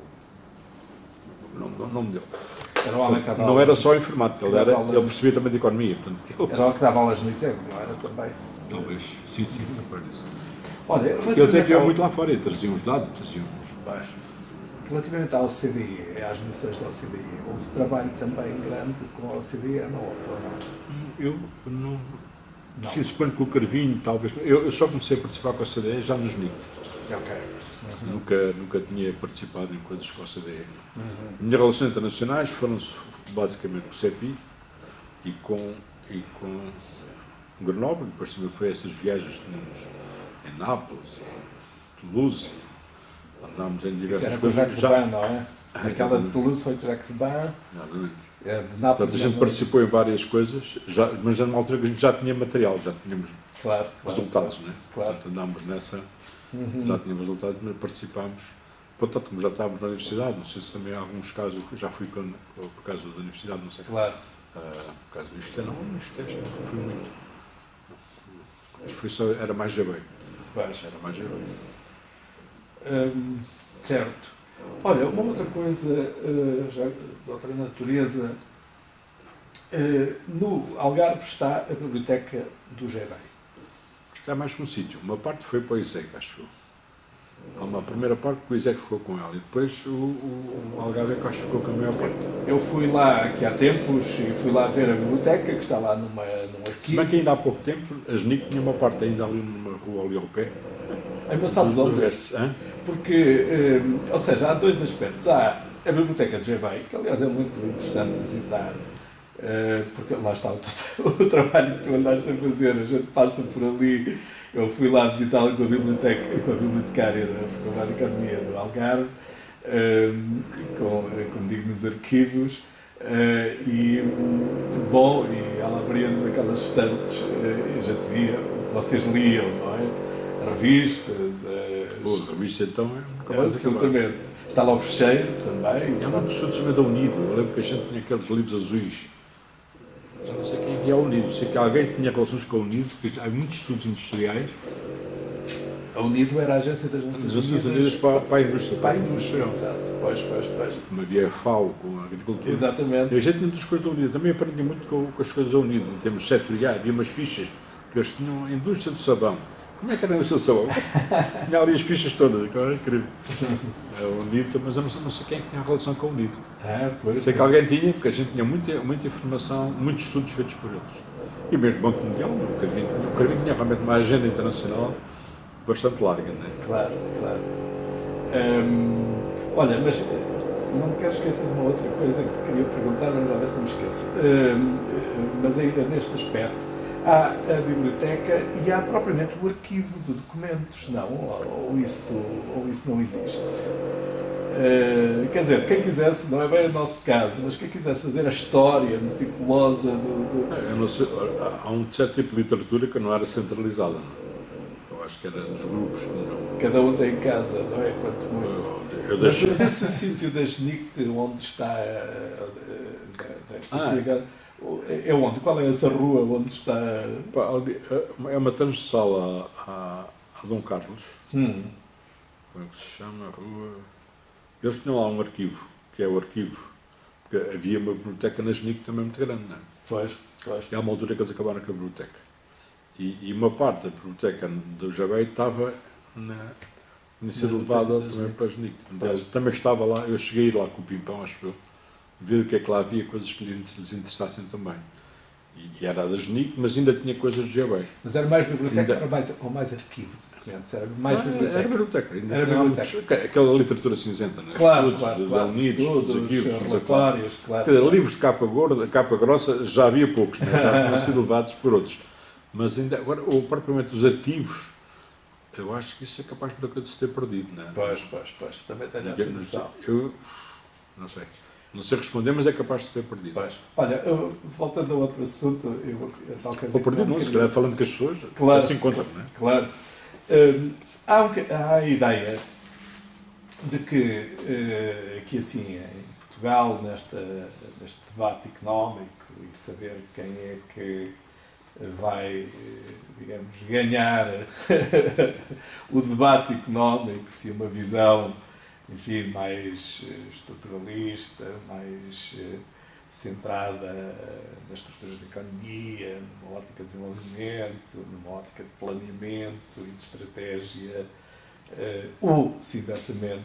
o, o, o nome dele. Era o homem que dava Não aulas, era só informático, ele, era, aulas, ele percebia também de economia. Portanto, ele... Era o que dava aulas no I S E B, não era também? Talvez, sim, sim, depois disso. Olha, eles é que iam muito lá fora e traziam os dados, traziam os baixos. Relativamente ao O C D E, às missões da O C D E, houve trabalho também grande com a O C D E, não houve ou não? Eu não... não. Sim, suponho que o Carvinho, talvez... Eu, eu só comecei a participar com a O C D E já nos N I C. Ok. Uhum. Nunca, nunca tinha participado em coisas com a O C D E. Uhum. Minhas relações internacionais foram basicamente com o C E P I e com, e com Grenoble, depois também foi essas viagens que tínhamos em Nápoles, em Toulouse, andámos em diversas Isso era coisas. Com o Jacques já... de Ban, não é? Aquela de Toulouse foi com o Jacques de Ban. Exatamente. É, de Nápoles. Portanto, a gente participou em várias coisas, já, mas já numa altura que a gente já tinha material, já tínhamos claro, claro, resultados, claro, né? Claro. Portanto, andámos nessa, uhum. já tínhamos resultados, mas participámos. Portanto, como já estávamos na universidade, não sei se também há alguns casos, eu já fui quando, por causa da universidade, não sei. Claro. Uh, por causa do Isto não, Isto não fui muito. Mas foi só, era mais jabeiro. Era mais jabeiro. Hum, certo. Olha, uma outra coisa, uh, já de outra natureza, uh, no Algarve está a biblioteca do G E B E. Está mais que um sítio. Uma parte foi para o I S E C, acho eu. Há uma primeira parte que o I S E C ficou com ela e depois o, o, o Algarve é que acho que ficou com a maior parte. Eu fui lá aqui há tempos e fui lá ver a biblioteca, que está lá numa, num arquivo. Se bem que ainda há pouco tempo, a Genic tinha uma parte ainda ali numa rua ali ao pé. É, mas sabes onde? Porque, um, ou seja, há dois aspectos. Há a biblioteca do G E B E, que aliás é muito interessante visitar, uh, porque lá está o, o trabalho que tu andaste a fazer, a gente passa por ali. Eu fui lá visitá-la com a biblioteca, com a bibliotecária da Faculdade de Economia do Algarve, um, com, como digo, nos arquivos, uh, e, bom, e ela abria-nos aquelas estantes, uh, e a gente via o que vocês liam, não é? Revistas, as... Pô, a revista então é... é absolutamente. Está lá o fecheiro também. É um dos estudos também da Unido, eu lembro que a gente tinha aqueles livros azuis. Já não sei quem é que é a Unido, sei que alguém tinha relações com a Unido, porque há muitos estudos industriais. A Unido era a Agência das Nações Unidas, Unidas, Unidas para, para a indústria. Para a indústria, exato. Pois, pois, pois. Como havia a FAO com a agricultura. Exatamente. E a gente tinha muitas coisas da Unido. Também aprendi muito com, com as coisas da Unido, em termos setoriais. Havia umas fichas que eles tinham a indústria do sabão. Como é que era a indústria do sabão? Tinha ali as fichas todas, que era incrível. A Unido, mas eu não sei, não sei quem é que tinha a relação com a Unido. Ah, pois. Sei que alguém tinha, porque a gente tinha muita, muita informação, muitos estudos feitos por eles. E mesmo o Banco Mundial, o Carvinho, o Carvinho tinha realmente uma agenda internacional bastante larga, não é? Claro, claro. Hum, olha, mas não me quero esquecer de uma outra coisa que te queria perguntar, mas a ver se não me esqueço. Hum, mas ainda neste aspecto, há a biblioteca e há propriamente o arquivo de documentos, não? Ou isso, ou isso não existe? Uh, quer dizer, quem quisesse, não é bem o nosso caso, mas quem quisesse fazer a história meticulosa do... do... É, eu não sei, há um certo tipo de literatura que não era centralizada, não? Eu acho que era dos grupos que não... Cada um tem em casa, não é? Quanto muito. Eu, eu deixo... mas, mas esse sítio da Genic, onde está... Deve ser ah, agora, é onde? Qual é essa rua onde está... É uma transversal a, a, a Dom Carlos. Hum. Como é que se chama a rua? Eles tinham lá um arquivo, que é o arquivo, porque havia uma biblioteca na Genic também muito grande, não é? Pois, pois. E há uma altura que eles acabaram com a biblioteca. E, e uma parte da biblioteca do Jabé estava na, na ser levada também para a Genic. Também estava lá, eu cheguei a ir lá com o Pimpão, acho eu, ver o que é que lá havia, coisas que lhes interessassem também. E, e era da Genic, mas ainda tinha coisas do Jabé. Mas era mais biblioteca ainda... ou, mais, ou mais arquivo? Era mais não, biblioteca. Era biblioteca. Ainda era biblioteca. Muitos, aquela literatura cinzenta, né? Claro, estudos, claro, claro. Unidos, Estudos, arquivos, relatórios, claro. Quer dizer, livros de capa gorda, capa grossa, já havia poucos, né? Já tinham sido levados por outros. Mas ainda, agora, ou propriamente os arquivos, eu acho que isso é capaz de se ter perdido, não é? Pois, pois, pois. Também tenho essa noção. Eu não sei. Não sei responder, mas é capaz de se ter perdido. Pois. Olha, eu, voltando a outro assunto, eu, eu tal Ou perdido, não, se calhar falando com as pessoas, claro, se encontram, não é? Claro. Um, há, um, há a ideia de que, uh, que assim, em Portugal, nesta, neste debate económico, e saber quem é que vai, digamos, ganhar o debate económico, se uma visão, enfim, mais estruturalista, mais centrada nas estruturas da economia, numa ótica de desenvolvimento, numa ótica de planeamento e de estratégia, ou, se inversamente,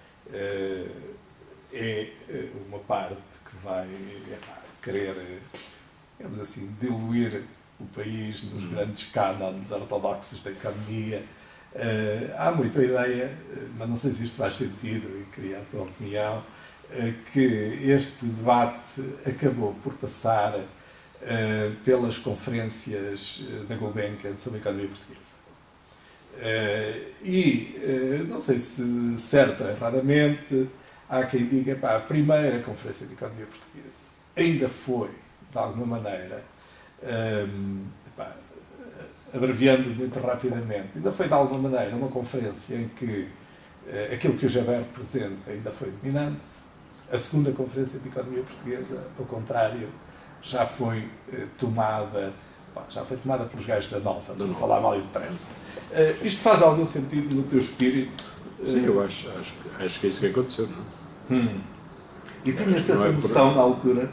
é uma parte que vai querer, digamos assim, diluir o país nos grandes cânones ortodoxos da economia. Uh, há muita ideia, mas não sei se isto faz sentido, e queria a tua opinião, uh, que este debate acabou por passar uh, pelas conferências da Gulbenkian sobre a economia portuguesa. Uh, e uh, não sei se certo ou erradamente, há quem diga que a primeira conferência de economia portuguesa ainda foi, de alguma maneira, um, epá, abreviando muito rapidamente, ainda foi de alguma maneira uma conferência em que uh, aquilo que o Jabé representa ainda foi dominante. A segunda conferência de economia portuguesa, ao contrário, já foi uh, tomada, pá, já foi tomada pelos gajos da Nova, não vou falar mal e depressa. Uh, isto faz algum sentido no teu espírito? Sim, eu acho, acho, acho que é isso que aconteceu, não é? Hum. E tinha-se essa noção na altura?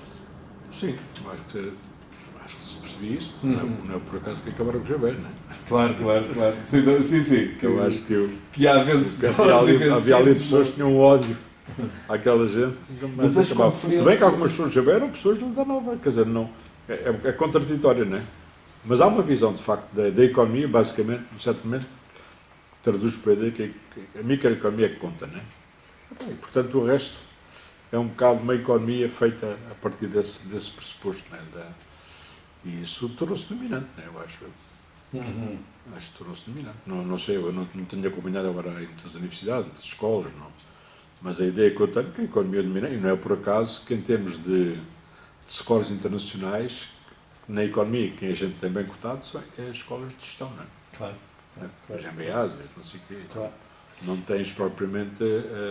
Sim, acho que, acho que se percebia isso. Uhum. Não, não é por acaso que acabaram com o Jabé, não é? Claro, claro, claro. Sim, sim. sim que, eu acho que, eu, que há vencedores havia ali, e vencidos. Havia ali pessoas que tinham ódio àquela gente. Mas as conferências... Se bem que algumas pessoas do Jabé eram pessoas da Nova, quer dizer, não, é, é, é contraditório, não é? Mas há uma visão, de facto, da, da economia, basicamente, certamente, que traduz para a ideia que, que a microeconomia é que conta, não é? E, portanto, o resto é um bocado uma economia feita a partir desse, desse pressuposto, não é? Da, e isso tornou-se dominante, não é? Eu acho. Uhum. Acho que tornou-se dominante. Não, não sei, eu não, não tenho acompanhado agora em muitas universidades, muitas escolas, não. Mas a ideia que eu tenho é que a economia domina, e não é por acaso que em termos de, de scores internacionais, na economia, quem a gente tem bem cotado são as escolas de gestão, não é? Claro. As M B As, não sei o quê. Claro. Não tens propriamente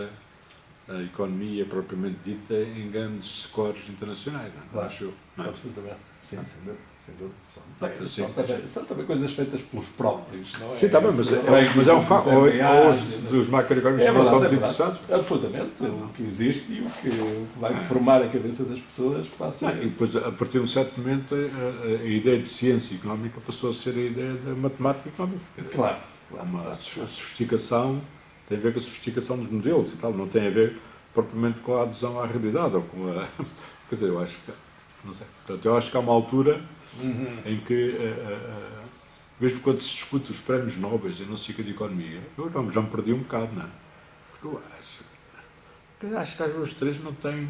a, a economia propriamente dita em grandes scores internacionais, não é? Claro. Acho eu, não é? Absolutamente. Sim, ah. sem dúvida. Sem dúvida. São, Não, bem, sim, são, também, são também coisas feitas pelos próprios, não é? Sim, está bem, mas é, é, mas é um facto. Hoje dos macroeconómicos é não estão é muito interessados. Absolutamente. O que existe e o que vai formar a cabeça das pessoas passa a... E depois, a partir de um certo momento, a, a ideia de ciência económica passou a ser a ideia da matemática económica. Claro. claro uma claro. sofisticação, tem a ver com a sofisticação dos modelos e tal, não tem a ver propriamente com a adesão à realidade ou com a... Quer dizer, eu acho que... Não sei. Portanto, eu acho que há uma altura uhum. em que, uh, uh, mesmo quando se discute os prémios nobres e não se fica de economia, eu já, já me perdi um bocado, não é? Porque eu acho, eu acho que às vezes três não têm...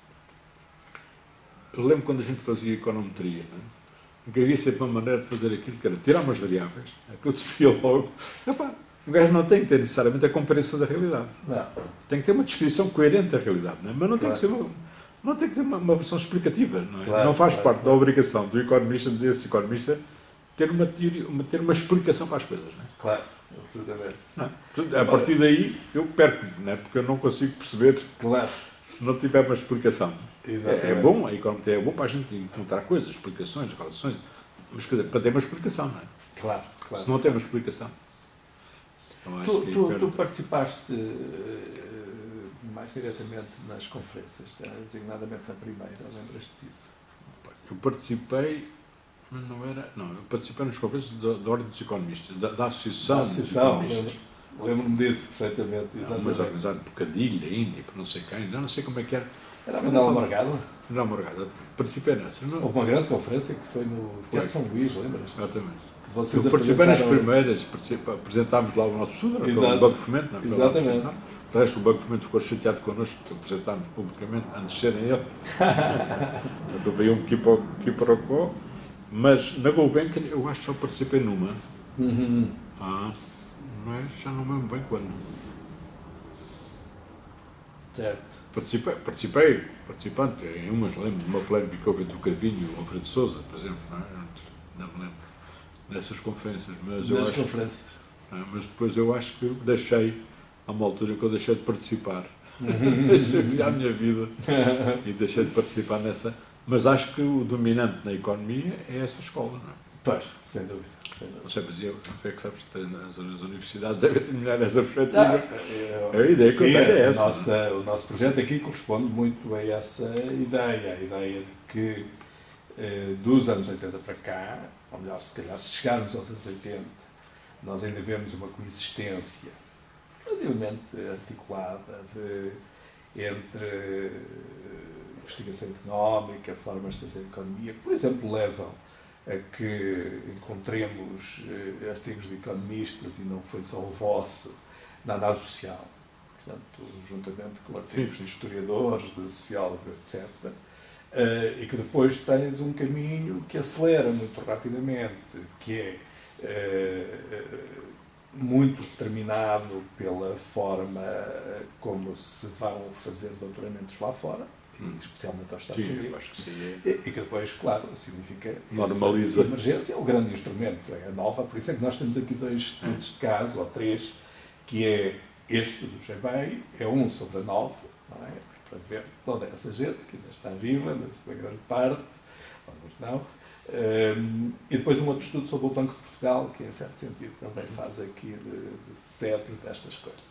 Eu lembro quando a gente fazia econometria, não é? Que havia sempre uma maneira de fazer aquilo que era tirar umas variáveis, aquilo se via logo. Epá, um gajo não tem que ter necessariamente a compreensão da realidade. Não. Tem que ter uma descrição coerente da realidade, não é? Mas não Claro. tem que ser uma, não tem que ter uma, uma versão explicativa, não é? Claro, Não faz claro, parte claro. da obrigação do economista, desse economista, ter uma, teoria, uma, ter uma explicação para as coisas, não é? Claro, absolutamente. Não é? Portanto, a partir daí eu perco-me, não é? Porque eu não consigo perceber Claro. se não tiver uma explicação. Exatamente. É, é bom, a economia é bom para a gente encontrar coisas, explicações, relações, mas quer dizer, para ter uma explicação, não é? Claro, claro. Se não tem uma explicação. Então, acho Tu, que tu, perde- tu participaste eh, mais diretamente nas conferências, eh, designadamente na primeira, lembras-te disso? Eu participei, mas não era. Não, eu participei nas conferências da, da Ordem dos Economistas, da, da Associação, Da Associação, dos Economistas. lembro- lembro-me disso perfeitamente, Não, mas exatamente. organizado por Cadilha, Índia, por não sei quem, eu não sei como é que era. Era a Manuel Morgado. Não, Morgado, participei nessa. Não, Houve uma grande conferência que foi no Teatro São Luís, lembras? exatamente. Vocês Eu participei nas apresentaram- primeiras, participa- apresentámos lá o nosso estudo, era Exato. o Banco de Fomento, não é? Foi lá Exatamente. apresentar. De resto, o Banco de Fomento ficou chateado connosco, porque apresentámos publicamente, antes de serem ele. Então veio um quiprocó, mas na Gulbenkian eu acho que só participei numa. Uhum. Ah, mas já não me lembro bem quando. Certo. Participei, participei, participante em umas, lembro de uma polémica que houve entre o Carvinho e o Alfredo Sousa, por exemplo, não, é? Não me lembro, nessas conferências, mas eu Nas acho, conferências. ah, mas depois eu acho que deixei, há uma altura que eu deixei de participar, deixei de a minha vida e deixei de participar nessa, mas acho que o dominante na economia é essa escola, não é? Pois, sem dúvida. Sem dúvida. Não sei, mas eu, é que sabes, as, as universidades devem terminar nessa Ah, perspectiva. eu- A ideia que eu Sim, tenho é a essa. nossa- o nosso projeto aqui corresponde muito a essa ideia, a ideia de que eh, dos anos oitenta para cá, ou melhor, se calhar se chegarmos aos anos oitenta, nós ainda vemos uma coexistência relativamente articulada de, entre eh, investigação económica, formas de fazer economia, que, por exemplo, levam a que encontremos eh, artigos de economistas, e não foi só o vosso, na análise social, portanto, juntamente com artigos de historiadores, de sociólogos, etcétera, eh, e que depois tens um caminho que acelera muito rapidamente, que é eh, muito determinado pela forma como se vão fazer doutoramentos lá fora, e especialmente aos Estados Sim, eu Unidos. acho que sim. É. E, e que depois, claro, significa Normaliza. essa emergência, é o grande instrumento, é a nova, por isso é que nós temos aqui dois estudos de caso, ou três, que é este do G B I, é um sobre a nova, não é? Para ver toda essa gente que ainda está viva, na sua grande parte, alguns não, um, e depois um outro estudo sobre o Banco de Portugal, que em certo sentido também faz aqui de, de cerne destas coisas.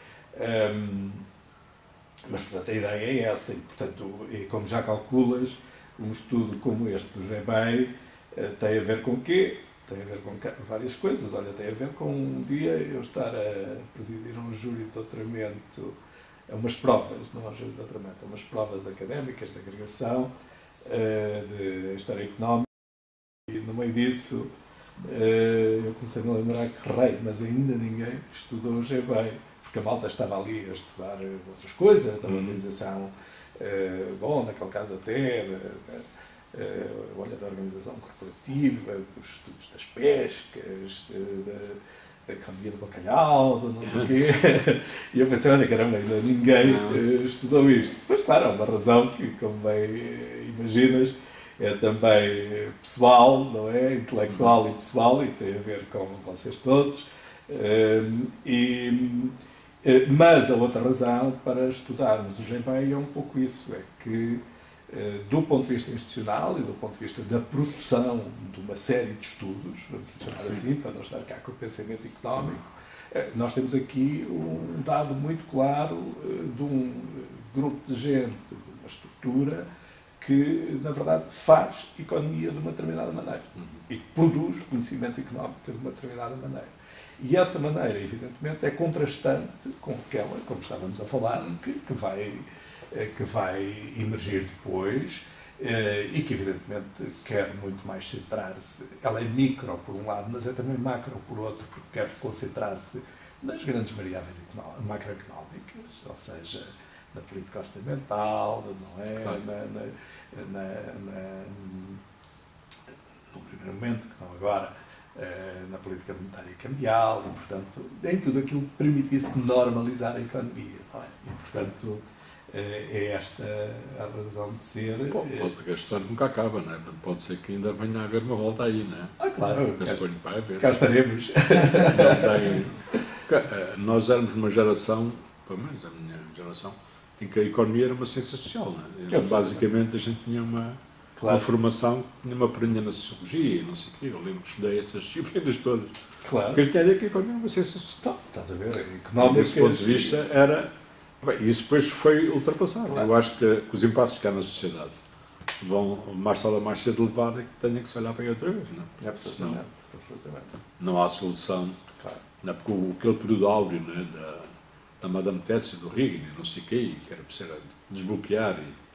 Um, Mas, portanto, a ideia é essa, e, portanto, e como já calculas, um estudo como este do G B I eh, tem a ver com o quê? Tem a ver com várias coisas. Olha, tem a ver com um dia eu estar a presidir um júri de doutoramento, a umas provas, não é um júri de doutoramento, a umas provas académicas de agregação, eh, de História Económica, e no meio disso eh, eu comecei a me lembrar que rei, mas ainda ninguém estudou o G B I. Porque a malta estava ali a estudar outras coisas, da organização, uh, bom, naquele caso até, da, da, uh, olha, da organização corporativa, dos estudos das pescas, da, da economia do bacalhau, do não sei o quê. E eu pensei, olha, caramba, ainda ninguém uh, estudou isto. Depois, claro, há uma razão que, como bem imaginas, é também pessoal, não é? Intelectual e pessoal, e tem a ver com vocês todos. Uh, e... Mas a outra razão para estudarmos o G B I é um pouco isso, é que, do ponto de vista institucional e do ponto de vista da produção de uma série de estudos, vamos chamar Sim. assim, para não estar cá com o pensamento económico, nós temos aqui um dado muito claro de um grupo de gente, de uma estrutura, que, na verdade, faz economia de uma determinada maneira e produz conhecimento económico de uma determinada maneira. E essa maneira, evidentemente, é contrastante com aquela, como estávamos a falar, que, que, vai, que vai emergir depois e que, evidentemente, quer muito mais centrar-se. Ela é micro, por um lado, mas é também macro, por outro, porque quer concentrar-se nas grandes variáveis macroeconómicas, ou seja, na política orçamental, não é? Claro. na, na, na, na, no primeiro momento, que não agora, uh, na política monetária e cambial, e, portanto, em tudo aquilo que permitisse normalizar a economia, não é? E, portanto, é esta a razão de ser. Pô, pode, a história nunca acaba, não é? Pode ser que ainda venha a haver uma volta aí, não é? Ah, claro, cá, cá, cá estaremos. Não tem, nós éramos uma geração, pelo menos a minha geração, em que a economia era uma ciência social, não é? Basicamente a gente tinha uma, claro. uma formação, tinha uma perinha na sociologia, não sei o quê, eu lembro que estudei essas disciplinas todas. Claro. Porque a gente tinha que a economia era uma ciência social. Então, estás a ver? Económica. Desse ponto de vista era. Bem, isso depois foi ultrapassado. Claro. Eu acho que, que os impasses que há na sociedade vão, mais tarde ou mais cedo, levar a que tenha que se olhar para aí outra vez, não é? Absolutamente. Senão, absolutamente. Não há solução. Claro. Não é? Porque o, aquele período áureo, não é? da, da Madame Thatcher, do Reagan, e não sei o quê, que era preciso desbloquear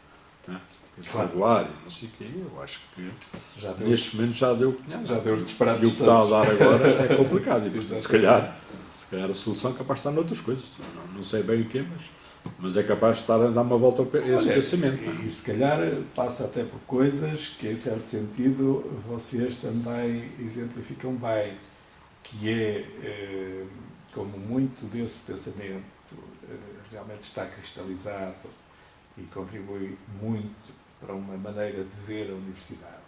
e não é? desregular, e não sei o quê, eu acho que já deu, neste momento já deu o que tinha. Já deu os disparados. E o que está a dar agora é complicado. E, portanto, se calhar. Se calhar a solução é capaz de estar noutras coisas. Não, não sei bem o quê, mas, mas é capaz de estar a dar uma volta a esse Olha, pensamento. E, e se calhar passa até por coisas que, em certo sentido, vocês também exemplificam bem, que é, eh, como muito desse pensamento eh, realmente está cristalizado e contribui muito para uma maneira de ver a universidade.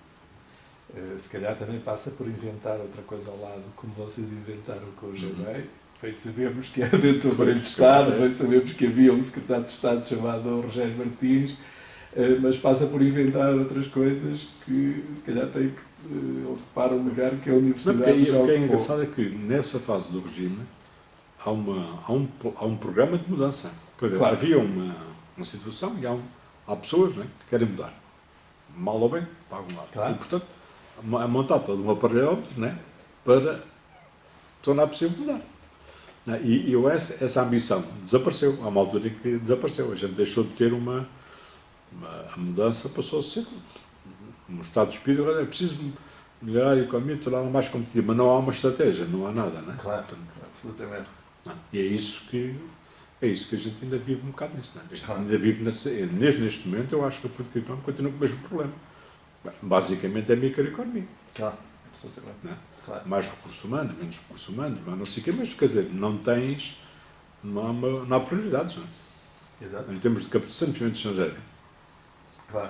Uh, se calhar também passa por inventar outra coisa ao lado, como vocês inventaram com o G B. Uhum. Bem sabemos que é dentro do aparelho de Estado, bem sabemos que havia um secretário de Estado chamado Rogério Martins, uh, mas passa por inventar outras coisas que se calhar têm que uh, ocupar um lugar que a universidade já ocupou. O que é engraçado é que nessa fase do regime há, uma, há, um, há um programa de mudança. Claro. Havia uma, uma situação e há, um, há pessoas, não é, que querem mudar. Mal ou bem, para algum lado. Claro. E, portanto, a montar todo um aparelhómetro, né, para tornar possível mudar. E, e eu, essa, essa ambição desapareceu. Há uma altura em que desapareceu. A gente deixou de ter uma... uma a mudança passou a ser um estado de espírito. É preciso melhorar a economia, torná-la mais competitiva. Mas não há uma estratégia, não há nada. Né? Claro, Portanto, absolutamente. Não. E é isso que... É isso que a gente ainda vive um bocado nisso. Não é? A gente ainda vive nessa, mesmo neste momento, eu acho que a política económica continua com o mesmo problema. Basicamente é microeconomia. Claro, absolutamente. Não é? Claro. Mais recursos humanos, menos recursos humanos, mas não sei o quê, mas quer dizer, não tens, não há, uma, não há prioridades, não é? Exato. Em termos de captação de investimento estrangeiro. Claro.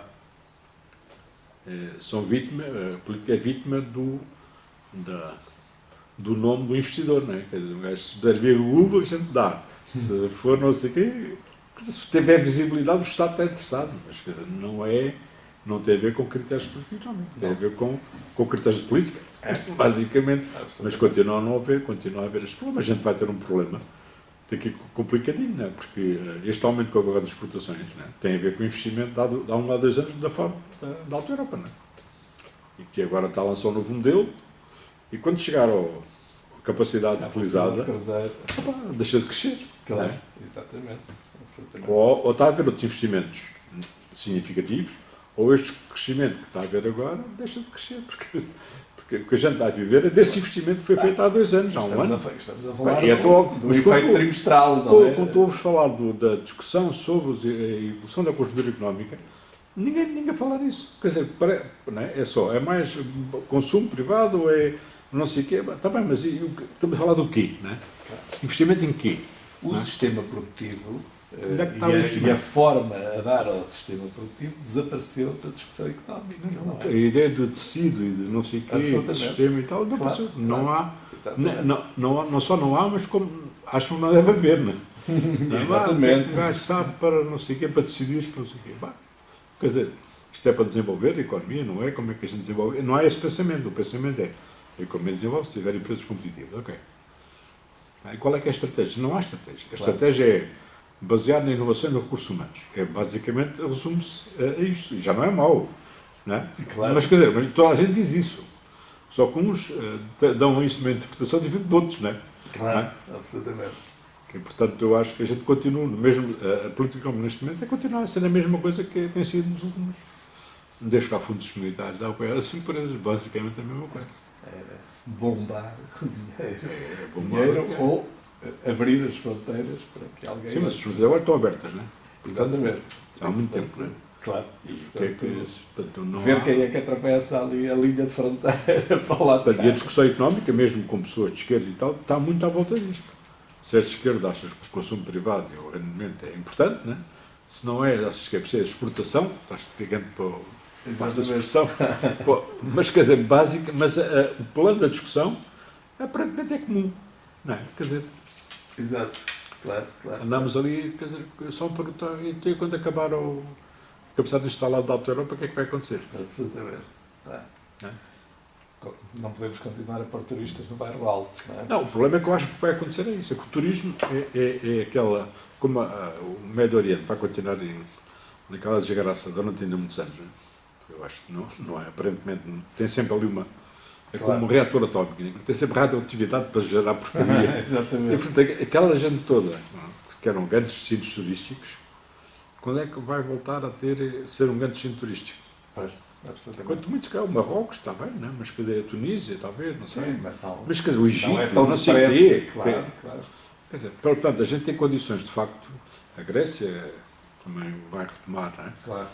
É, são vítima, a política é vítima do, da, do nome do investidor, não é? Quer dizer, um gajo, se puder ver o Google, a gente dá. Se for não sei o quê, se tiver visibilidade, o Estado está interessado, mas quer dizer, não é... Não tem a ver com critérios políticos, não. Tem a ver com, com critérios de política, é. basicamente. Mas continua a não haver, continua a haver este problema. A gente vai ter um problema daqui complicadinho, não é? Porque este aumento que houve agora das exportações, não é? Tem a ver com o investimento de há um ou dois anos da forma da, da Alta Europa, não é? E que agora está a lançar um novo modelo e quando chegar ao, à capacidade a utilizada, opa, deixa de crescer. Claro, é? Exatamente. Ou, ou está a haver outros investimentos significativos, ou este crescimento que está a haver agora deixa de crescer, porque, porque o que a gente está a viver é desse investimento que foi feito há dois anos, há um ano. A, estamos a falar Bem, do, do, do efeito trimestral, não é? Quando estou-vos falar do, da discussão sobre a evolução da conjuntura económica, ninguém, ninguém fala disso. Quer dizer, para, não é? É só, é mais consumo privado, é não sei o quê, está bem, mas e, estamos a falar do quê? Não é? Claro. Investimento em quê? O não sistema produtivo... Uh, e, a, e a forma a dar ao sistema produtivo desapareceu da discussão económica. Não, não é? A ideia de tecido e de não sei o quê, de sistema e tal, não claro, claro. Não há, não, não, há, não só não há, mas como acho que não deve haver, não é? Exatamente. O gajo sabe para não sei o quê, para decidir, não sei o quê. Bah, quer dizer, isto é para desenvolver a economia, não é? Como é que a gente desenvolve? Não há esse pensamento. O pensamento é a economia desenvolve se tiver empresas competitivas. Ok. E qual é que é a estratégia? Não há estratégia. A claro. estratégia é baseado na inovação e nos recursos humanos. É, basicamente, resume-se a isto. E já não é mau. Não é? Claro. Mas, quer dizer, mas toda a gente diz isso. Só que uns uh, dão isso uma interpretação diferente de outros, não é? Claro, não é? absolutamente. E, portanto, eu acho que a gente continua, mesmo, a política neste momento é continuar a ser a mesma coisa que tem sido nos últimos... Desde que há fundos comunitários, dá apoiar as empresas, basicamente a mesma coisa. É bombar dinheiro, é bombar dinheiro dinheiro. Ou abrir as fronteiras para que alguém... Sim, mas as fronteiras agora estão abertas, não é? Exatamente. Há muito tempo, não é? Claro. E o que é que, portanto, não ver há... quem é que atravessa ali a linha de fronteira para o lado de cá. E a discussão económica, mesmo com pessoas de esquerda e tal, está muito à volta disto. Se és de esquerda, achas que o consumo privado e o rendimento é importante, né? Se não é, achas que é preciso exportação, estás pegando para o... Passa a expressão. Mas, quer dizer, básica, mas a, a, o plano da discussão aparentemente é comum. Não é? Quer dizer... Exato. Claro, claro. Andamos ali, quer dizer, só perguntar, e quando acabar o... capacidade de instalar da Alta Europa, o que é que vai acontecer? Absolutamente. Não, é? É? Não podemos continuar a pôr turistas no bairro alto, não é? Não, o problema é que eu acho que vai acontecer é isso, é que o turismo é, é, é aquela, como a, a, o Médio Oriente vai continuar em, naquela desgraça durante ainda muitos anos, não é? Eu acho que não, não é, aparentemente, não, tem sempre ali uma, é como claro. Um reator atómico, né? Tem sempre radioatividade para gerar porcaria. Exatamente. E, portanto, aquela gente toda, que eram grandes destinos turísticos, quando é que vai voltar a ter, ser um grande destino turístico? Pois. Quanto muito se calhar o Marrocos, está bem, não é? Mas quer dizer, a Tunísia, talvez, não sei. Sim, mas, não, mas quer dizer, o Egito, não é tão não sei o quê. Claro, claro. Quer dizer, portanto, a gente tem condições, de facto, a Grécia também vai retomar, não é? Claro.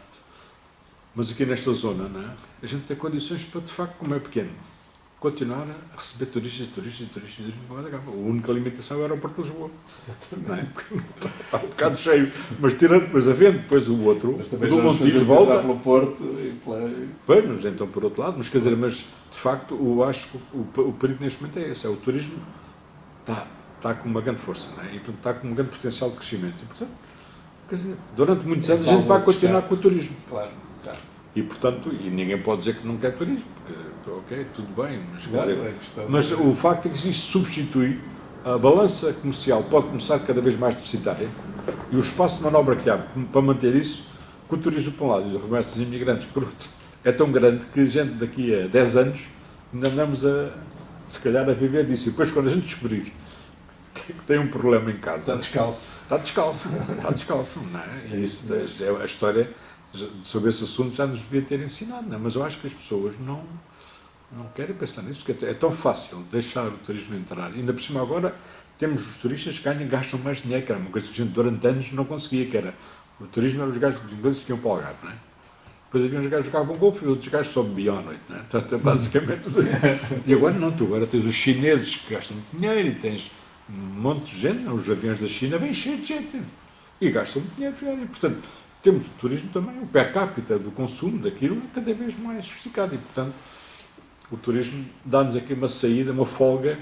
Mas aqui nesta zona, não é? A gente tem condições para, de facto, como é pequeno, continuar a receber turistas, turistas, turistas, turistas. A única limitação era o Aeroporto de Lisboa. Exatamente. Está um bocado cheio, mas, tirando, mas havendo depois o outro, mas também o do Montijo volta. Pelo Porto e pela... Bem, mas então por outro lado, mas quer dizer, mas de facto eu acho que o, o perigo neste momento é esse, é o turismo está, está com uma grande força, não é? E portanto, está com um grande potencial de crescimento. E portanto, quer dizer, durante muitos anos a gente vai continuar com o turismo. Claro, claro. E portanto, e ninguém pode dizer que não quer turismo, quer dizer, ok, tudo bem, mas, claro, quer dizer, é mas de... o facto é que isso substitui, a balança comercial pode começar cada vez mais deficitária e o espaço de manobra que há para manter isso, com o turismo por um lado e os remessas imigrantes por outro, é tão grande que a gente daqui a dez anos ainda andamos a, se calhar, a viver disso. E depois quando a gente descobrir que tem um problema em casa... Está descalço. Está descalço, está descalço, não é? E isso, é a história... sobre esse assunto já nos devia ter ensinado, não é? Mas eu acho que as pessoas não, não querem pensar nisso, porque é tão fácil deixar o turismo entrar. E ainda por cima agora temos os turistas que ganham, gastam mais dinheiro, que era uma coisa que a gente durante anos não conseguia, que era o turismo eram os gajos ingleses que iam para o Algarve, não é? Depois havia uns gajos que jogavam golfe e outros gajos só bebiam à noite, não é? Portanto, é basicamente... E agora não, tu agora tens os chineses que gastam muito dinheiro e tens um monte de gente, os aviões da China vêm cheios de gente e gastam muito dinheiro, e portanto... Temos o turismo também, o per capita do consumo daquilo é cada vez mais sofisticado e, portanto, o turismo dá-nos aqui uma saída, uma folga,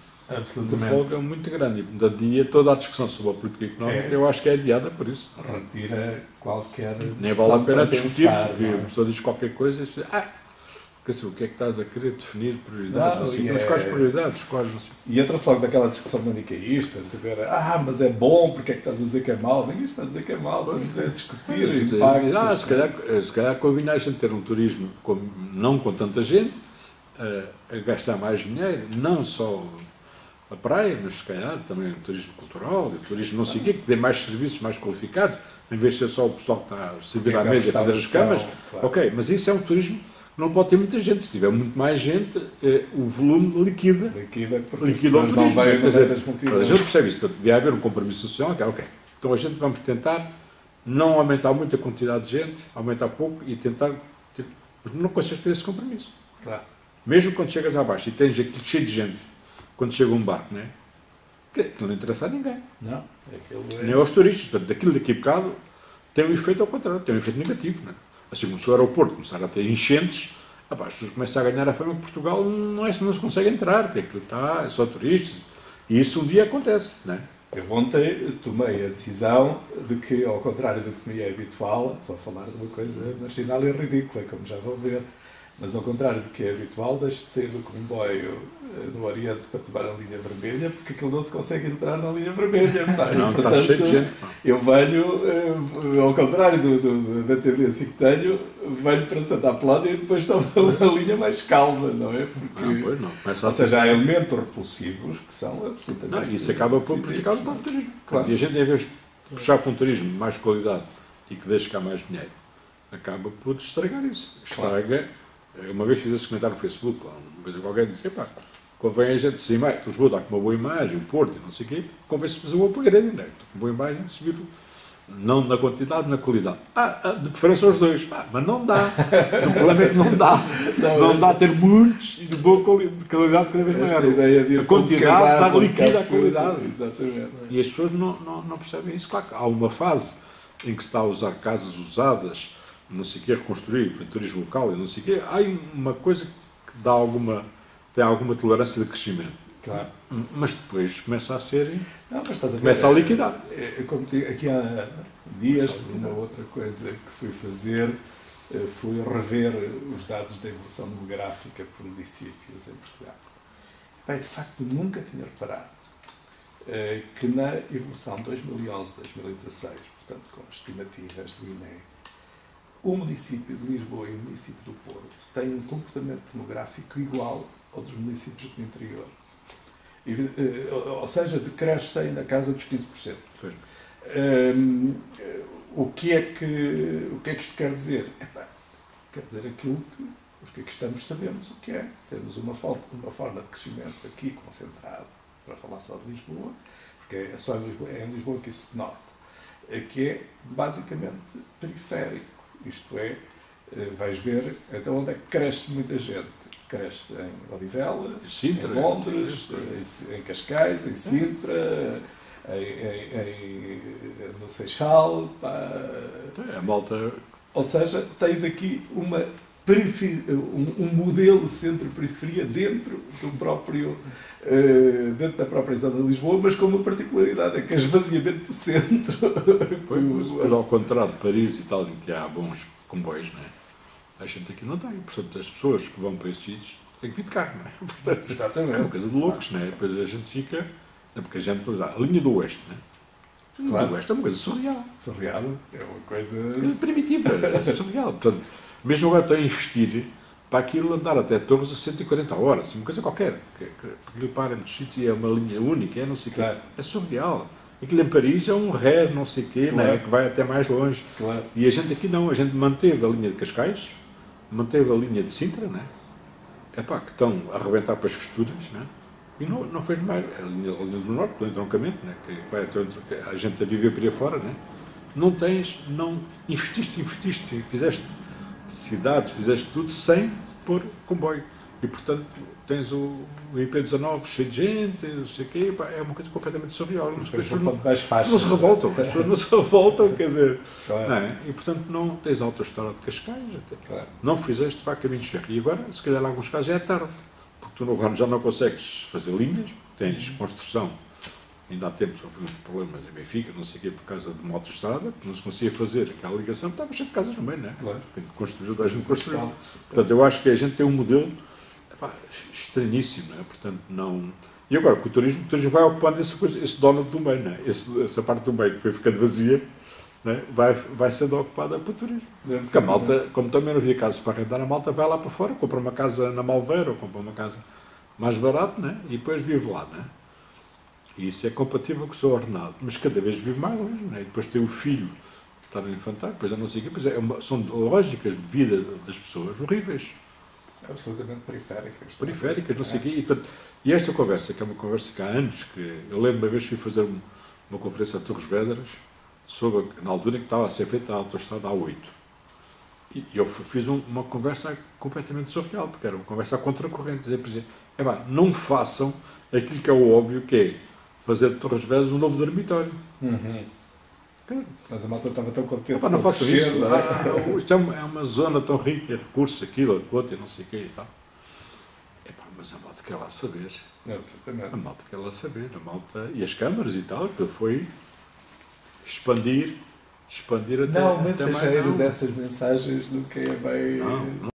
uma folga muito grande. E, portanto, adia toda a discussão sobre a política económica, é, eu acho que é adiada por isso. Retira qualquer... Nem vale a pena discutir, pensar, porque a pessoa diz qualquer coisa e diz, ah, quer dizer, o que é que estás a querer definir prioridades? Não, não sei, é... mas quais prioridades? Quais, não sei. E entra-se logo daquela discussão manicaísta, saber, ah, mas é bom, porque é que estás a dizer que é mau? Ninguém está a dizer que é mau, estamos a discutir o impacto. Ah, se calhar, se calhar convinha a gente ter um turismo com, não com tanta gente, a, a gastar mais dinheiro, não só a praia, mas se calhar também o turismo cultural, o turismo não sei o quê, que dê mais serviços mais qualificados, em vez de ser só o pessoal que está a servir à mesa e a fazer as camas. Claro. Ok, mas isso é um turismo... Não pode ter muita gente. Se tiver muito mais gente, eh, o volume liquida. Liquida, porque liquida as pessoas não vêm quer dizer, das multidões. A gente percebe isso. Devia haver um compromisso social. Que é, ok, então a gente vamos tentar não aumentar muito a quantidade de gente, aumentar pouco e tentar... Ter, não consegues ter esse compromisso. Claro. Mesmo quando chegas abaixo e tens aquilo cheio de gente, quando chega um barco, não é? Que, que não interessa a ninguém. Não. É... Nem aos turistas. Portanto, daquilo daqui a bocado tem um efeito ao contrário, tem um efeito negativo, não é? Assim como se o aeroporto começar a ter enchentes, ah, as pessoas começam a ganhar a fama que Portugal não, é, não se consegue entrar, porque aquilo está, é só turistas. E isso um dia acontece, não é? Eu ontem tomei a decisão de que, ao contrário do que me é habitual, estou a falar de uma coisa nacional e ridícula, como já vão ver, mas ao contrário do que é habitual, deixo de sair do comboio no Oriente para tomar a linha vermelha, porque aquilo não se consegue entrar na linha vermelha. Tá? Não, e, portanto, está cheio de gente. Eu venho, ao contrário do, do, da tendência que tenho, venho para Santa Apolónia e depois tomo uma linha mais calma, não é? Porque, não, pois não. Começa ou seja, há elementos repulsivos que são absolutamente... Não, isso acaba por prejudicar o próprio turismo. Claro. E a gente, em vez de puxar para um turismo de mais qualidade e que deixe cá mais dinheiro, acaba por estragar isso. Estraga... Claro. Uma vez fiz esse comentário no Facebook, uma vez qualquer disse, epá, convém a gente se imagem, Lisboa está com uma boa imagem, o Porto e não sei o quê, convém-se fazer o upgrade, né? Com boa imagem, subir Não na quantidade, na qualidade. Ah, de preferência aos dois. Ah, mas não dá. O problema é que não dá. Não, não dá a ter muitos e de boa qualidade, de qualidade cada vez maior. A quantidade dá liquida à qualidade. Exatamente. E as pessoas não, não, não percebem isso. Claro que há uma fase em que se está a usar casas usadas, não sei o que, reconstruir, turismo local e não sei o que. Há uma coisa que dá alguma, tem alguma tolerância de crescimento. Claro. Mas depois começa a ser. Não, mas estás a ver, começa a liquidar. É, é, como te, aqui há dias, uma outra coisa que fui fazer, fui rever os dados da evolução demográfica por municípios em Portugal. Bem, de facto, nunca tinha reparado que na evolução dois mil e onze a dois mil e dezasseis, portanto, com as estimativas do I N E E, o município de Lisboa e o município do Porto têm um comportamento demográfico igual ao dos municípios do interior. Ou seja, decrescem na casa dos quinze por cento. Um, o, que é que, o que é que isto quer dizer? Epá, quer dizer aquilo que os que aqui estamos sabemos o que é. Temos uma, falta, uma forma de crescimento aqui concentrado, para falar só de Lisboa, porque é só em Lisboa, é em Lisboa que isso se nota, que é basicamente periférico. Isto é, vais ver, então onde é que cresce muita gente? Cresce em Odivelas, Sintra, em Londres, em, em Cascais, em Sintra, em, em, em, no Seixal. Pá. É, a malta... Ou seja, tens aqui uma um, um modelo centro-periferia dentro, do próprio, uh, dentro da própria zona de Lisboa, mas com uma particularidade, é que é esvaziamento do centro. Pois, por ao contrário de Paris e tal, em que há bons comboios, não é? A gente aqui não tem. Portanto, as pessoas que vão para esses sítios têm que vir de carro, não é? Portanto, exatamente. É uma coisa de loucos, não é? Depois a gente fica... É porque a gente... A linha do Oeste, não é? A linha claro. do Oeste é uma coisa surreal. Surreal. É uma coisa... coisa primitiva. É surreal. Portanto, mesmo agora estão a investir para aquilo andar até Torres a cento e quarenta horas. Uma coisa qualquer. Porque aquilo para no sítio e é uma linha única, é não sei o claro. quê. É surreal. Aquilo em Paris é um ré, não sei o quê, claro. Não é? Que vai até mais longe. Claro. E a gente aqui não. A gente manteve a linha de Cascais, manteve a linha de Sintra, não é? Epá, que estão a arrebentar para as costuras, não é? E não, não fez mais. A linha, a linha do Norte, do entroncamento, não é? Que vai até a gente a viver por aí fora, não é? Não tens, não investiste, investiste, fizeste cidades, fizeste tudo sem pôr comboio. E, portanto, tens o, o I P dezanove cheio de gente, não sei o quê, pá, é uma coisa completamente surreal. As pessoas não, não se revoltam, as pessoas não se revoltam, quer dizer, claro. Não é? E, portanto, não tens a autoestrada de Cascais, até, claro. Não fizeste, de facto, caminhos de ferro. E agora, se calhar, em alguns casos, já é tarde, porque tu agora já não consegues fazer linhas, tens construção, ainda há tempos houve uns problemas em Benfica, não sei o quê, por causa de uma autoestrada, porque não se conseguia fazer aquela ligação, estava cheio de casas no meio, não é? Claro. Construiu, a gente construiu. Portanto, eu acho que a gente tem um modelo epá, estranhíssimo, não é? Portanto, não... E agora, com o turismo, o turismo vai ocupando essa coisa, esse donut do meio, não é? Esse, essa parte do meio que foi ficando vazia, não é? vai, vai sendo ocupada pelo turismo. Porque a malta, como também não havia casas para arrendar, a malta vai lá para fora, compra uma casa na Malveira, ou compra uma casa mais barata, não é? E depois vive lá, não é? E isso é compatível com o seu ordenado, mas cada vez vive mais longe, não é? E depois tem o filho que está no infantário, depois é não sei o quê, depois é uma, são lógicas de vida das pessoas horríveis. Absolutamente periféricas. Periféricas, não sei o quê. E, portanto, e esta conversa, que é uma conversa que há anos, que eu lembro uma vez que fui fazer uma, uma conferência a Torres Vedras, sobre, na altura que estava a ser feita a autoestrada A oito. E eu fiz um, uma conversa completamente surreal, porque era uma conversa a contracorrente. Dizer, por exemplo, é pá, não façam aquilo que é o óbvio, que é fazer de Torres Vedras um novo dormitório. Uhum. Claro. Mas a malta estava tão contente. Opa, não façam isso. Ah, isto é uma, é uma zona tão rica, recursos, aquilo, aquilo, não sei o quê e tal. Epá, mas a malta quer lá saber. Não, absolutamente. A malta quer lá saber. A malta, e as câmaras e tal, que foi expandir, expandir até, não, o até mensageiro mais, não. dessas mensagens nunca é bem... Não, não.